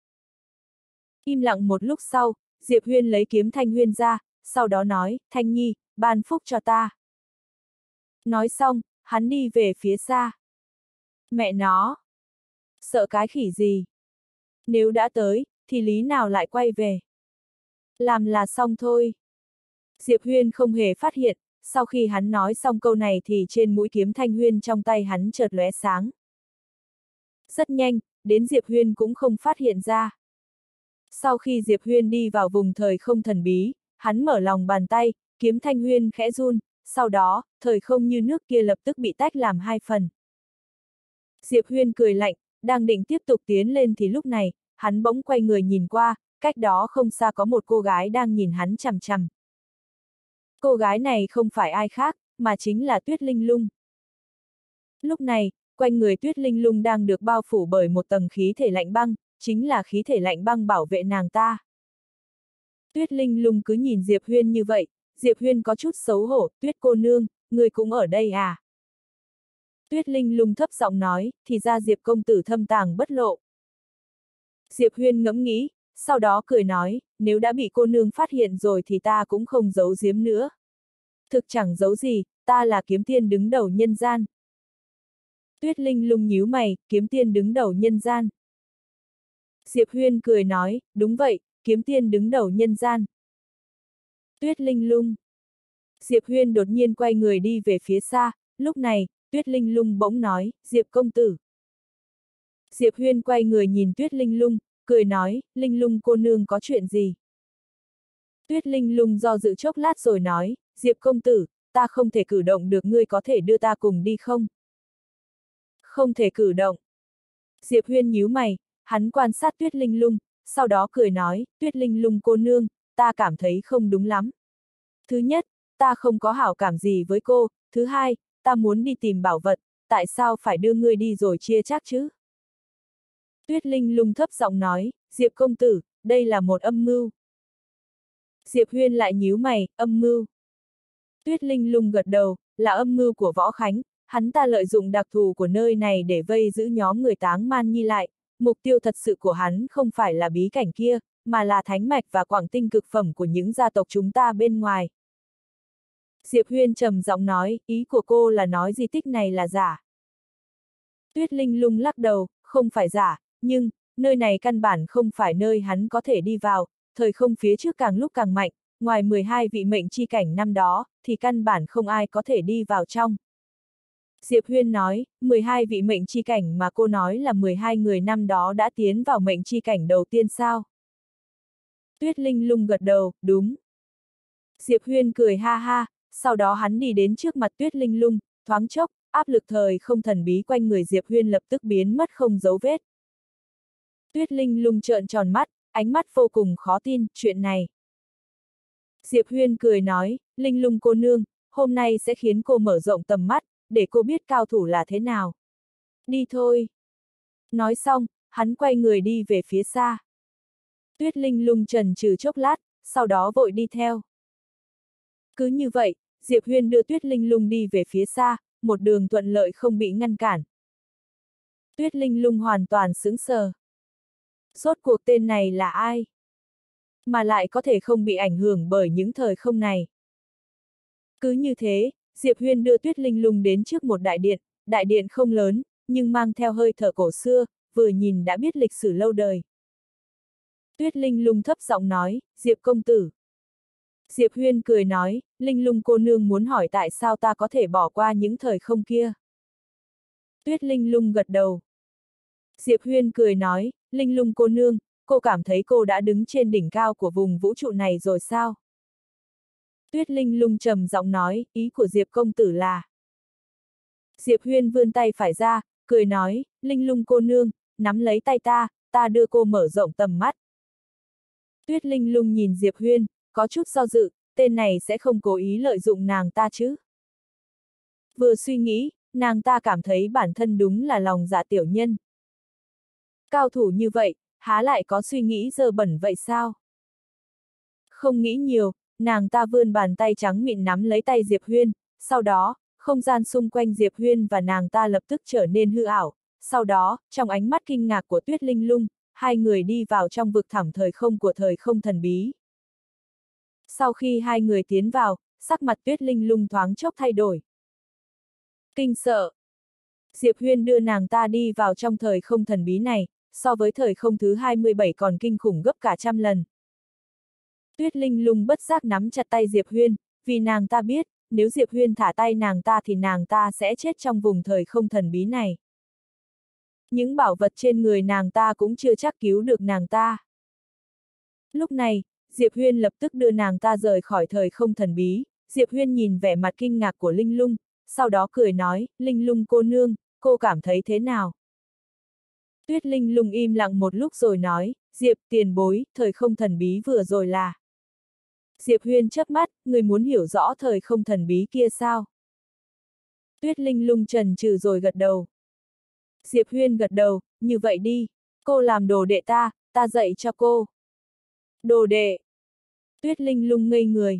Im lặng một lúc sau, Diệp Huyên lấy kiếm thanh huyên ra, sau đó nói, Thanh Nhi, ban phúc cho ta. Nói xong, hắn đi về phía xa. Mẹ nó! Sợ cái khỉ gì? Nếu đã tới, thì lý nào lại quay về? Làm là xong thôi. Diệp Huyên không hề phát hiện, sau khi hắn nói xong câu này thì trên mũi kiếm thanh huyên trong tay hắn chợt lóe sáng. Rất nhanh, đến Diệp Huyên cũng không phát hiện ra. Sau khi Diệp Huyên đi vào vùng thời không thần bí, hắn mở lòng bàn tay, kiếm thanh huyên khẽ run, sau đó, thời không như nước kia lập tức bị tách làm hai phần. Diệp Huyên cười lạnh, đang định tiếp tục tiến lên thì lúc này, hắn bỗng quay người nhìn qua, cách đó không xa có một cô gái đang nhìn hắn chằm chằm. Cô gái này không phải ai khác, mà chính là Tuyết Linh Lung. Lúc này, quanh người Tuyết Linh Lung đang được bao phủ bởi một tầng khí thể lạnh băng, chính là khí thể lạnh băng bảo vệ nàng ta. Tuyết Linh Lung cứ nhìn Diệp Huyên như vậy, Diệp Huyên có chút xấu hổ, Tuyết cô nương, người cũng ở đây à? Tuyết Linh Lung thấp giọng nói, thì ra Diệp công tử thâm tàng bất lộ. Diệp Huyên ngẫm nghĩ, sau đó cười nói, nếu đã bị cô nương phát hiện rồi thì ta cũng không giấu giếm nữa. Thực chẳng giấu gì, ta là kiếm tiên đứng đầu nhân gian. Tuyết Linh Lung nhíu mày, kiếm tiên đứng đầu nhân gian. Diệp Huyên cười nói, đúng vậy, kiếm tiên đứng đầu nhân gian. Tuyết Linh Lung. Diệp Huyên đột nhiên quay người đi về phía xa, lúc này, Tuyết Linh Lung bỗng nói, Diệp công tử. Diệp Huyên quay người nhìn Tuyết Linh Lung, cười nói, Linh Lung cô nương có chuyện gì? Tuyết Linh Lung do dự chốc lát rồi nói, Diệp công tử, ta không thể cử động được, ngươi có thể đưa ta cùng đi không? Không thể cử động. Diệp Huyên nhíu mày, hắn quan sát Tuyết Linh Lung, sau đó cười nói, Tuyết Linh Lung cô nương, ta cảm thấy không đúng lắm. Thứ nhất, ta không có hảo cảm gì với cô, thứ hai, ta muốn đi tìm bảo vật, tại sao phải đưa ngươi đi rồi chia chác chứ? Tuyết Linh Lung thấp giọng nói, Diệp công tử, đây là một âm mưu. Diệp Huyên lại nhíu mày, âm mưu. Tuyết Linh Lung gật đầu, là âm mưu của Võ Khánh, hắn ta lợi dụng đặc thù của nơi này để vây giữ nhóm người Táng Man Nhi lại, mục tiêu thật sự của hắn không phải là bí cảnh kia, mà là thánh mạch và quảng tinh cực phẩm của những gia tộc chúng ta bên ngoài. Diệp Huyên trầm giọng nói, ý của cô là nói di tích này là giả. Tuyết Linh Lung lắc đầu, không phải giả, nhưng, nơi này căn bản không phải nơi hắn có thể đi vào, thời không phía trước càng lúc càng mạnh, ngoài mười hai vị mệnh chi cảnh năm đó, thì căn bản không ai có thể đi vào trong. Diệp Huyên nói, mười hai vị mệnh chi cảnh mà cô nói là mười hai người năm đó đã tiến vào mệnh chi cảnh đầu tiên sao? Tuyết Linh Lung gật đầu, đúng. Diệp Huyên cười ha ha, sau đó hắn đi đến trước mặt Tuyết Linh Lung, thoáng chốc, áp lực thời không thần bí quanh người Diệp Huyên lập tức biến mất không dấu vết. Tuyết Linh Lung trợn tròn mắt, ánh mắt vô cùng khó tin, chuyện này. Diệp Huyên cười nói, Linh Lung cô nương, hôm nay sẽ khiến cô mở rộng tầm mắt, để cô biết cao thủ là thế nào. Đi thôi. Nói xong, hắn quay người đi về phía xa. Tuyết Linh Lung chần chừ chốc lát, sau đó vội đi theo. Cứ như vậy, Diệp Huyên đưa Tuyết Linh Lung đi về phía xa, một đường thuận lợi không bị ngăn cản. Tuyết Linh Lung hoàn toàn sững sờ. Rốt cuộc tên này là ai? Mà lại có thể không bị ảnh hưởng bởi những thời không này. Cứ như thế, Diệp Huyên đưa Tuyết Linh Lung đến trước một đại điện, đại điện không lớn, nhưng mang theo hơi thở cổ xưa, vừa nhìn đã biết lịch sử lâu đời. Tuyết Linh Lung thấp giọng nói, Diệp công tử. Diệp Huyên cười nói, Linh Lung cô nương muốn hỏi tại sao ta có thể bỏ qua những thời không kia. Tuyết Linh Lung gật đầu. Diệp Huyên cười nói, Linh Lung cô nương, cô cảm thấy cô đã đứng trên đỉnh cao của vùng vũ trụ này rồi sao? Tuyết Linh Lung trầm giọng nói, ý của Diệp công tử là. Diệp Huyên vươn tay phải ra, cười nói, Linh Lung cô nương, nắm lấy tay ta, ta đưa cô mở rộng tầm mắt. Tuyết Linh Lung nhìn Diệp Huyên, có chút do dự, tên này sẽ không cố ý lợi dụng nàng ta chứ. Vừa suy nghĩ, nàng ta cảm thấy bản thân đúng là lòng dạ tiểu nhân. Cao thủ như vậy, há lại có suy nghĩ dơ bẩn vậy sao? Không nghĩ nhiều, nàng ta vươn bàn tay trắng mịn nắm lấy tay Diệp Huyên, sau đó, không gian xung quanh Diệp Huyên và nàng ta lập tức trở nên hư ảo, sau đó, trong ánh mắt kinh ngạc của Tuyết Linh Lung, hai người đi vào trong vực thẳm thời không của thời không thần bí. Sau khi hai người tiến vào, sắc mặt Tuyết Linh Lung thoáng chốc thay đổi. Kinh sợ. Diệp Huyên đưa nàng ta đi vào trong thời không thần bí này, so với thời không thứ hai mươi bảy còn kinh khủng gấp cả trăm lần. Tuyết Linh Lung bất giác nắm chặt tay Diệp Huyên, vì nàng ta biết, nếu Diệp Huyên thả tay nàng ta thì nàng ta sẽ chết trong vùng thời không thần bí này. Những bảo vật trên người nàng ta cũng chưa chắc cứu được nàng ta. Lúc này, Diệp Huyên lập tức đưa nàng ta rời khỏi thời không thần bí. Diệp Huyên nhìn vẻ mặt kinh ngạc của Linh Lung, sau đó cười nói, Linh Lung cô nương, cô cảm thấy thế nào? Tuyết Linh Lung im lặng một lúc rồi nói, Diệp tiền bối, thời không thần bí vừa rồi là. Diệp Huyên chớp mắt, người muốn hiểu rõ thời không thần bí kia sao? Tuyết Linh Lung chần chừ rồi gật đầu. Diệp Huyên gật đầu, như vậy đi, cô làm đồ đệ ta, ta dạy cho cô. Đồ đệ. Tuyết Linh Lung ngây người.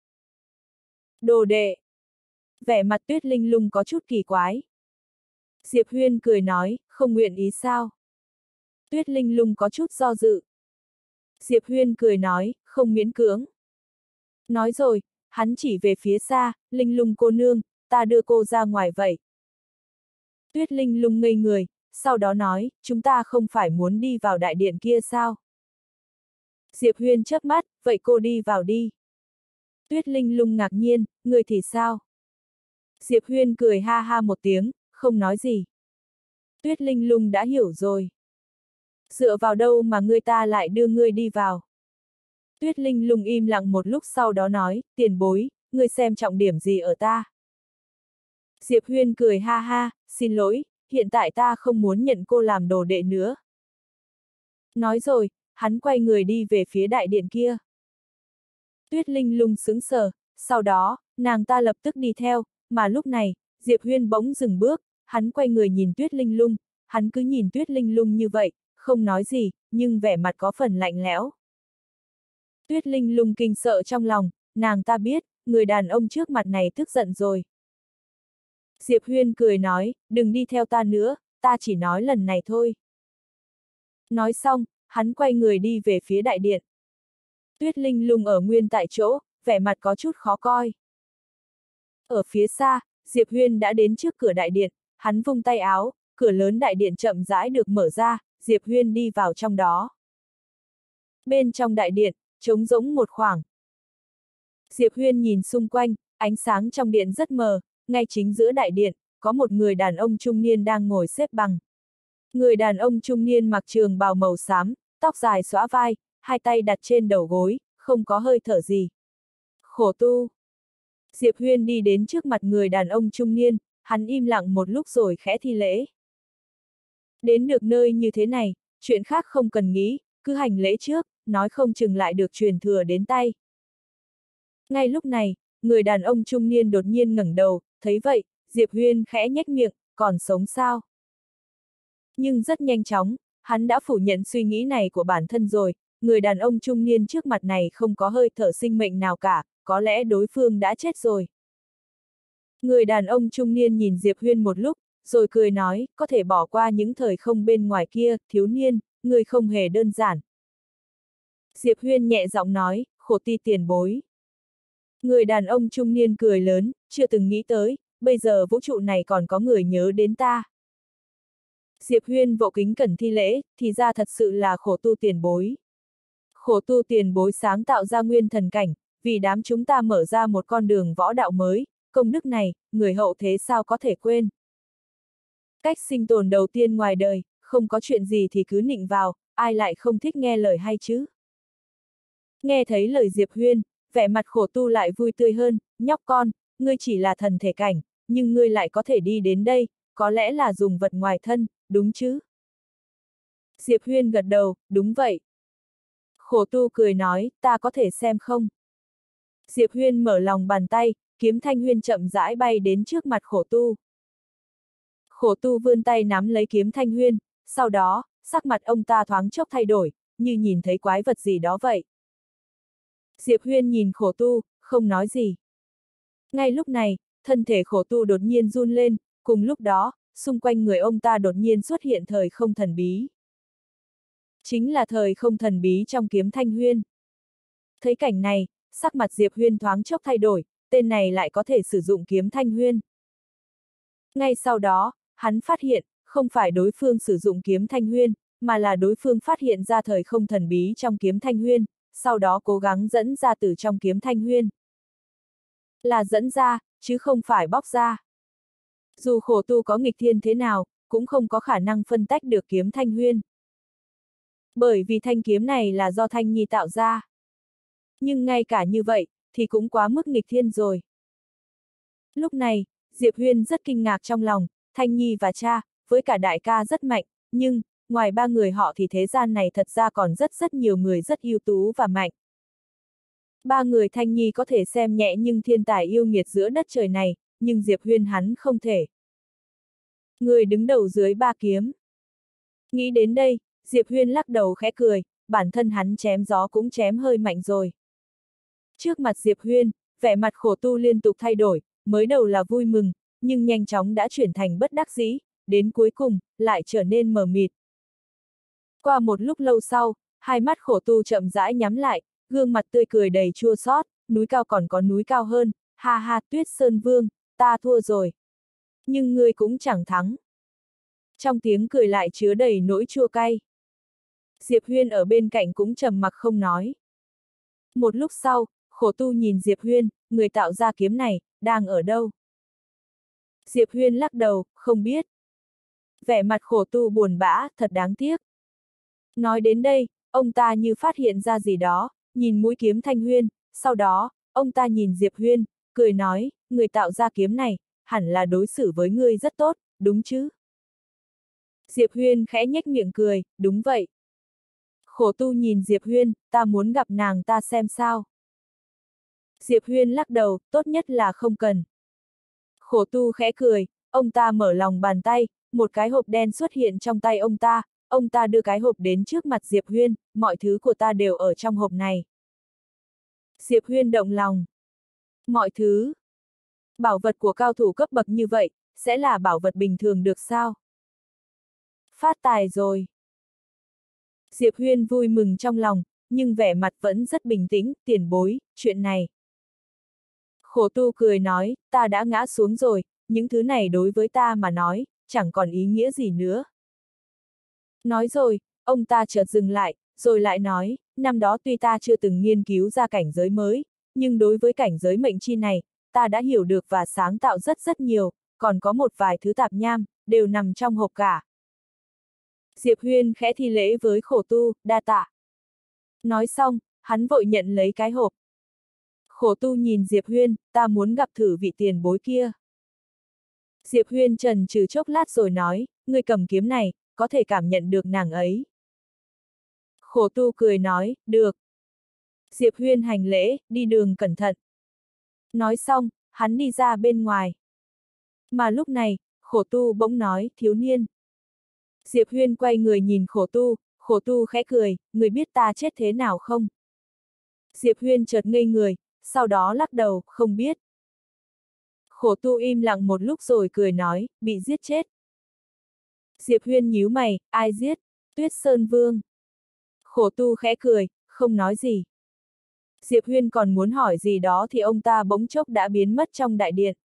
Đồ đệ. Vẻ mặt Tuyết Linh Lung có chút kỳ quái. Diệp Huyên cười nói, không nguyện ý sao? Tuyết Linh Lung có chút do dự. Diệp Huyên cười nói, không miễn cưỡng. Nói rồi, hắn chỉ về phía xa, Linh Lung cô nương, ta đưa cô ra ngoài vậy. Tuyết Linh Lung ngây người, sau đó nói, chúng ta không phải muốn đi vào đại điện kia sao? Diệp Huyên chớp mắt, vậy cô đi vào đi. Tuyết Linh Lung ngạc nhiên, người thì sao? Diệp Huyên cười ha ha một tiếng, không nói gì. Tuyết Linh Lung đã hiểu rồi. Dựa vào đâu mà người ta lại đưa ngươi đi vào? Tuyết Linh Lung im lặng một lúc sau đó nói, tiền bối, ngươi xem trọng điểm gì ở ta? Diệp Huyên cười ha ha, xin lỗi, hiện tại ta không muốn nhận cô làm đồ đệ nữa. Nói rồi, hắn quay người đi về phía đại điện kia. Tuyết Linh Lung sững sờ, sau đó, nàng ta lập tức đi theo, mà lúc này, Diệp Huyên bỗng dừng bước, hắn quay người nhìn Tuyết Linh Lung, hắn cứ nhìn Tuyết Linh Lung như vậy, không nói gì, nhưng vẻ mặt có phần lạnh lẽo. Tuyết Linh Lung kinh sợ trong lòng, nàng ta biết, người đàn ông trước mặt này tức giận rồi. Diệp Huyên cười nói, đừng đi theo ta nữa, ta chỉ nói lần này thôi. Nói xong, hắn quay người đi về phía đại điện. Tuyết Linh Lung ở nguyên tại chỗ, vẻ mặt có chút khó coi. Ở phía xa, Diệp Huyên đã đến trước cửa đại điện, hắn vung tay áo, cửa lớn đại điện chậm rãi được mở ra, Diệp Huyên đi vào trong đó. Bên trong đại điện, trống rỗng một khoảng. Diệp Huyên nhìn xung quanh, ánh sáng trong điện rất mờ, ngay chính giữa đại điện, có một người đàn ông trung niên đang ngồi xếp bằng. Người đàn ông trung niên mặc trường bào màu xám, tóc dài xõa vai, hai tay đặt trên đầu gối, không có hơi thở gì. Khổ tu. Diệp Huyên đi đến trước mặt người đàn ông trung niên, hắn im lặng một lúc rồi khẽ thi lễ. Đến được nơi như thế này, chuyện khác không cần nghĩ, cứ hành lễ trước, nói không chừng lại được truyền thừa đến tay. Ngay lúc này, người đàn ông trung niên đột nhiên ngẩng đầu, thấy vậy, Diệp Huyên khẽ nhếch miệng, còn sống sao? Nhưng rất nhanh chóng, hắn đã phủ nhận suy nghĩ này của bản thân rồi, người đàn ông trung niên trước mặt này không có hơi thở sinh mệnh nào cả, có lẽ đối phương đã chết rồi. Người đàn ông trung niên nhìn Diệp Huyên một lúc, rồi cười nói, có thể bỏ qua những thời không bên ngoài kia, thiếu niên, người không hề đơn giản. Diệp Huyên nhẹ giọng nói, khổ ti tiền bối. Người đàn ông trung niên cười lớn, chưa từng nghĩ tới, bây giờ vũ trụ này còn có người nhớ đến ta. Diệp Huyên vội kính cẩn thi lễ, thì ra thật sự là khổ tu tiền bối. Khổ tu tiền bối sáng tạo ra nguyên thần cảnh, vì đám chúng ta mở ra một con đường võ đạo mới, công đức này, người hậu thế sao có thể quên. Cách sinh tồn đầu tiên ngoài đời, không có chuyện gì thì cứ nịnh vào, ai lại không thích nghe lời hay chứ. Nghe thấy lời Diệp Huyên, vẻ mặt khổ tu lại vui tươi hơn, nhóc con, ngươi chỉ là thần thể cảnh, nhưng ngươi lại có thể đi đến đây, có lẽ là dùng vật ngoài thân, đúng chứ? Diệp Huyên gật đầu, đúng vậy. Khổ tu cười nói, ta có thể xem không? Diệp Huyên mở lòng bàn tay, kiếm thanh huyên chậm rãi bay đến trước mặt khổ tu. Khổ tu vươn tay nắm lấy kiếm thanh huyên, sau đó, sắc mặt ông ta thoáng chốc thay đổi, như nhìn thấy quái vật gì đó vậy. Diệp Huyên nhìn khổ tu, không nói gì. Ngay lúc này, thân thể khổ tu đột nhiên run lên, cùng lúc đó, xung quanh người ông ta đột nhiên xuất hiện thời không thần bí. Chính là thời không thần bí trong kiếm thanh huyên. Thấy cảnh này, sắc mặt Diệp Huyên thoáng chốc thay đổi, tên này lại có thể sử dụng kiếm thanh huyên. Ngay sau đó, hắn phát hiện, không phải đối phương sử dụng kiếm thanh huyên, mà là đối phương phát hiện ra thời không thần bí trong kiếm thanh huyên, sau đó cố gắng dẫn ra từ trong kiếm thanh huyên. Là dẫn ra, chứ không phải bóc ra. Dù khổ tu có nghịch thiên thế nào, cũng không có khả năng phân tách được kiếm thanh huyên. Bởi vì thanh kiếm này là do Thanh Nhi tạo ra. Nhưng ngay cả như vậy, thì cũng quá mức nghịch thiên rồi. Lúc này, Diệp Huyên rất kinh ngạc trong lòng, Thanh Nhi và cha, với cả đại ca rất mạnh, nhưng, ngoài ba người họ thì thế gian này thật ra còn rất rất nhiều người rất ưu tú và mạnh. Ba người Thanh Nhi có thể xem nhẹ nhưng thiên tài yêu nghiệt giữa đất trời này, nhưng Diệp Huyên hắn không thể. Người đứng đầu dưới ba kiếm. Nghĩ đến đây, Diệp Huyên lắc đầu khẽ cười, bản thân hắn chém gió cũng chém hơi mạnh rồi. Trước mặt Diệp Huyên, vẻ mặt khổ tu liên tục thay đổi, mới đầu là vui mừng, nhưng nhanh chóng đã chuyển thành bất đắc dĩ, đến cuối cùng, lại trở nên mờ mịt. Qua một lúc lâu sau, hai mắt khổ tu chậm rãi nhắm lại, gương mặt tươi cười đầy chua xót, núi cao còn có núi cao hơn, ha ha Tuyết Sơn Vương, ta thua rồi. Nhưng ngươi cũng chẳng thắng. Trong tiếng cười lại chứa đầy nỗi chua cay. Diệp Huyên ở bên cạnh cũng trầm mặc không nói. Một lúc sau, khổ tu nhìn Diệp Huyên, người tạo ra kiếm này, đang ở đâu? Diệp Huyên lắc đầu, không biết. Vẻ mặt khổ tu buồn bã, thật đáng tiếc. Nói đến đây, ông ta như phát hiện ra gì đó, nhìn mũi kiếm Thanh Huyên, sau đó, ông ta nhìn Diệp Huyên, cười nói, người tạo ra kiếm này, hẳn là đối xử với ngươi rất tốt, đúng chứ? Diệp Huyên khẽ nhếch miệng cười, đúng vậy. Khổ tu nhìn Diệp Huyên, ta muốn gặp nàng ta xem sao. Diệp Huyên lắc đầu, tốt nhất là không cần. Khổ tu khẽ cười, ông ta mở lòng bàn tay, một cái hộp đen xuất hiện trong tay ông ta, ông ta đưa cái hộp đến trước mặt Diệp Huyên, mọi thứ của ta đều ở trong hộp này. Diệp Huyên động lòng. Mọi thứ. Bảo vật của cao thủ cấp bậc như vậy, sẽ là bảo vật bình thường được sao? Phát tài rồi. Diệp Huyên vui mừng trong lòng, nhưng vẻ mặt vẫn rất bình tĩnh, tiền bối, chuyện này. Khổ tu cười nói, ta đã ngã xuống rồi, những thứ này đối với ta mà nói, chẳng còn ý nghĩa gì nữa. Nói rồi, ông ta chợt dừng lại, rồi lại nói, năm đó tuy ta chưa từng nghiên cứu ra cảnh giới mới, nhưng đối với cảnh giới mệnh chi này, ta đã hiểu được và sáng tạo rất rất nhiều, còn có một vài thứ tạp nham, đều nằm trong hộp cả. Diệp Huyên khẽ thi lễ với khổ tu, đa tạ. Nói xong, hắn vội nhận lấy cái hộp. Khổ tu nhìn Diệp Huyên, ta muốn gặp thử vị tiền bối kia. Diệp Huyên trần trừ chốc lát rồi nói, ngươi cầm kiếm này, có thể cảm nhận được nàng ấy. Khổ tu cười nói, được. Diệp Huyên hành lễ, đi đường cẩn thận. Nói xong, hắn đi ra bên ngoài. Mà lúc này, Khổ Tu bỗng nói, thiếu niên. Diệp Huyên quay người nhìn Khổ Tu, Khổ Tu khẽ cười, người biết ta chết thế nào không? Diệp Huyên chợt ngây người, sau đó lắc đầu, không biết. Khổ Tu im lặng một lúc rồi cười nói, bị giết chết. Diệp Huyên nhíu mày, ai giết? Tuyết Sơn Vương. Khổ Tu khẽ cười, không nói gì. Diệp Huyên còn muốn hỏi gì đó thì ông ta bỗng chốc đã biến mất trong đại điện.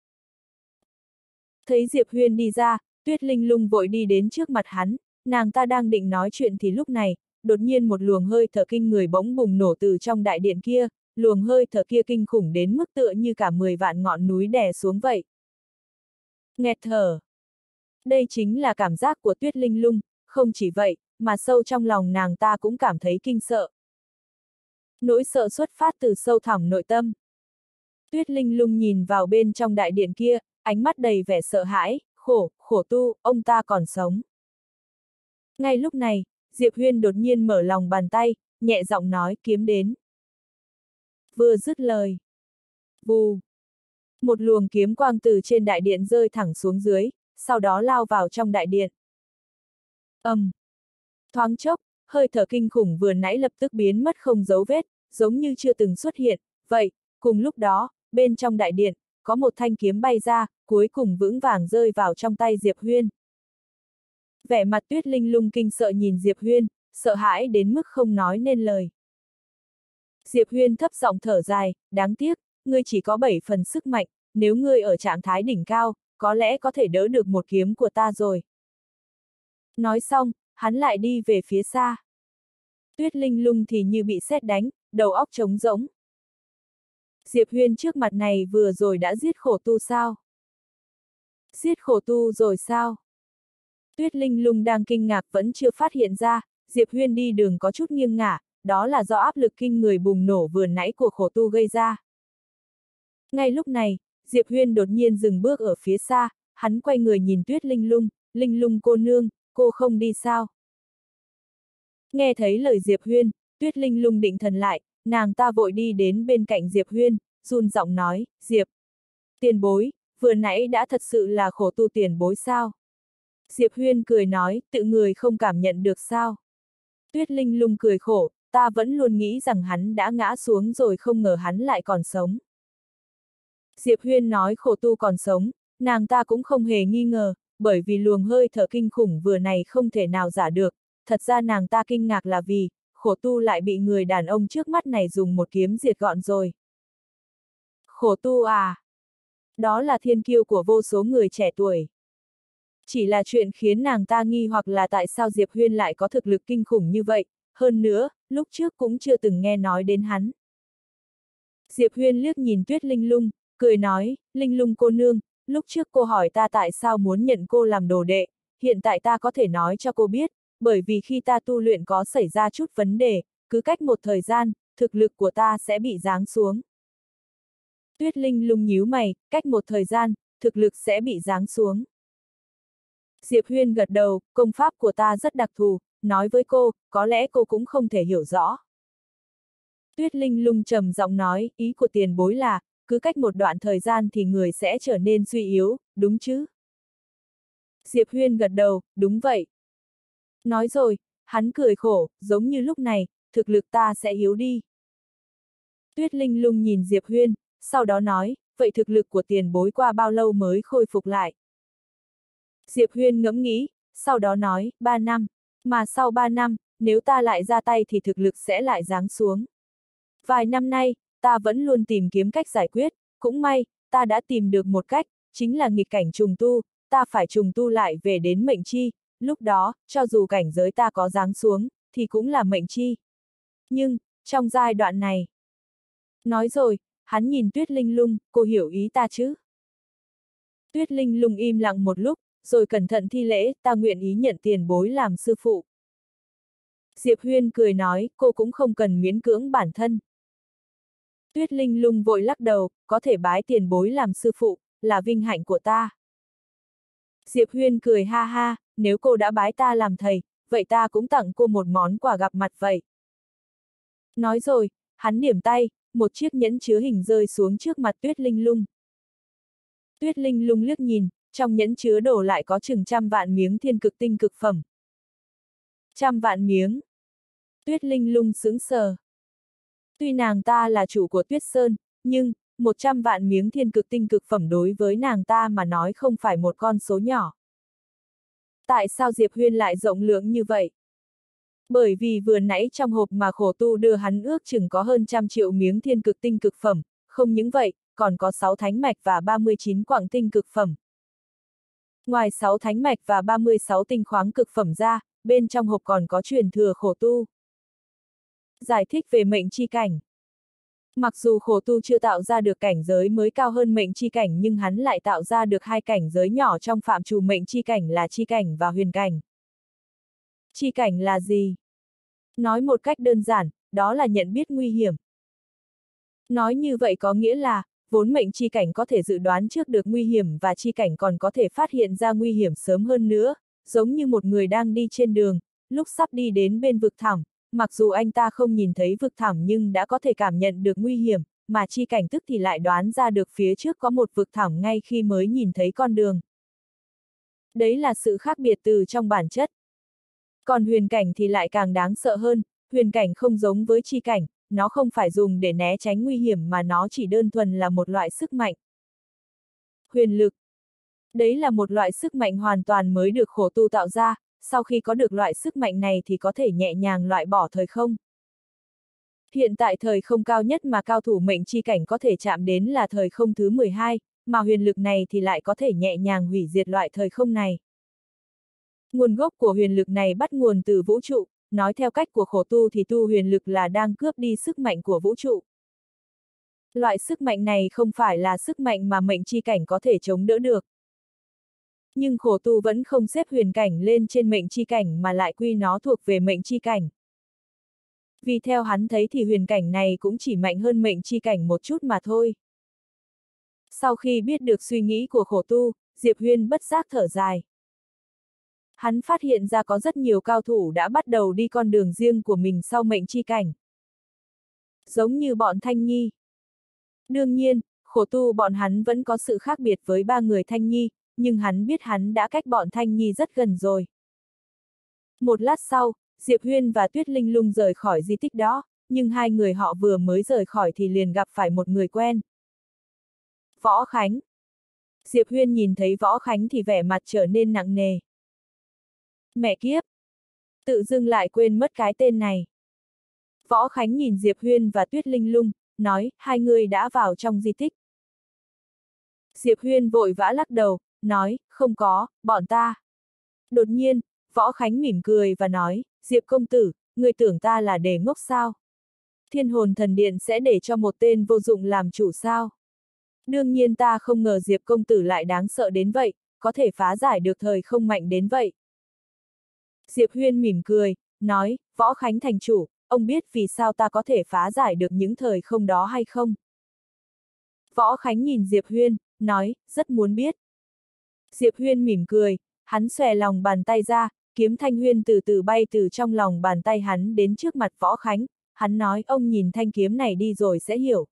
Thấy Diệp Huyên đi ra, Tuyết Linh Lung vội đi đến trước mặt hắn, nàng ta đang định nói chuyện thì lúc này, đột nhiên một luồng hơi thở kinh người bỗng bùng nổ từ trong đại điện kia, luồng hơi thở kia kinh khủng đến mức tựa như cả mười vạn ngọn núi đè xuống vậy. Nghẹt thở. Đây chính là cảm giác của Tuyết Linh Lung, không chỉ vậy, mà sâu trong lòng nàng ta cũng cảm thấy kinh sợ. Nỗi sợ xuất phát từ sâu thẳm nội tâm. Tuyết Linh Lung nhìn vào bên trong đại điện kia, ánh mắt đầy vẻ sợ hãi, khổ, Khổ Tu, ông ta còn sống. Ngay lúc này, Diệp Huyên đột nhiên mở lòng bàn tay, nhẹ giọng nói, kiếm đến. Vừa dứt lời. Vù. Một luồng kiếm quang từ trên đại điện rơi thẳng xuống dưới, sau đó lao vào trong đại điện. ầm. Um. Thoáng chốc, hơi thở kinh khủng vừa nãy lập tức biến mất không dấu vết, giống như chưa từng xuất hiện, vậy, cùng lúc đó, bên trong đại điện, có một thanh kiếm bay ra, cuối cùng vững vàng rơi vào trong tay Diệp Huyên. Vẻ mặt Tuyết Linh Lung kinh sợ nhìn Diệp Huyên, sợ hãi đến mức không nói nên lời. Diệp Huyên thấp giọng thở dài, đáng tiếc, ngươi chỉ có bảy phần sức mạnh, nếu ngươi ở trạng thái đỉnh cao, có lẽ có thể đỡ được một kiếm của ta rồi. Nói xong, hắn lại đi về phía xa. Tuyết Linh Lung thì như bị sét đánh, đầu óc trống rỗng. Diệp Huyên trước mặt này vừa rồi đã giết Khổ Tu sao? Giết Khổ Tu rồi sao? Tuyết Linh Lung đang kinh ngạc vẫn chưa phát hiện ra, Diệp Huyên đi đường có chút nghiêng ngả, đó là do áp lực kinh người bùng nổ vừa nãy của Khổ Tu gây ra. Ngay lúc này, Diệp Huyên đột nhiên dừng bước ở phía xa, hắn quay người nhìn Tuyết Linh Lung, Linh Lung cô nương, cô không đi sao? Nghe thấy lời Diệp Huyên, Tuyết Linh Lung định thần lại, nàng ta vội đi đến bên cạnh Diệp Huyên, run giọng nói, Diệp. Tiền bối, vừa nãy đã thật sự là Khổ Tu tiền bối sao? Diệp Huyên cười nói, tự người không cảm nhận được sao? Tuyết Linh Lung cười khổ, ta vẫn luôn nghĩ rằng hắn đã ngã xuống rồi không ngờ hắn lại còn sống. Diệp Huyên nói Khổ Tu còn sống, nàng ta cũng không hề nghi ngờ, bởi vì luồng hơi thở kinh khủng vừa này không thể nào giả được, thật ra nàng ta kinh ngạc là vì, Khổ Tu lại bị người đàn ông trước mắt này dùng một kiếm diệt gọn rồi. Khổ Tu à? Đó là thiên kiêu của vô số người trẻ tuổi. Chỉ là chuyện khiến nàng ta nghi hoặc là tại sao Diệp Huyên lại có thực lực kinh khủng như vậy, hơn nữa, lúc trước cũng chưa từng nghe nói đến hắn. Diệp Huyên liếc nhìn Tuyết Linh Lung, cười nói, Linh Lung cô nương, lúc trước cô hỏi ta tại sao muốn nhận cô làm đồ đệ, hiện tại ta có thể nói cho cô biết, bởi vì khi ta tu luyện có xảy ra chút vấn đề, cứ cách một thời gian, thực lực của ta sẽ bị giáng xuống. Tuyết Linh Lung nhíu mày, cách một thời gian, thực lực sẽ bị giáng xuống. Diệp Huyên gật đầu, công pháp của ta rất đặc thù, nói với cô, có lẽ cô cũng không thể hiểu rõ. Tuyết Linh Lung trầm giọng nói, ý của tiền bối là, cứ cách một đoạn thời gian thì người sẽ trở nên suy yếu, đúng chứ? Diệp Huyên gật đầu, đúng vậy. Nói rồi, hắn cười khổ, giống như lúc này, thực lực ta sẽ yếu đi. Tuyết Linh Lung nhìn Diệp Huyên, sau đó nói, vậy thực lực của tiền bối qua bao lâu mới khôi phục lại? Diệp Huyên ngẫm nghĩ, sau đó nói, ba năm, mà sau ba năm, nếu ta lại ra tay thì thực lực sẽ lại giáng xuống. Vài năm nay, ta vẫn luôn tìm kiếm cách giải quyết, cũng may, ta đã tìm được một cách, chính là nghịch cảnh trùng tu, ta phải trùng tu lại về đến mệnh chi, lúc đó, cho dù cảnh giới ta có giáng xuống, thì cũng là mệnh chi. Nhưng, trong giai đoạn này... Nói rồi, hắn nhìn Tuyết Linh Lung, cô hiểu ý ta chứ? Tuyết Linh Lung im lặng một lúc, rồi cẩn thận thi lễ, ta nguyện ý nhận tiền bối làm sư phụ. Diệp Huyên cười nói, cô cũng không cần miễn cưỡng bản thân. Tuyết Linh Lung vội lắc đầu, có thể bái tiền bối làm sư phụ, là vinh hạnh của ta. Diệp Huyên cười ha ha, nếu cô đã bái ta làm thầy, vậy ta cũng tặng cô một món quà gặp mặt vậy. Nói rồi, hắn điểm tay, một chiếc nhẫn chứa hình rơi xuống trước mặt Tuyết Linh Lung. Tuyết Linh Lung liếc nhìn, trong nhẫn chứa đồ lại có chừng trăm vạn miếng thiên cực tinh cực phẩm. Trăm vạn miếng. Tuyết Linh Lung sững sờ. Tuy nàng ta là chủ của Tuyết Sơn, nhưng, một trăm vạn miếng thiên cực tinh cực phẩm đối với nàng ta mà nói không phải một con số nhỏ. Tại sao Diệp Huyên lại rộng lượng như vậy? Bởi vì vừa nãy trong hộp mà khổ tu đưa hắn ước chừng có hơn trăm triệu miếng thiên cực tinh cực phẩm, không những vậy, còn có sáu thánh mạch và ba mươi chín quặng tinh cực phẩm. Ngoài sáu thánh mạch và ba mươi sáu tinh khoáng cực phẩm ra, bên trong hộp còn có truyền thừa khổ tu. Giải thích về mệnh chi cảnh. Mặc dù khổ tu chưa tạo ra được cảnh giới mới cao hơn mệnh chi cảnh nhưng hắn lại tạo ra được hai cảnh giới nhỏ trong phạm trù mệnh chi cảnh là chi cảnh và huyền cảnh. Chi cảnh là gì? Nói một cách đơn giản, đó là nhận biết nguy hiểm. Nói như vậy có nghĩa là, vốn mệnh chi cảnh có thể dự đoán trước được nguy hiểm và chi cảnh còn có thể phát hiện ra nguy hiểm sớm hơn nữa, giống như một người đang đi trên đường, lúc sắp đi đến bên vực thẳm, mặc dù anh ta không nhìn thấy vực thẳm nhưng đã có thể cảm nhận được nguy hiểm, mà chi cảnh tức thì lại đoán ra được phía trước có một vực thẳm ngay khi mới nhìn thấy con đường. Đấy là sự khác biệt từ trong bản chất. Còn huyền cảnh thì lại càng đáng sợ hơn, huyền cảnh không giống với chi cảnh, nó không phải dùng để né tránh nguy hiểm mà nó chỉ đơn thuần là một loại sức mạnh. Huyền lực. Đấy là một loại sức mạnh hoàn toàn mới được khổ tu tạo ra, sau khi có được loại sức mạnh này thì có thể nhẹ nhàng loại bỏ thời không. Hiện tại thời không cao nhất mà cao thủ mệnh chi cảnh có thể chạm đến là thời không thứ mười hai, mà huyền lực này thì lại có thể nhẹ nhàng hủy diệt loại thời không này. Nguồn gốc của huyền lực này bắt nguồn từ vũ trụ, nói theo cách của khổ tu thì tu huyền lực là đang cướp đi sức mạnh của vũ trụ. Loại sức mạnh này không phải là sức mạnh mà mệnh chi cảnh có thể chống đỡ được. Nhưng khổ tu vẫn không xếp huyền cảnh lên trên mệnh chi cảnh mà lại quy nó thuộc về mệnh chi cảnh. Vì theo hắn thấy thì huyền cảnh này cũng chỉ mạnh hơn mệnh chi cảnh một chút mà thôi. Sau khi biết được suy nghĩ của khổ tu, Diệp Huyên bất giác thở dài. Hắn phát hiện ra có rất nhiều cao thủ đã bắt đầu đi con đường riêng của mình sau mệnh chi cảnh. Giống như bọn Thanh Nhi. Đương nhiên, khổ tu bọn hắn vẫn có sự khác biệt với ba người Thanh Nhi, nhưng hắn biết hắn đã cách bọn Thanh Nhi rất gần rồi. Một lát sau, Diệp Huyên và Tuyết Linh Lung rời khỏi di tích đó, nhưng hai người họ vừa mới rời khỏi thì liền gặp phải một người quen. Võ Khánh. Diệp Huyên nhìn thấy Võ Khánh thì vẻ mặt trở nên nặng nề. Mẹ kiếp! Tự dưng lại quên mất cái tên này. Võ Khánh nhìn Diệp Huyên và Tuyết Linh Lung, nói, hai người đã vào trong di tích. Diệp Huyên vội vã lắc đầu, nói, không có, bọn ta. Đột nhiên, Võ Khánh mỉm cười và nói, Diệp công tử, người tưởng ta là để ngốc sao? Thiên hồn thần điện sẽ để cho một tên vô dụng làm chủ sao? Đương nhiên ta không ngờ Diệp công tử lại đáng sợ đến vậy, có thể phá giải được thời không mạnh đến vậy. Diệp Huyên mỉm cười, nói, Võ Khánh thành chủ, ông biết vì sao ta có thể phá giải được những thời không đó hay không? Võ Khánh nhìn Diệp Huyên, nói, rất muốn biết. Diệp Huyên mỉm cười, hắn xòe lòng bàn tay ra, kiếm thanh huyên từ từ bay từ trong lòng bàn tay hắn đến trước mặt Võ Khánh, hắn nói ông nhìn thanh kiếm này đi rồi sẽ hiểu.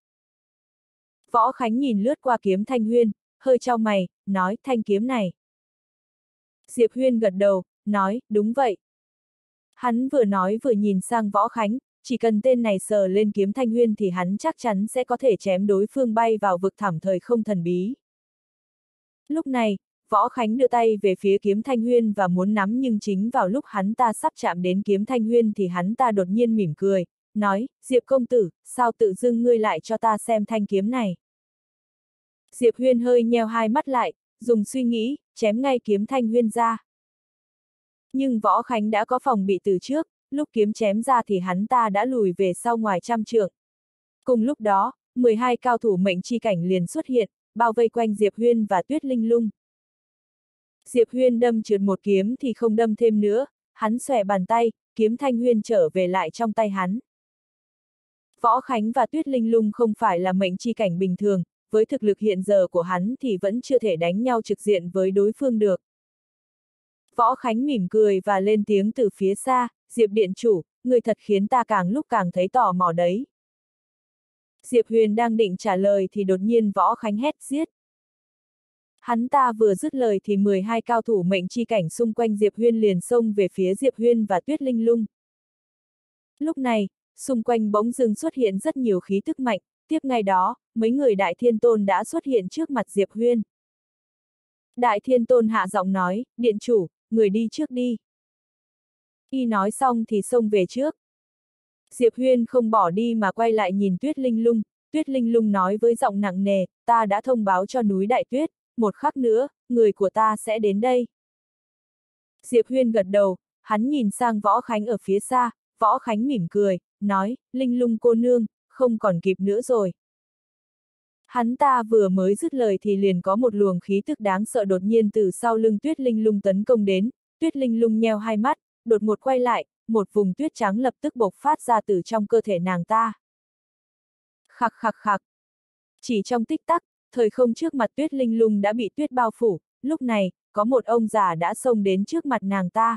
Võ Khánh nhìn lướt qua kiếm thanh huyên, hơi chau mày, nói thanh kiếm này. Diệp Huyên gật đầu, nói, đúng vậy. Hắn vừa nói vừa nhìn sang Võ Khánh, chỉ cần tên này sờ lên kiếm thanh huyên thì hắn chắc chắn sẽ có thể chém đối phương bay vào vực thẳm thời không thần bí. Lúc này, Võ Khánh đưa tay về phía kiếm thanh huyên và muốn nắm nhưng chính vào lúc hắn ta sắp chạm đến kiếm thanh huyên thì hắn ta đột nhiên mỉm cười, nói, Diệp công tử, sao tự dưng ngươi lại cho ta xem thanh kiếm này? Diệp Huyên hơi nheo hai mắt lại, dùng suy nghĩ, chém ngay kiếm thanh huyên ra. Nhưng Võ Khánh đã có phòng bị từ trước, lúc kiếm chém ra thì hắn ta đã lùi về sau ngoài trăm trượng. Cùng lúc đó, mười hai cao thủ mệnh chi cảnh liền xuất hiện, bao vây quanh Diệp Huyên và Tuyết Linh Lung. Diệp Huyên đâm trượt một kiếm thì không đâm thêm nữa, hắn xòe bàn tay, kiếm thanh huyên trở về lại trong tay hắn. Võ Khánh và Tuyết Linh Lung không phải là mệnh chi cảnh bình thường, với thực lực hiện giờ của hắn thì vẫn chưa thể đánh nhau trực diện với đối phương được. Võ Khánh mỉm cười và lên tiếng từ phía xa, Diệp điện chủ, người thật khiến ta càng lúc càng thấy tò mò đấy. Diệp Huyền đang định trả lời thì đột nhiên Võ Khánh hét giết. Hắn ta vừa dứt lời thì mười hai cao thủ mệnh chi cảnh xung quanh Diệp Huyên liền xông về phía Diệp Huyên và Tuyết Linh Lung. Lúc này, xung quanh bỗng dưng xuất hiện rất nhiều khí tức mạnh, tiếp ngay đó, mấy người Đại Thiên Tôn đã xuất hiện trước mặt Diệp Huyên. Đại Thiên Tôn hạ giọng nói, điện chủ, người đi trước đi. Y nói xong thì xông về trước. Diệp Huyên không bỏ đi mà quay lại nhìn Tuyết Linh Lung, Tuyết Linh Lung nói với giọng nặng nề, ta đã thông báo cho núi Đại Tuyết, một khắc nữa, người của ta sẽ đến đây. Diệp Huyên gật đầu, hắn nhìn sang Võ Khánh ở phía xa, Võ Khánh mỉm cười, nói, Linh Lung cô nương, không còn kịp nữa rồi. Hắn ta vừa mới dứt lời thì liền có một luồng khí tức đáng sợ đột nhiên từ sau lưng Tuyết Linh Lung tấn công đến, Tuyết Linh Lung nheo hai mắt, đột ngột quay lại, một vùng tuyết trắng lập tức bộc phát ra từ trong cơ thể nàng ta. Khặc khặc khặc. Chỉ trong tích tắc, thời không trước mặt Tuyết Linh Lung đã bị tuyết bao phủ, lúc này, có một ông già đã xông đến trước mặt nàng ta.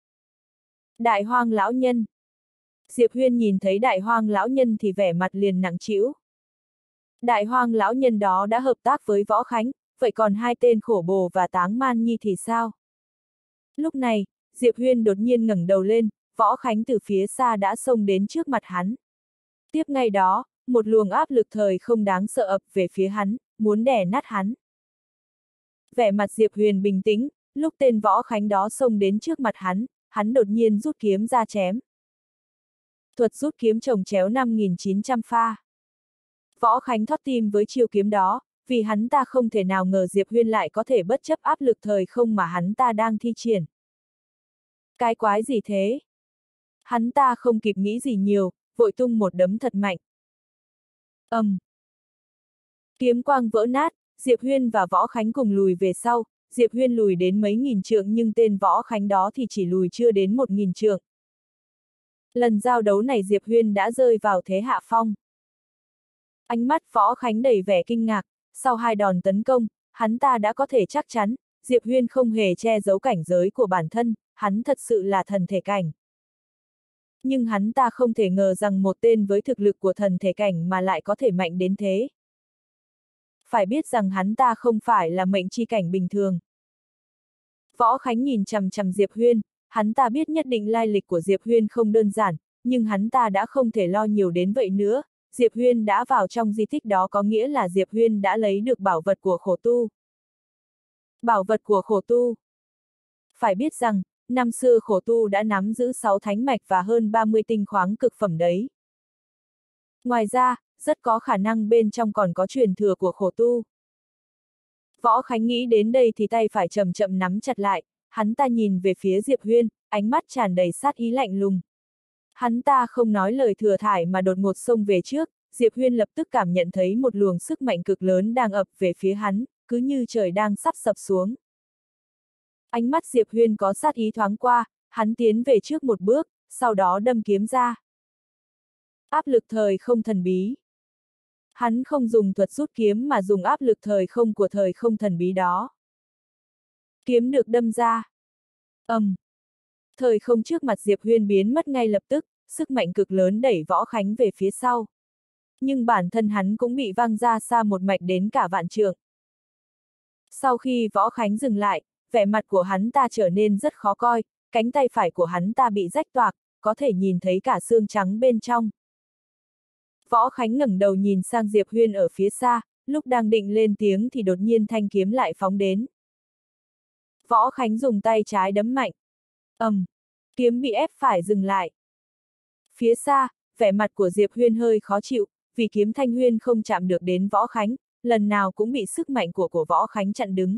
Đại Hoang lão nhân. Diệp Huyên nhìn thấy Đại Hoang lão nhân thì vẻ mặt liền nặng trĩu. Đại Hoang lão nhân đó đã hợp tác với Võ Khánh, vậy còn hai tên Khổ Bồ và Táng Man Nhi thì sao? Lúc này, Diệp Huyên đột nhiên ngẩng đầu lên, Võ Khánh từ phía xa đã xông đến trước mặt hắn. Tiếp ngay đó, một luồng áp lực thời không đáng sợ ập về phía hắn, muốn đè nát hắn. Vẻ mặt Diệp Huyền bình tĩnh, lúc tên Võ Khánh đó xông đến trước mặt hắn, hắn đột nhiên rút kiếm ra chém. Thuật rút kiếm chồng chéo năm nghìn chín trăm pha. Võ Khánh thót tim với chiêu kiếm đó, vì hắn ta không thể nào ngờ Diệp Huyên lại có thể bất chấp áp lực thời không mà hắn ta đang thi triển. Cái quái gì thế? Hắn ta không kịp nghĩ gì nhiều, vội tung một đấm thật mạnh. ầm, um. Kiếm quang vỡ nát, Diệp Huyên và Võ Khánh cùng lùi về sau, Diệp Huyên lùi đến mấy nghìn trượng nhưng tên Võ Khánh đó thì chỉ lùi chưa đến một nghìn trượng. Lần giao đấu này Diệp Huyên đã rơi vào thế hạ phong. Ánh mắt Võ Khánh đầy vẻ kinh ngạc, sau hai đòn tấn công, hắn ta đã có thể chắc chắn, Diệp Huyên không hề che giấu cảnh giới của bản thân, hắn thật sự là thần thể cảnh. Nhưng hắn ta không thể ngờ rằng một tên với thực lực của thần thể cảnh mà lại có thể mạnh đến thế. Phải biết rằng hắn ta không phải là mệnh chi cảnh bình thường. Võ Khánh nhìn chằm chằm Diệp Huyên, hắn ta biết nhất định lai lịch của Diệp Huyên không đơn giản, nhưng hắn ta đã không thể lo nhiều đến vậy nữa. Diệp Huyên đã vào trong di tích đó có nghĩa là Diệp Huyên đã lấy được bảo vật của khổ tu. Bảo vật của khổ tu. Phải biết rằng, năm xưa khổ tu đã nắm giữ sáu thánh mạch và hơn ba mươi tinh khoáng cực phẩm đấy. Ngoài ra, rất có khả năng bên trong còn có truyền thừa của khổ tu. Võ Khánh nghĩ đến đây thì tay phải chậm chậm nắm chặt lại, hắn ta nhìn về phía Diệp Huyên, ánh mắt tràn đầy sát ý lạnh lùng. Hắn ta không nói lời thừa thải mà đột ngột xông về trước, Diệp Huyên lập tức cảm nhận thấy một luồng sức mạnh cực lớn đang ập về phía hắn, cứ như trời đang sắp sập xuống. Ánh mắt Diệp Huyên có sát ý thoáng qua, hắn tiến về trước một bước, sau đó đâm kiếm ra. Áp lực thời không thần bí. Hắn không dùng thuật rút kiếm mà dùng áp lực thời không của thời không thần bí đó. Kiếm được đâm ra. ầm. Um. Thời không trước mặt Diệp Huyên biến mất ngay lập tức, sức mạnh cực lớn đẩy Võ Khánh về phía sau. Nhưng bản thân hắn cũng bị văng ra xa một mạch đến cả vạn trượng. Sau khi Võ Khánh dừng lại, vẻ mặt của hắn ta trở nên rất khó coi, cánh tay phải của hắn ta bị rách toạc, có thể nhìn thấy cả xương trắng bên trong. Võ Khánh ngẩng đầu nhìn sang Diệp Huyên ở phía xa, lúc đang định lên tiếng thì đột nhiên thanh kiếm lại phóng đến. Võ Khánh dùng tay trái đấm mạnh. ầm, um, kiếm bị ép phải dừng lại. Phía xa, vẻ mặt của Diệp Huyên hơi khó chịu, vì kiếm Thanh Huyên không chạm được đến Võ Khánh, lần nào cũng bị sức mạnh của của Võ Khánh chặn đứng.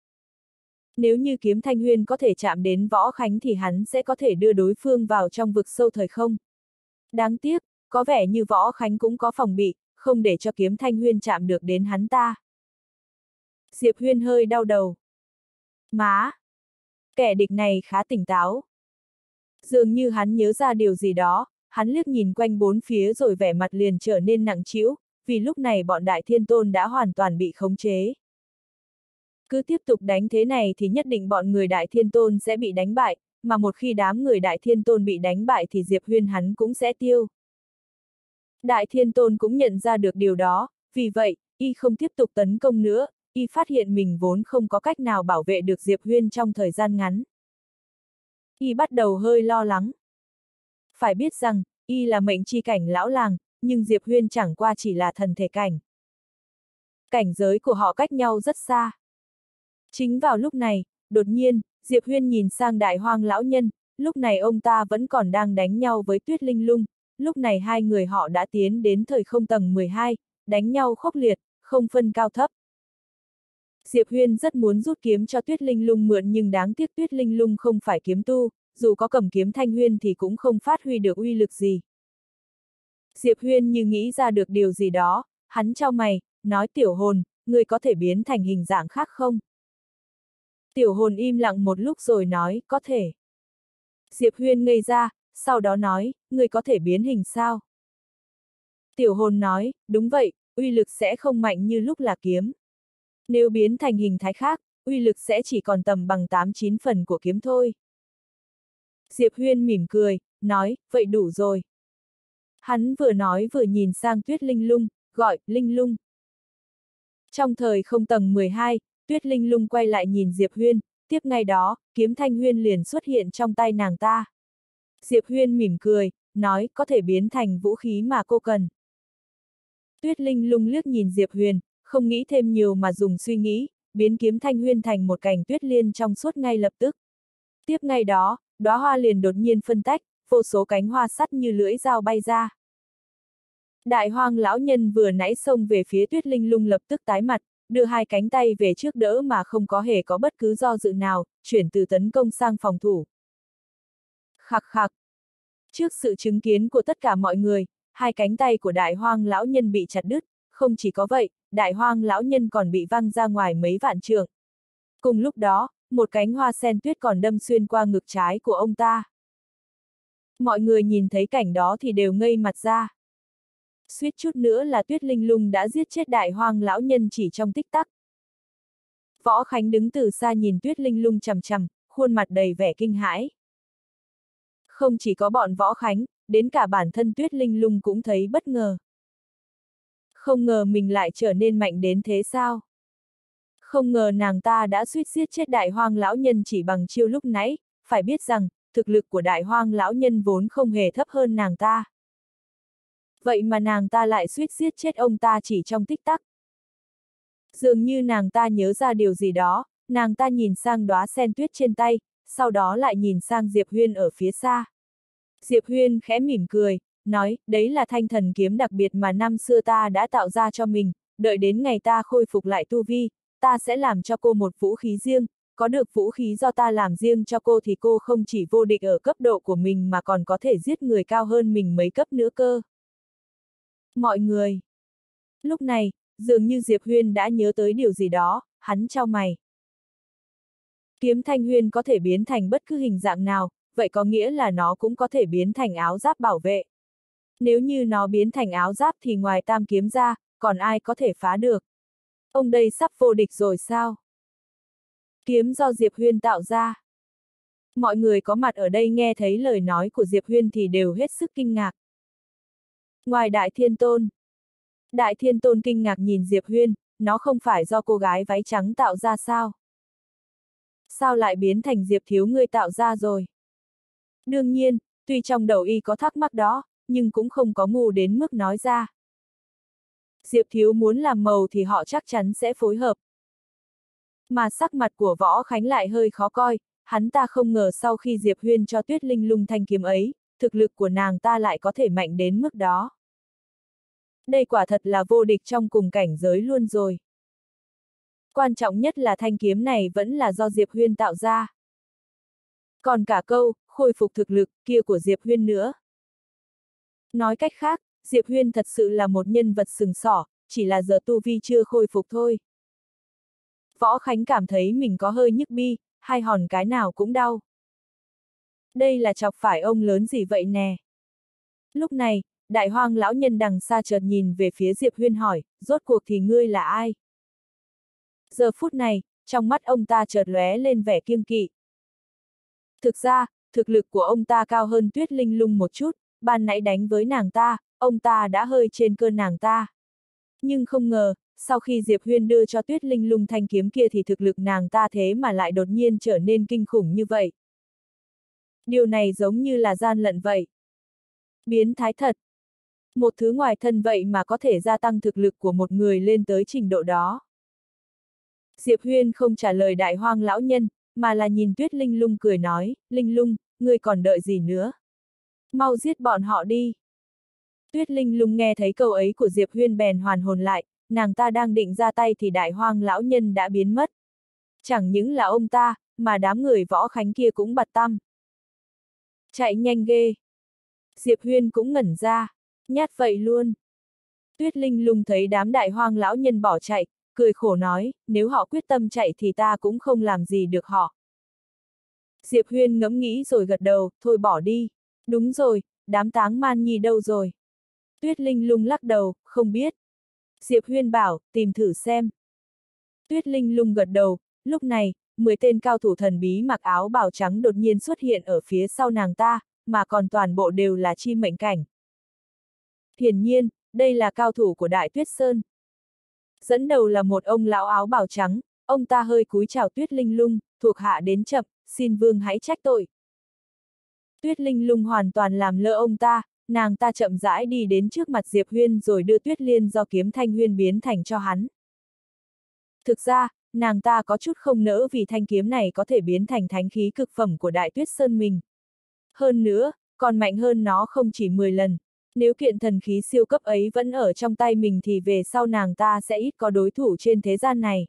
Nếu như kiếm Thanh Huyên có thể chạm đến Võ Khánh thì hắn sẽ có thể đưa đối phương vào trong vực sâu thời không. Đáng tiếc, có vẻ như Võ Khánh cũng có phòng bị, không để cho kiếm Thanh Huyên chạm được đến hắn ta. Diệp Huyên hơi đau đầu. Má! Kẻ địch này khá tỉnh táo. Dường như hắn nhớ ra điều gì đó, hắn liếc nhìn quanh bốn phía rồi vẻ mặt liền trở nên nặng trĩu, vì lúc này bọn Đại Thiên Tôn đã hoàn toàn bị khống chế. Cứ tiếp tục đánh thế này thì nhất định bọn người Đại Thiên Tôn sẽ bị đánh bại, mà một khi đám người Đại Thiên Tôn bị đánh bại thì Diệp Huyên hắn cũng sẽ tiêu. Đại Thiên Tôn cũng nhận ra được điều đó, vì vậy, y không tiếp tục tấn công nữa, y phát hiện mình vốn không có cách nào bảo vệ được Diệp Huyên trong thời gian ngắn. Y bắt đầu hơi lo lắng. Phải biết rằng, y là mệnh chi cảnh lão làng, nhưng Diệp Huyên chẳng qua chỉ là thần thể cảnh. Cảnh giới của họ cách nhau rất xa. Chính vào lúc này, đột nhiên, Diệp Huyên nhìn sang Đại Hoang lão nhân, lúc này ông ta vẫn còn đang đánh nhau với Tuyết Linh Lung, lúc này hai người họ đã tiến đến thời không tầng mười hai, đánh nhau khốc liệt, không phân cao thấp. Diệp Huyên rất muốn rút kiếm cho Tuyết Linh Lung mượn nhưng đáng tiếc Tuyết Linh Lung không phải kiếm tu, dù có cầm kiếm Thanh Huyên thì cũng không phát huy được uy lực gì. Diệp Huyên như nghĩ ra được điều gì đó, hắn chau mày, nói tiểu hồn, người có thể biến thành hình dạng khác không? Tiểu hồn im lặng một lúc rồi nói, có thể. Diệp Huyên ngây ra, sau đó nói, người có thể biến hình sao? Tiểu hồn nói, đúng vậy, uy lực sẽ không mạnh như lúc là kiếm. Nếu biến thành hình thái khác, uy lực sẽ chỉ còn tầm bằng tám chín phần của kiếm thôi. Diệp Huyên mỉm cười, nói, vậy đủ rồi. Hắn vừa nói vừa nhìn sang Tuyết Linh Lung, gọi, Linh Lung. Trong thời không tầng mười hai, Tuyết Linh Lung quay lại nhìn Diệp Huyên, tiếp ngay đó, kiếm Thanh Huyên liền xuất hiện trong tay nàng ta. Diệp Huyên mỉm cười, nói, có thể biến thành vũ khí mà cô cần. Tuyết Linh Lung liếc nhìn Diệp Huyên, không nghĩ thêm nhiều mà dùng suy nghĩ, biến kiếm Thanh Huyên thành một cành tuyết liên trong suốt ngay lập tức. Tiếp ngay đó, đóa hoa liền đột nhiên phân tách, vô số cánh hoa sắt như lưỡi dao bay ra. Đại Hoang lão nhân vừa nãy xông về phía Tuyết Linh Lung lập tức tái mặt, đưa hai cánh tay về trước đỡ mà không có hề có bất cứ do dự nào, chuyển từ tấn công sang phòng thủ. Khặc khặc. Trước sự chứng kiến của tất cả mọi người, hai cánh tay của Đại Hoang lão nhân bị chặt đứt, không chỉ có vậy, Đại Hoang lão nhân còn bị văng ra ngoài mấy vạn trượng. Cùng lúc đó, một cánh hoa sen tuyết còn đâm xuyên qua ngực trái của ông ta. Mọi người nhìn thấy cảnh đó thì đều ngây mặt ra. Suýt chút nữa là Tuyết Linh Lung đã giết chết Đại Hoang lão nhân chỉ trong tích tắc. Võ Khánh đứng từ xa nhìn Tuyết Linh Lung chằm chằm, khuôn mặt đầy vẻ kinh hãi. Không chỉ có bọn Võ Khánh, đến cả bản thân Tuyết Linh Lung cũng thấy bất ngờ. Không ngờ mình lại trở nên mạnh đến thế sao? Không ngờ nàng ta đã suýt giết chết Đại Hoang lão nhân chỉ bằng chiêu lúc nãy, phải biết rằng, thực lực của Đại Hoang lão nhân vốn không hề thấp hơn nàng ta. Vậy mà nàng ta lại suýt giết chết ông ta chỉ trong tích tắc. Dường như nàng ta nhớ ra điều gì đó, nàng ta nhìn sang đóa sen tuyết trên tay, sau đó lại nhìn sang Diệp Huyên ở phía xa. Diệp Huyên khẽ mỉm cười, nói, đấy là thanh thần kiếm đặc biệt mà năm xưa ta đã tạo ra cho mình, đợi đến ngày ta khôi phục lại tu vi, ta sẽ làm cho cô một vũ khí riêng, có được vũ khí do ta làm riêng cho cô thì cô không chỉ vô địch ở cấp độ của mình mà còn có thể giết người cao hơn mình mấy cấp nữa cơ. Mọi người. Lúc này, dường như Diệp Huyên đã nhớ tới điều gì đó, hắn chau mày. Kiếm Thanh Huyên có thể biến thành bất cứ hình dạng nào, vậy có nghĩa là nó cũng có thể biến thành áo giáp bảo vệ. Nếu như nó biến thành áo giáp thì ngoài tam kiếm ra, còn ai có thể phá được? Ông đây sắp vô địch rồi sao? Kiếm do Diệp Huyên tạo ra. Mọi người có mặt ở đây nghe thấy lời nói của Diệp Huyên thì đều hết sức kinh ngạc. Ngoài Đại Thiên Tôn. Đại Thiên Tôn kinh ngạc nhìn Diệp Huyên, nó không phải do cô gái váy trắng tạo ra sao? Sao lại biến thành Diệp thiếu ngươi tạo ra rồi? Đương nhiên, tuy trong đầu y có thắc mắc đó, nhưng cũng không có ngu đến mức nói ra. Diệp thiếu muốn làm màu thì họ chắc chắn sẽ phối hợp. Mà sắc mặt của Võ Khánh lại hơi khó coi, hắn ta không ngờ sau khi Diệp Huyên cho Tuyết Linh Lung thanh kiếm ấy, thực lực của nàng ta lại có thể mạnh đến mức đó. Đây quả thật là vô địch trong cùng cảnh giới luôn rồi. Quan trọng nhất là thanh kiếm này vẫn là do Diệp Huyên tạo ra. Còn cả câu, khôi phục thực lực, kia của Diệp Huyên nữa. Nói cách khác, Diệp Huyên thật sự là một nhân vật sừng sỏ, chỉ là giờ tu vi chưa khôi phục thôi. Võ Khánh cảm thấy mình có hơi nhức bi, hai hòn cái nào cũng đau. Đây là chọc phải ông lớn gì vậy nè? Lúc này, Đại Hoang lão nhân đằng xa chợt nhìn về phía Diệp Huyên hỏi, rốt cuộc thì ngươi là ai? Giờ phút này, trong mắt ông ta chợt lóe lên vẻ kiêng kỵ. Thực ra, thực lực của ông ta cao hơn Tuyết Linh Lung một chút, ban nãy đánh với nàng ta, ông ta đã hơi trên cơn nàng ta. Nhưng không ngờ, sau khi Diệp Huyên đưa cho Tuyết Linh Lung thanh kiếm kia thì thực lực nàng ta thế mà lại đột nhiên trở nên kinh khủng như vậy. Điều này giống như là gian lận vậy. Biến thái thật. Một thứ ngoài thân vậy mà có thể gia tăng thực lực của một người lên tới trình độ đó. Diệp Huyên không trả lời Đại Hoang lão nhân, mà là nhìn Tuyết Linh Lung cười nói, Linh Lung, ngươi còn đợi gì nữa? Mau giết bọn họ đi. Tuyết Linh Lung nghe thấy câu ấy của Diệp Huyên bèn hoàn hồn lại, nàng ta đang định ra tay thì Đại Hoang lão nhân đã biến mất. Chẳng những là ông ta, mà đám người Võ Khánh kia cũng bặt tăm. Chạy nhanh ghê. Diệp Huyên cũng ngẩn ra, nhát vậy luôn. Tuyết Linh Lung thấy đám Đại Hoang lão nhân bỏ chạy, cười khổ nói, nếu họ quyết tâm chạy thì ta cũng không làm gì được họ. Diệp Huyên ngẫm nghĩ rồi gật đầu, thôi bỏ đi. Đúng rồi, đám Táng Man Nhi đâu rồi? Tuyết Linh Lung lắc đầu, không biết. Diệp Huyên bảo, tìm thử xem. Tuyết Linh Lung gật đầu, lúc này, mười tên cao thủ thần bí mặc áo bào trắng đột nhiên xuất hiện ở phía sau nàng ta, mà còn toàn bộ đều là chi mệnh cảnh. Hiển nhiên, đây là cao thủ của Đại Tuyết Sơn. Dẫn đầu là một ông lão áo bào trắng, ông ta hơi cúi chào Tuyết Linh Lung, thuộc hạ đến chậm, xin vương hãy trách tội. Tuyết Linh Lung hoàn toàn làm lơ ông ta, nàng ta chậm rãi đi đến trước mặt Diệp Huyên rồi đưa Tuyết Liên do kiếm thanh huyên biến thành cho hắn. Thực ra, nàng ta có chút không nỡ vì thanh kiếm này có thể biến thành thánh khí cực phẩm của Đại Tuyết Sơn mình. Hơn nữa, còn mạnh hơn nó không chỉ mười lần. Nếu kiện thần khí siêu cấp ấy vẫn ở trong tay mình thì về sau nàng ta sẽ ít có đối thủ trên thế gian này.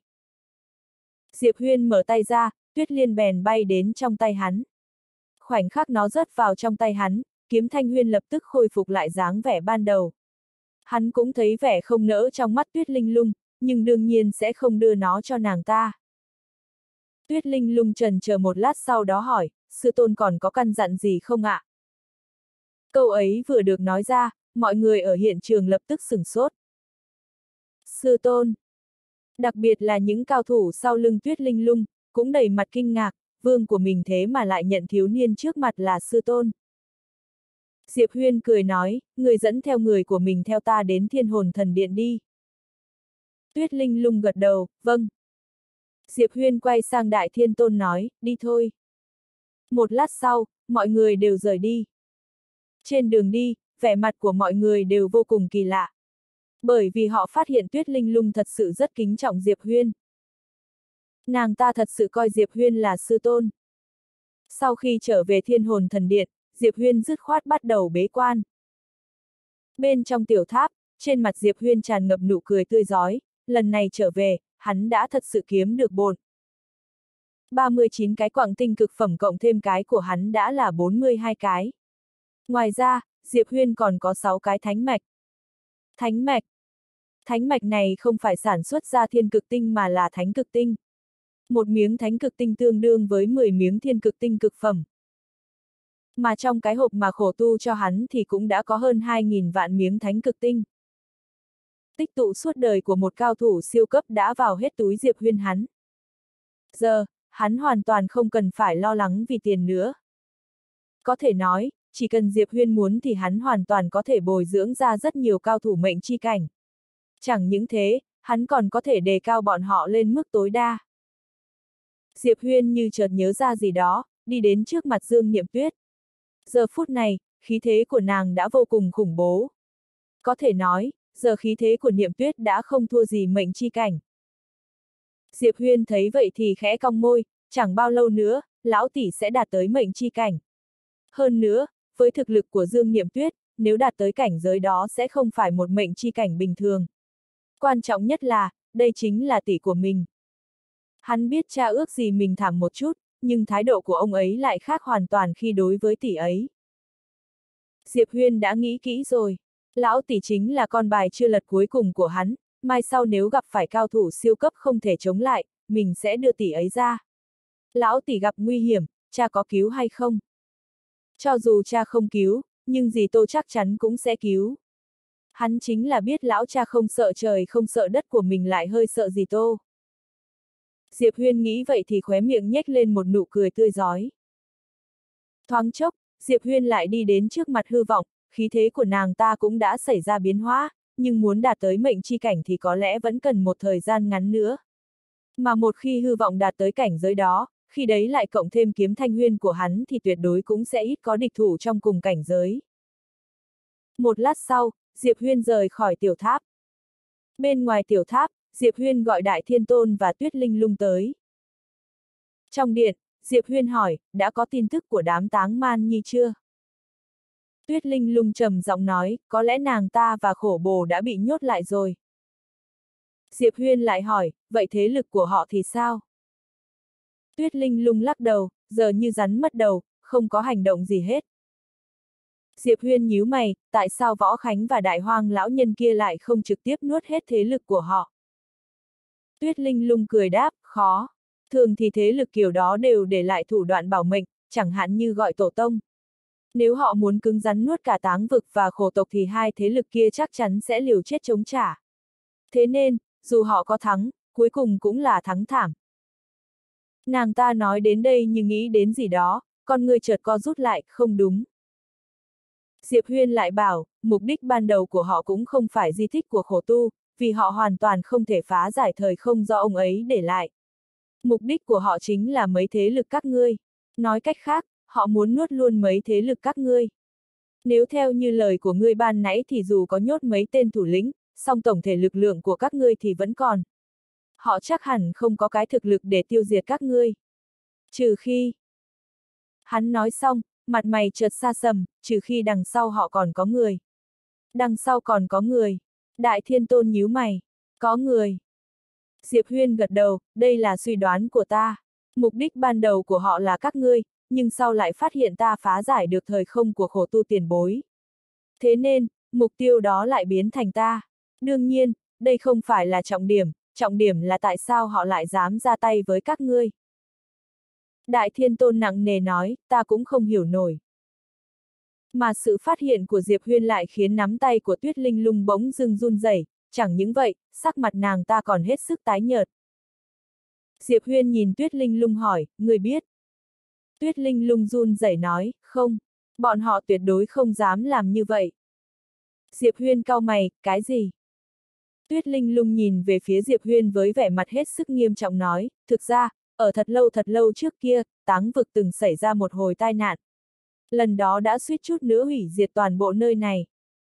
Diệp Huyên mở tay ra, Tuyết Liên bèn bay đến trong tay hắn. Khoảnh khắc nó rớt vào trong tay hắn, kiếm thanh huyên lập tức khôi phục lại dáng vẻ ban đầu. Hắn cũng thấy vẻ không nỡ trong mắt Tuyết Linh Lung, nhưng đương nhiên sẽ không đưa nó cho nàng ta. Tuyết Linh Lung chần chờ một lát sau đó hỏi, sư tôn còn có căn dặn gì không ạ? Câu ấy vừa được nói ra, mọi người ở hiện trường lập tức sửng sốt. Sư tôn. Đặc biệt là những cao thủ sau lưng Tuyết Linh Lung, cũng đầy mặt kinh ngạc, vương của mình thế mà lại nhận thiếu niên trước mặt là sư tôn. Diệp Huyên cười nói, người dẫn theo người của mình theo ta đến Thiên Hồn Thần Điện đi. Tuyết Linh Lung gật đầu, vâng. Diệp Huyên quay sang Đại Thiên Tôn nói, đi thôi. Một lát sau, mọi người đều rời đi. Trên đường đi, vẻ mặt của mọi người đều vô cùng kỳ lạ. Bởi vì họ phát hiện Tuyết Linh Lung thật sự rất kính trọng Diệp Huyên. Nàng ta thật sự coi Diệp Huyên là sư tôn. Sau khi trở về Thiên Hồn Thần Điện, Diệp Huyên dứt khoát bắt đầu bế quan. Bên trong tiểu tháp, trên mặt Diệp Huyên tràn ngập nụ cười tươi rói, lần này trở về, hắn đã thật sự kiếm được bộn. ba mươi chín cái quặng tinh cực phẩm cộng thêm cái của hắn đã là bốn mươi hai cái. Ngoài ra, Diệp Huyên còn có sáu cái thánh mạch. Thánh mạch. Thánh mạch này không phải sản xuất ra thiên cực tinh mà là thánh cực tinh. Một miếng thánh cực tinh tương đương với mười miếng thiên cực tinh cực phẩm. Mà trong cái hộp mà khổ tu cho hắn thì cũng đã có hơn hai nghìn vạn miếng thánh cực tinh. Tích tụ suốt đời của một cao thủ siêu cấp đã vào hết túi Diệp Huyên hắn. Giờ, hắn hoàn toàn không cần phải lo lắng vì tiền nữa. Có thể nói, chỉ cần Diệp Huyên muốn thì hắn hoàn toàn có thể bồi dưỡng ra rất nhiều cao thủ mệnh chi cảnh. Chẳng những thế, hắn còn có thể đề cao bọn họ lên mức tối đa. Diệp Huyên như chợt nhớ ra gì đó, đi đến trước mặt Dương Niệm Tuyết. Giờ phút này, khí thế của nàng đã vô cùng khủng bố. Có thể nói, giờ khí thế của Niệm Tuyết đã không thua gì mệnh chi cảnh. Diệp Huyên thấy vậy thì khẽ cong môi, chẳng bao lâu nữa, lão tỷ sẽ đạt tới mệnh chi cảnh. Hơn nữa, với thực lực của Dương Niệm Tuyết, nếu đạt tới cảnh giới đó sẽ không phải một mệnh chi cảnh bình thường. Quan trọng nhất là, đây chính là tỷ của mình. Hắn biết cha ước gì mình thảm một chút, nhưng thái độ của ông ấy lại khác hoàn toàn khi đối với tỷ ấy. Diệp Huyên đã nghĩ kỹ rồi, lão tỷ chính là con bài chưa lật cuối cùng của hắn, mai sau nếu gặp phải cao thủ siêu cấp không thể chống lại, mình sẽ đưa tỷ ấy ra. Lão tỷ gặp nguy hiểm, cha có cứu hay không? Cho dù cha không cứu, nhưng dì Tô chắc chắn cũng sẽ cứu. Hắn chính là biết lão cha không sợ trời không sợ đất của mình lại hơi sợ dì Tô. Diệp Huyên nghĩ vậy thì khóe miệng nhếch lên một nụ cười tươi rói. Thoáng chốc, Diệp Huyên lại đi đến trước mặt hư vọng, khí thế của nàng ta cũng đã xảy ra biến hóa, nhưng muốn đạt tới mệnh chi cảnh thì có lẽ vẫn cần một thời gian ngắn nữa. Mà một khi hư vọng đạt tới cảnh giới đó, khi đấy lại cộng thêm kiếm thanh huyên của hắn thì tuyệt đối cũng sẽ ít có địch thủ trong cùng cảnh giới. Một lát sau, Diệp Huyên rời khỏi tiểu tháp. Bên ngoài tiểu tháp, Diệp Huyên gọi Đại Thiên Tôn và Tuyết Linh Lung tới. Trong điện, Diệp Huyên hỏi, đã có tin tức của đám Táng Man Nhi chưa? Tuyết Linh Lung trầm giọng nói, có lẽ nàng ta và Khổ Bồ đã bị nhốt lại rồi. Diệp Huyên lại hỏi, vậy thế lực của họ thì sao? Tuyết Linh Lung lắc đầu, giờ như rắn mất đầu, không có hành động gì hết. Diệp Huyên nhíu mày, tại sao Võ Khánh và Đại Hoang lão nhân kia lại không trực tiếp nuốt hết thế lực của họ? Tuyết Linh Lung cười đáp, khó. Thường thì thế lực kiểu đó đều để lại thủ đoạn bảo mệnh, chẳng hạn như gọi tổ tông. Nếu họ muốn cứng rắn nuốt cả Táng Vực và Khổ tộc thì hai thế lực kia chắc chắn sẽ liều chết chống trả. Thế nên, dù họ có thắng, cuối cùng cũng là thắng thảm. Nàng ta nói đến đây như nghĩ đến gì đó, con người chợt co rút lại, không đúng. Diệp Huyên lại bảo, mục đích ban đầu của họ cũng không phải di tích của Khổ tu, vì họ hoàn toàn không thể phá giải thời không do ông ấy để lại. Mục đích của họ chính là mấy thế lực các ngươi. Nói cách khác, họ muốn nuốt luôn mấy thế lực các ngươi. Nếu theo như lời của ngươi ban nãy thì dù có nhốt mấy tên thủ lĩnh, song tổng thể lực lượng của các ngươi thì vẫn còn. Họ chắc hẳn không có cái thực lực để tiêu diệt các ngươi. Trừ khi... Hắn nói xong, mặt mày chợt xa sầm, trừ khi đằng sau họ còn có người. Đằng sau còn có người. Đại Thiên Tôn nhíu mày. Có người. Diệp Huyên gật đầu, đây là suy đoán của ta. Mục đích ban đầu của họ là các ngươi, nhưng sau lại phát hiện ta phá giải được thời không của Khổ tu tiền bối. Thế nên, mục tiêu đó lại biến thành ta. Đương nhiên, đây không phải là trọng điểm, trọng điểm là tại sao họ lại dám ra tay với các ngươi. Đại Thiên Tôn nặng nề nói, ta cũng không hiểu nổi. Mà sự phát hiện của Diệp Huyên lại khiến nắm tay của Tuyết Linh Lung bỗng dưng run rẩy, chẳng những vậy, sắc mặt nàng ta còn hết sức tái nhợt. Diệp Huyên nhìn Tuyết Linh Lung hỏi, người biết? Tuyết Linh Lung run rẩy nói, không, bọn họ tuyệt đối không dám làm như vậy. Diệp Huyên cau mày, cái gì? Tuyết Linh Lung nhìn về phía Diệp Huyên với vẻ mặt hết sức nghiêm trọng nói, thực ra, ở thật lâu thật lâu trước kia, Táng Vực từng xảy ra một hồi tai nạn. Lần đó đã suýt chút nữa hủy diệt toàn bộ nơi này.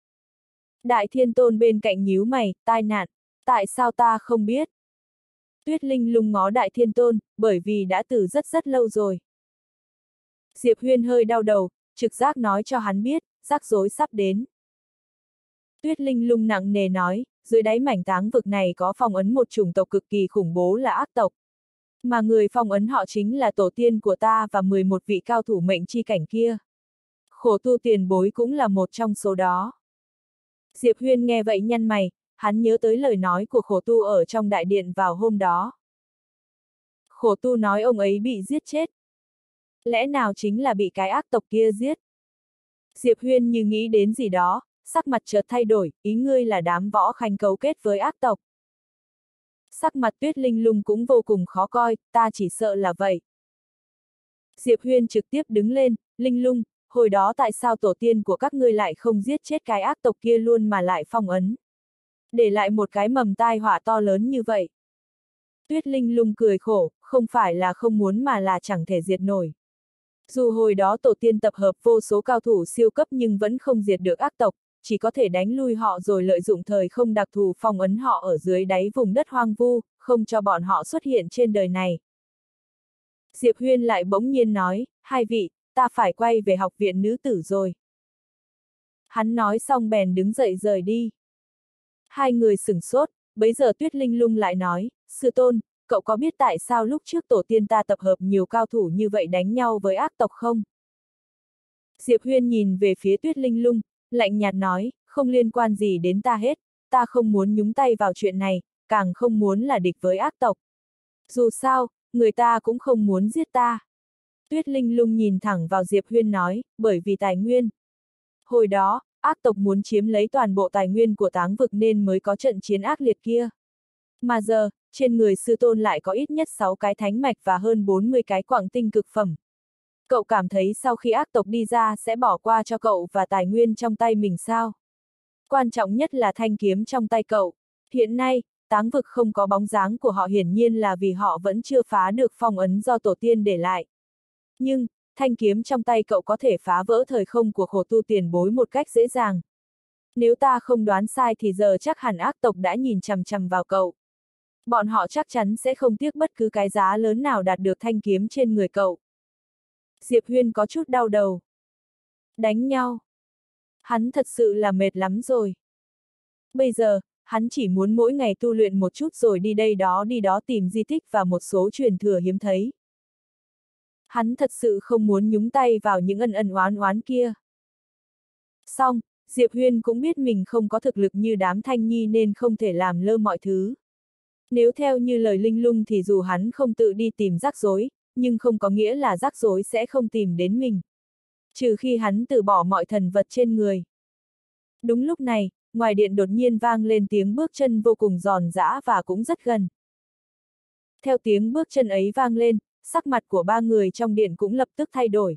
Đại Thiên Tôn bên cạnh nhíu mày, tai nạn, tại sao ta không biết? Tuyết Linh Lung ngó Đại Thiên Tôn, bởi vì đã từ rất rất lâu rồi. Diệp Huyên hơi đau đầu, trực giác nói cho hắn biết, rắc rối sắp đến. Tuyết Linh Lung nặng nề nói, dưới đáy mảnh Táng Vực này có phong ấn một chủng tộc cực kỳ khủng bố là ác tộc. Mà người phong ấn họ chính là tổ tiên của ta và mười một vị cao thủ mệnh chi cảnh kia. Khổ tu tiền bối cũng là một trong số đó. Diệp Huyên nghe vậy nhăn mày, hắn nhớ tới lời nói của Khổ tu ở trong đại điện vào hôm đó. Khổ tu nói ông ấy bị giết chết. Lẽ nào chính là bị cái ác tộc kia giết? Diệp Huyên như nghĩ đến gì đó, sắc mặt chợt thay đổi, ý ngươi là đám Võ Khánh cấu kết với ác tộc. Sắc mặt Tuyết Linh Lung cũng vô cùng khó coi, ta chỉ sợ là vậy. Diệp Huyên trực tiếp đứng lên, Linh Lung, hồi đó tại sao tổ tiên của các ngươi lại không giết chết cái ác tộc kia luôn mà lại phong ấn? Để lại một cái mầm tai họa to lớn như vậy. Tuyết Linh Lung cười khổ, không phải là không muốn mà là chẳng thể diệt nổi. Dù hồi đó tổ tiên tập hợp vô số cao thủ siêu cấp nhưng vẫn không diệt được ác tộc, chỉ có thể đánh lui họ rồi lợi dụng thời không đặc thù phong ấn họ ở dưới đáy vùng đất hoang vu, không cho bọn họ xuất hiện trên đời này. Diệp Huyên lại bỗng nhiên nói, hai vị, ta phải quay về học viện nữ tử rồi. Hắn nói xong bèn đứng dậy rời đi. Hai người sửng sốt, bấy giờ Tuyết Linh Lung lại nói, sư tôn, cậu có biết tại sao lúc trước tổ tiên ta tập hợp nhiều cao thủ như vậy đánh nhau với ác tộc không? Diệp Huyên nhìn về phía Tuyết Linh Lung, lạnh nhạt nói, không liên quan gì đến ta hết, ta không muốn nhúng tay vào chuyện này, càng không muốn là địch với ác tộc. Dù sao, người ta cũng không muốn giết ta. Tuyết Linh Lung nhìn thẳng vào Diệp Huyên nói, bởi vì tài nguyên. Hồi đó, ác tộc muốn chiếm lấy toàn bộ tài nguyên của Táng Vực nên mới có trận chiến ác liệt kia. Mà giờ, trên người sư tôn lại có ít nhất sáu cái thánh mạch và hơn bốn mươi cái quặng tinh cực phẩm. Cậu cảm thấy sau khi ác tộc đi ra sẽ bỏ qua cho cậu và tài nguyên trong tay mình sao? Quan trọng nhất là thanh kiếm trong tay cậu. Hiện nay, táng vực không có bóng dáng của họ hiển nhiên là vì họ vẫn chưa phá được phong ấn do tổ tiên để lại. Nhưng, thanh kiếm trong tay cậu có thể phá vỡ thời không của khổ tu tiền bối một cách dễ dàng. Nếu ta không đoán sai thì giờ chắc hẳn ác tộc đã nhìn chằm chằm vào cậu. Bọn họ chắc chắn sẽ không tiếc bất cứ cái giá lớn nào đạt được thanh kiếm trên người cậu. Diệp Huyên có chút đau đầu. Đánh nhau. Hắn thật sự là mệt lắm rồi. Bây giờ, hắn chỉ muốn mỗi ngày tu luyện một chút rồi đi đây đó đi đó tìm di tích và một số truyền thừa hiếm thấy. Hắn thật sự không muốn nhúng tay vào những ân ân oán oán kia. Xong, Diệp Huyên cũng biết mình không có thực lực như đám Thanh Nhi nên không thể làm lơ mọi thứ. Nếu theo như lời Linh Lung thì dù hắn không tự đi tìm rắc rối, nhưng không có nghĩa là rắc rối sẽ không tìm đến mình. Trừ khi hắn từ bỏ mọi thần vật trên người. Đúng lúc này, ngoài điện đột nhiên vang lên tiếng bước chân vô cùng giòn giã và cũng rất gần. Theo tiếng bước chân ấy vang lên, sắc mặt của ba người trong điện cũng lập tức thay đổi.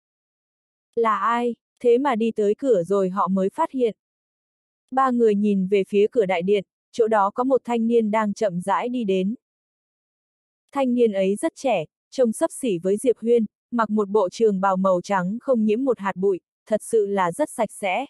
Là ai? Thế mà đi tới cửa rồi họ mới phát hiện. Ba người nhìn về phía cửa đại điện, chỗ đó có một thanh niên đang chậm rãi đi đến. Thanh niên ấy rất trẻ, trông xấp xỉ với Diệp Huyên, mặc một bộ trường bào màu trắng không nhiễm một hạt bụi, thật sự là rất sạch sẽ.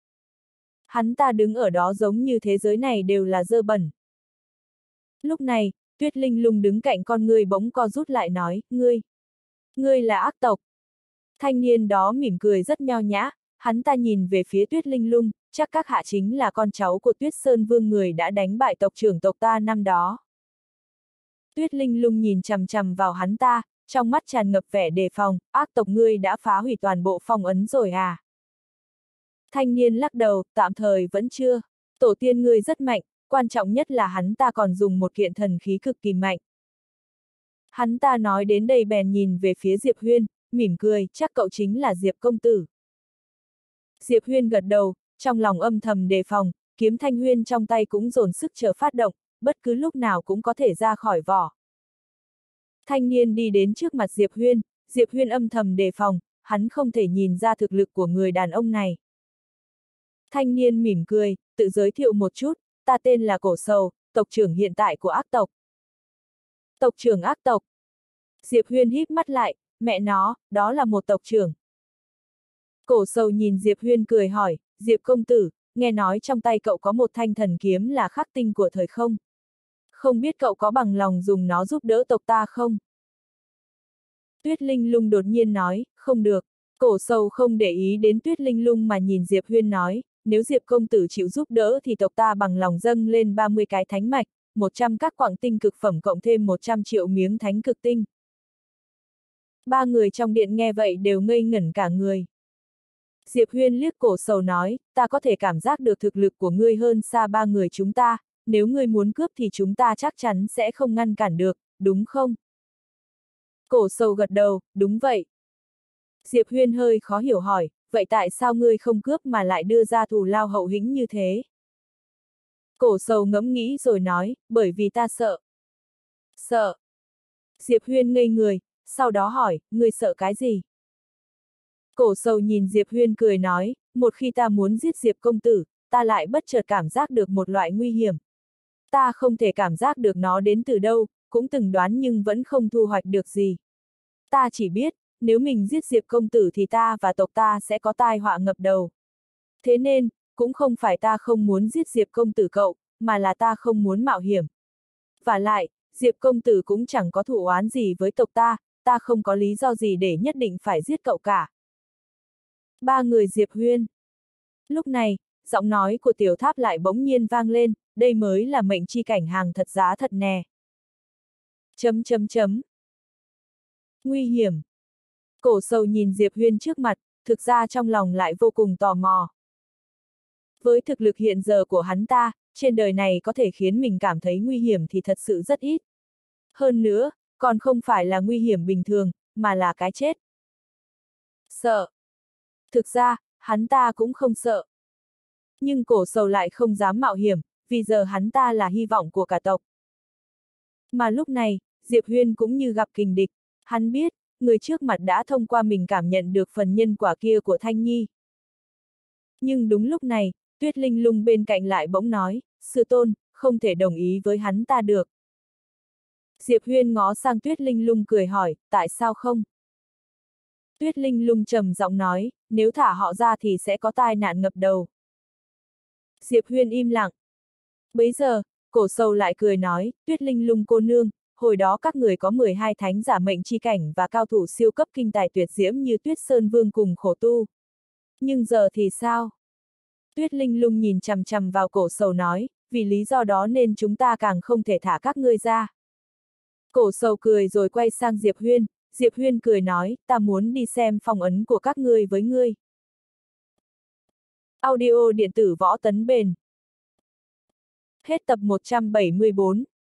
Hắn ta đứng ở đó giống như thế giới này đều là dơ bẩn. Lúc này, Tuyết Linh Lung đứng cạnh con người bỗng co rút lại nói, ngươi, ngươi là ác tộc. Thanh niên đó mỉm cười rất nho nhã, hắn ta nhìn về phía Tuyết Linh Lung, chắc các hạ chính là con cháu của Tuyết Sơn Vương người đã đánh bại tộc trưởng tộc ta năm đó. Tuyết Linh Lung nhìn chằm chằm vào hắn ta, trong mắt tràn ngập vẻ đề phòng, ác tộc ngươi đã phá hủy toàn bộ phong ấn rồi à? Thanh niên lắc đầu, tạm thời vẫn chưa. Tổ tiên ngươi rất mạnh, quan trọng nhất là hắn ta còn dùng một kiện thần khí cực kỳ mạnh. Hắn ta nói đến đây bèn nhìn về phía Diệp Huyên, mỉm cười, chắc cậu chính là Diệp công tử. Diệp Huyên gật đầu, trong lòng âm thầm đề phòng, kiếm Thanh Huyên trong tay cũng dồn sức chờ phát động, bất cứ lúc nào cũng có thể ra khỏi vỏ. Thanh niên đi đến trước mặt Diệp Huyên, Diệp Huyên âm thầm đề phòng, hắn không thể nhìn ra thực lực của người đàn ông này. Thanh niên mỉm cười, tự giới thiệu một chút, ta tên là Cổ Sầu, tộc trưởng hiện tại của ác tộc. Tộc trưởng ác tộc. Diệp Huyên híp mắt lại, mẹ nó, đó là một tộc trưởng. Cổ Sầu nhìn Diệp Huyên cười hỏi, Diệp công tử, nghe nói trong tay cậu có một thanh thần kiếm là khắc tinh của thời không. Không biết cậu có bằng lòng dùng nó giúp đỡ tộc ta không? Tuyết Linh Lung đột nhiên nói, không được. Cổ Sầu không để ý đến Tuyết Linh Lung mà nhìn Diệp Huyên nói, nếu Diệp công tử chịu giúp đỡ thì tộc ta bằng lòng dâng lên ba mươi cái thánh mạch, một trăm các quặng tinh cực phẩm cộng thêm một trăm triệu miếng thánh cực tinh. Ba người trong điện nghe vậy đều ngây ngẩn cả người. Diệp Huyên liếc Cổ Sầu nói, ta có thể cảm giác được thực lực của ngươi hơn xa ba người chúng ta, nếu ngươi muốn cướp thì chúng ta chắc chắn sẽ không ngăn cản được, đúng không? Cổ Sầu gật đầu, đúng vậy. Diệp Huyên hơi khó hiểu hỏi, vậy tại sao ngươi không cướp mà lại đưa ra thù lao hậu hĩnh như thế? Cổ Sầu ngẫm nghĩ rồi nói, bởi vì ta sợ. Sợ. Diệp Huyên ngây người, sau đó hỏi, ngươi sợ cái gì? Cổ Sầu nhìn Diệp Huyên cười nói, một khi ta muốn giết Diệp công tử, ta lại bất chợt cảm giác được một loại nguy hiểm. Ta không thể cảm giác được nó đến từ đâu, cũng từng đoán nhưng vẫn không thu hoạch được gì. Ta chỉ biết, nếu mình giết Diệp công tử thì ta và tộc ta sẽ có tai họa ngập đầu. Thế nên, cũng không phải ta không muốn giết Diệp công tử cậu, mà là ta không muốn mạo hiểm. Và lại, Diệp công tử cũng chẳng có thù oán gì với tộc ta, ta không có lý do gì để nhất định phải giết cậu cả. Ba người Diệp Huyên. Lúc này, giọng nói của Tiểu Tháp lại bỗng nhiên vang lên, đây mới là mệnh chi cảnh hàng thật giá thật nè. Chấm chấm chấm. Nguy hiểm. Cổ Sầu nhìn Diệp Huyên trước mặt, thực ra trong lòng lại vô cùng tò mò. Với thực lực hiện giờ của hắn ta, trên đời này có thể khiến mình cảm thấy nguy hiểm thì thật sự rất ít. Hơn nữa, còn không phải là nguy hiểm bình thường, mà là cái chết. Sợ. Thực ra, hắn ta cũng không sợ. Nhưng Cổ Sầu lại không dám mạo hiểm, vì giờ hắn ta là hy vọng của cả tộc. Mà lúc này, Diệp Huyên cũng như gặp kình địch, hắn biết, người trước mặt đã thông qua mình cảm nhận được phần nhân quả kia của Thanh Nhi. Nhưng đúng lúc này, Tuyết Linh Lung bên cạnh lại bỗng nói, sư tôn, không thể đồng ý với hắn ta được. Diệp Huyên ngó sang Tuyết Linh Lung cười hỏi, tại sao không? Tuyết Linh Lung trầm giọng nói, nếu thả họ ra thì sẽ có tai nạn ngập đầu. Diệp Huyên im lặng. Bấy giờ, Cổ Sầu lại cười nói, Tuyết Linh Lung cô nương, hồi đó các người có mười hai thánh giả mệnh chi cảnh và cao thủ siêu cấp kinh tài tuyệt diễm như Tuyết Sơn Vương cùng khổ tu. Nhưng giờ thì sao? Tuyết Linh Lung nhìn chằm chằm vào Cổ Sầu nói, vì lý do đó nên chúng ta càng không thể thả các ngươi ra. Cổ Sầu cười rồi quay sang Diệp Huyên, Diệp Huyên cười nói, ta muốn đi xem phong ấn của các ngươi với ngươi. Audio điện tử Võ Tấn Bền. Hết tập một trăm bảy mươi bốn.